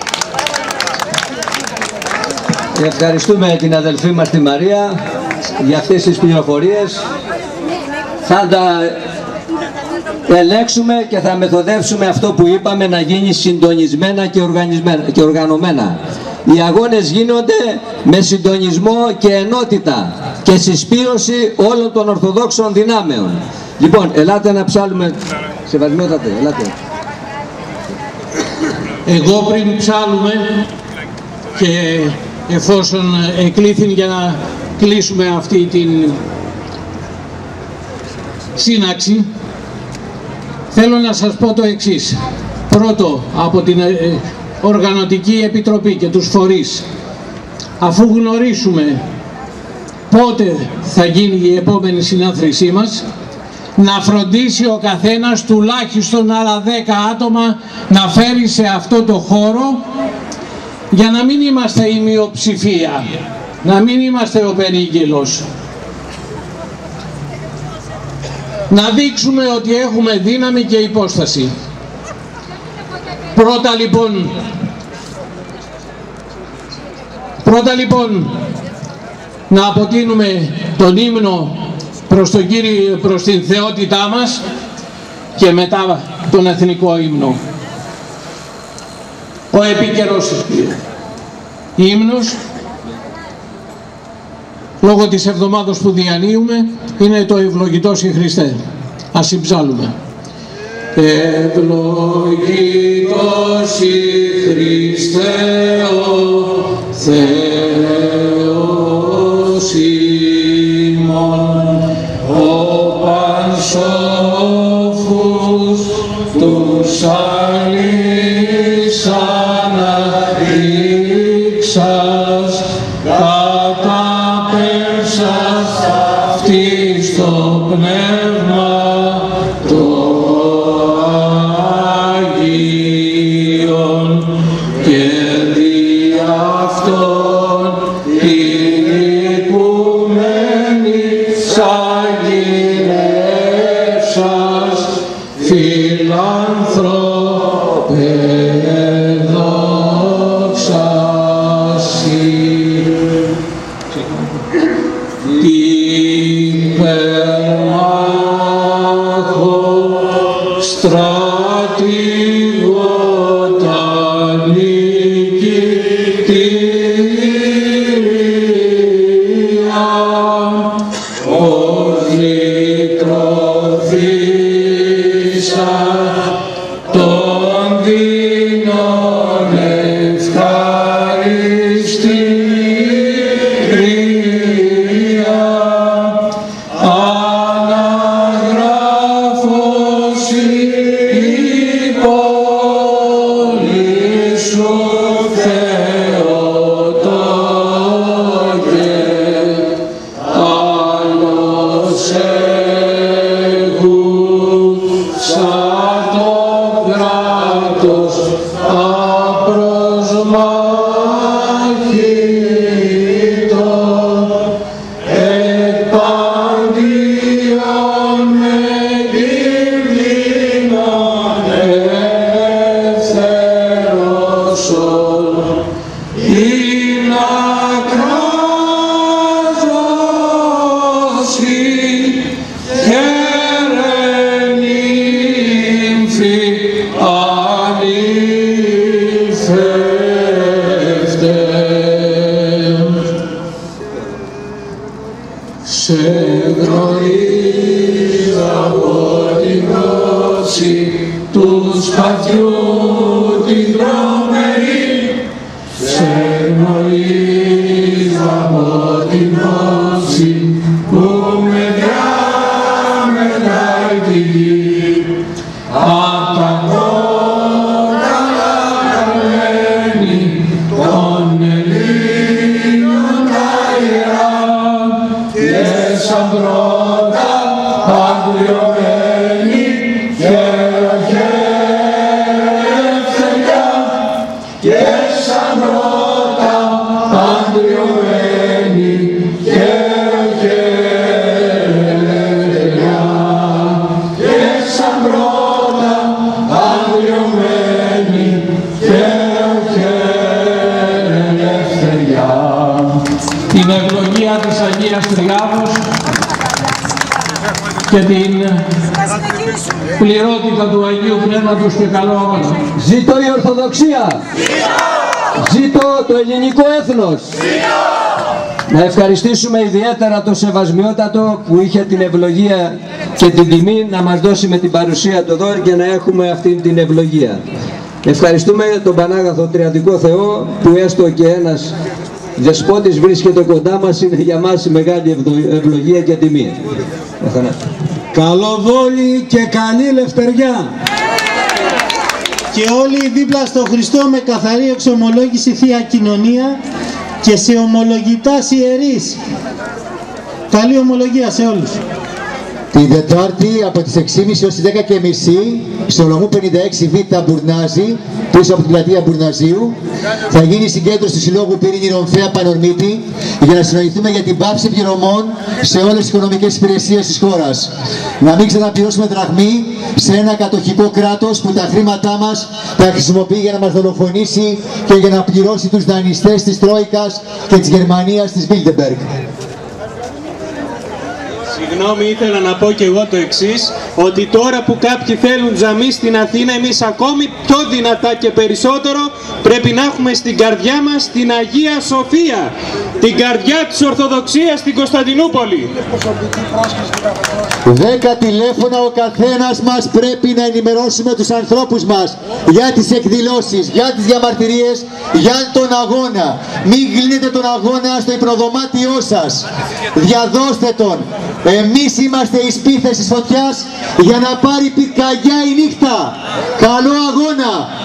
Ευχαριστούμε την αδελφή μας τη Μαρία για αυτές τις πληροφορίες. Θα τα ελέγξουμε και θα μεθοδεύσουμε αυτό που είπαμε να γίνει συντονισμένα και, και οργανωμένα. Οι αγώνες γίνονται με συντονισμό και ενότητα και συσπήρωση όλων των ορθοδόξων δυνάμεων. Λοιπόν, ελάτε να ψάλουμε. Σεβασμιότατε, ελάτε. Εγώ πριν ψάλουμε και εφόσον εκλήθην για να κλείσουμε αυτή την σύναξη, θέλω να σας πω το εξής. Πρώτο, από την Οργανωτική Επιτροπή και τους φορείς, αφού γνωρίσουμε πότε θα γίνει η επόμενη συνάθρησή μας, να φροντίσει ο καθένας τουλάχιστον άλλα δέκα άτομα να φέρει σε αυτό το χώρο, για να μην είμαστε η μειοψηφία, να μην είμαστε ο περίγελος. Να δείξουμε ότι έχουμε δύναμη και υπόσταση. Πρώτα λοιπόν, πρώτα λοιπόν να αποτείνουμε τον ύμνο προς, τον Κύριο, προς την θεότητά μας και μετά τον εθνικό ύμνο. Ο επίκαιρος ύμνος, λόγω της εβδομάδος που διανύουμε, είναι το «Ευλογητός η Χριστέ». Ας συμψάλουμε. Ευλογητός η Χριστέ ο Θεός ημών, ο πανσόφους τους αλείς αναδείξας, καταπέμψας αυτής το πνεύμα το Αγίον και δι' αυτόν την οικουμένη αγγελεύσας φιλάνθρωπε δόξα σοι. Υπερμάχο Σε γνωρίζω από την όψη του σπαθιού την τρομερή. Σε γνωρίζω από την όψη που μετράει τη γη. Απ' τα πρώτα λαβαίνει των Ελλήνων τα ιερά και σαν πρώτα αγριωμένη και ελευθεριά και σαν πρώτα αγριωμένη και ελευθεριά και σαν πρώτα αγριωμένη και ελευθεριά. Την ευλογία της Αγίας Τριάδος και την πληρότητα του Αγίου Πνεύματος και καλό όνομα. Ζήτω η Ορθοδοξία! Ζήτω το ελληνικό έθνος! Να ευχαριστήσουμε ιδιαίτερα το Σεβασμιότατο που είχε την ευλογία και την τιμή να μας δώσει με την παρουσία του εδώ και να έχουμε αυτή την ευλογία. Ευχαριστούμε τον Πανάγαθο Τριαδικό Θεό που έστω και ένας δεσπότης βρίσκεται κοντά μας, είναι για μας μεγάλη ευλογία και τιμή. Καλό Βόλι και καλή Λευτεριά. Και όλοι δίπλα στο Χριστό με καθαρή εξομολόγηση Θεία Κοινωνία και σε ομολογητάς ιερείς. Καλή ομολογία σε όλους. Την Τετάρτη από τις έξι και μισή έως τις δέκα και μισή στο Λομού πενήντα έξι Β Μπουρνάζη, πίσω από την πλατεία Μπουρναζίου, θα γίνει συγκέντρωση του Συλλόγου Πύρινη Ρομφαία Πανορμήτη για να συνοηθούμε για την πάυση πληρωμών σε όλες τις οικονομικές υπηρεσίες της χώρας. Να μην ξαναπληρώσουμε δραχμή σε ένα κατοχικό κράτος που τα χρήματά μας τα χρησιμοποιεί για να μας δολοφονήσει και για να πληρώσει τους δανειστές της Τρόικας και της Γερμανίας της Bilderberg. Συγγνώμη, ήθελα να πω και εγώ το εξής, ότι τώρα που κάποιοι θέλουν τζαμί στην Αθήνα, εμείς ακόμη πιο δυνατά και περισσότερο πρέπει να έχουμε στην καρδιά μας την Αγία Σοφία, την καρδιά της Ορθοδοξίας στην Κωνσταντινούπολη. Δέκα τηλέφωνα ο καθένας μας πρέπει να ενημερώσουμε τους ανθρώπους μας για τις εκδηλώσεις, για τις διαμαρτυρίες, για τον αγώνα. Μην κλείνετε τον αγώνα στο υπνοδωμάτιό σας. Διαδώστε τον. Εμείς είμαστε οι σπίθες της φωτιάς για να πάρει πυρκαγιά η νύχτα. Καλό αγώνα!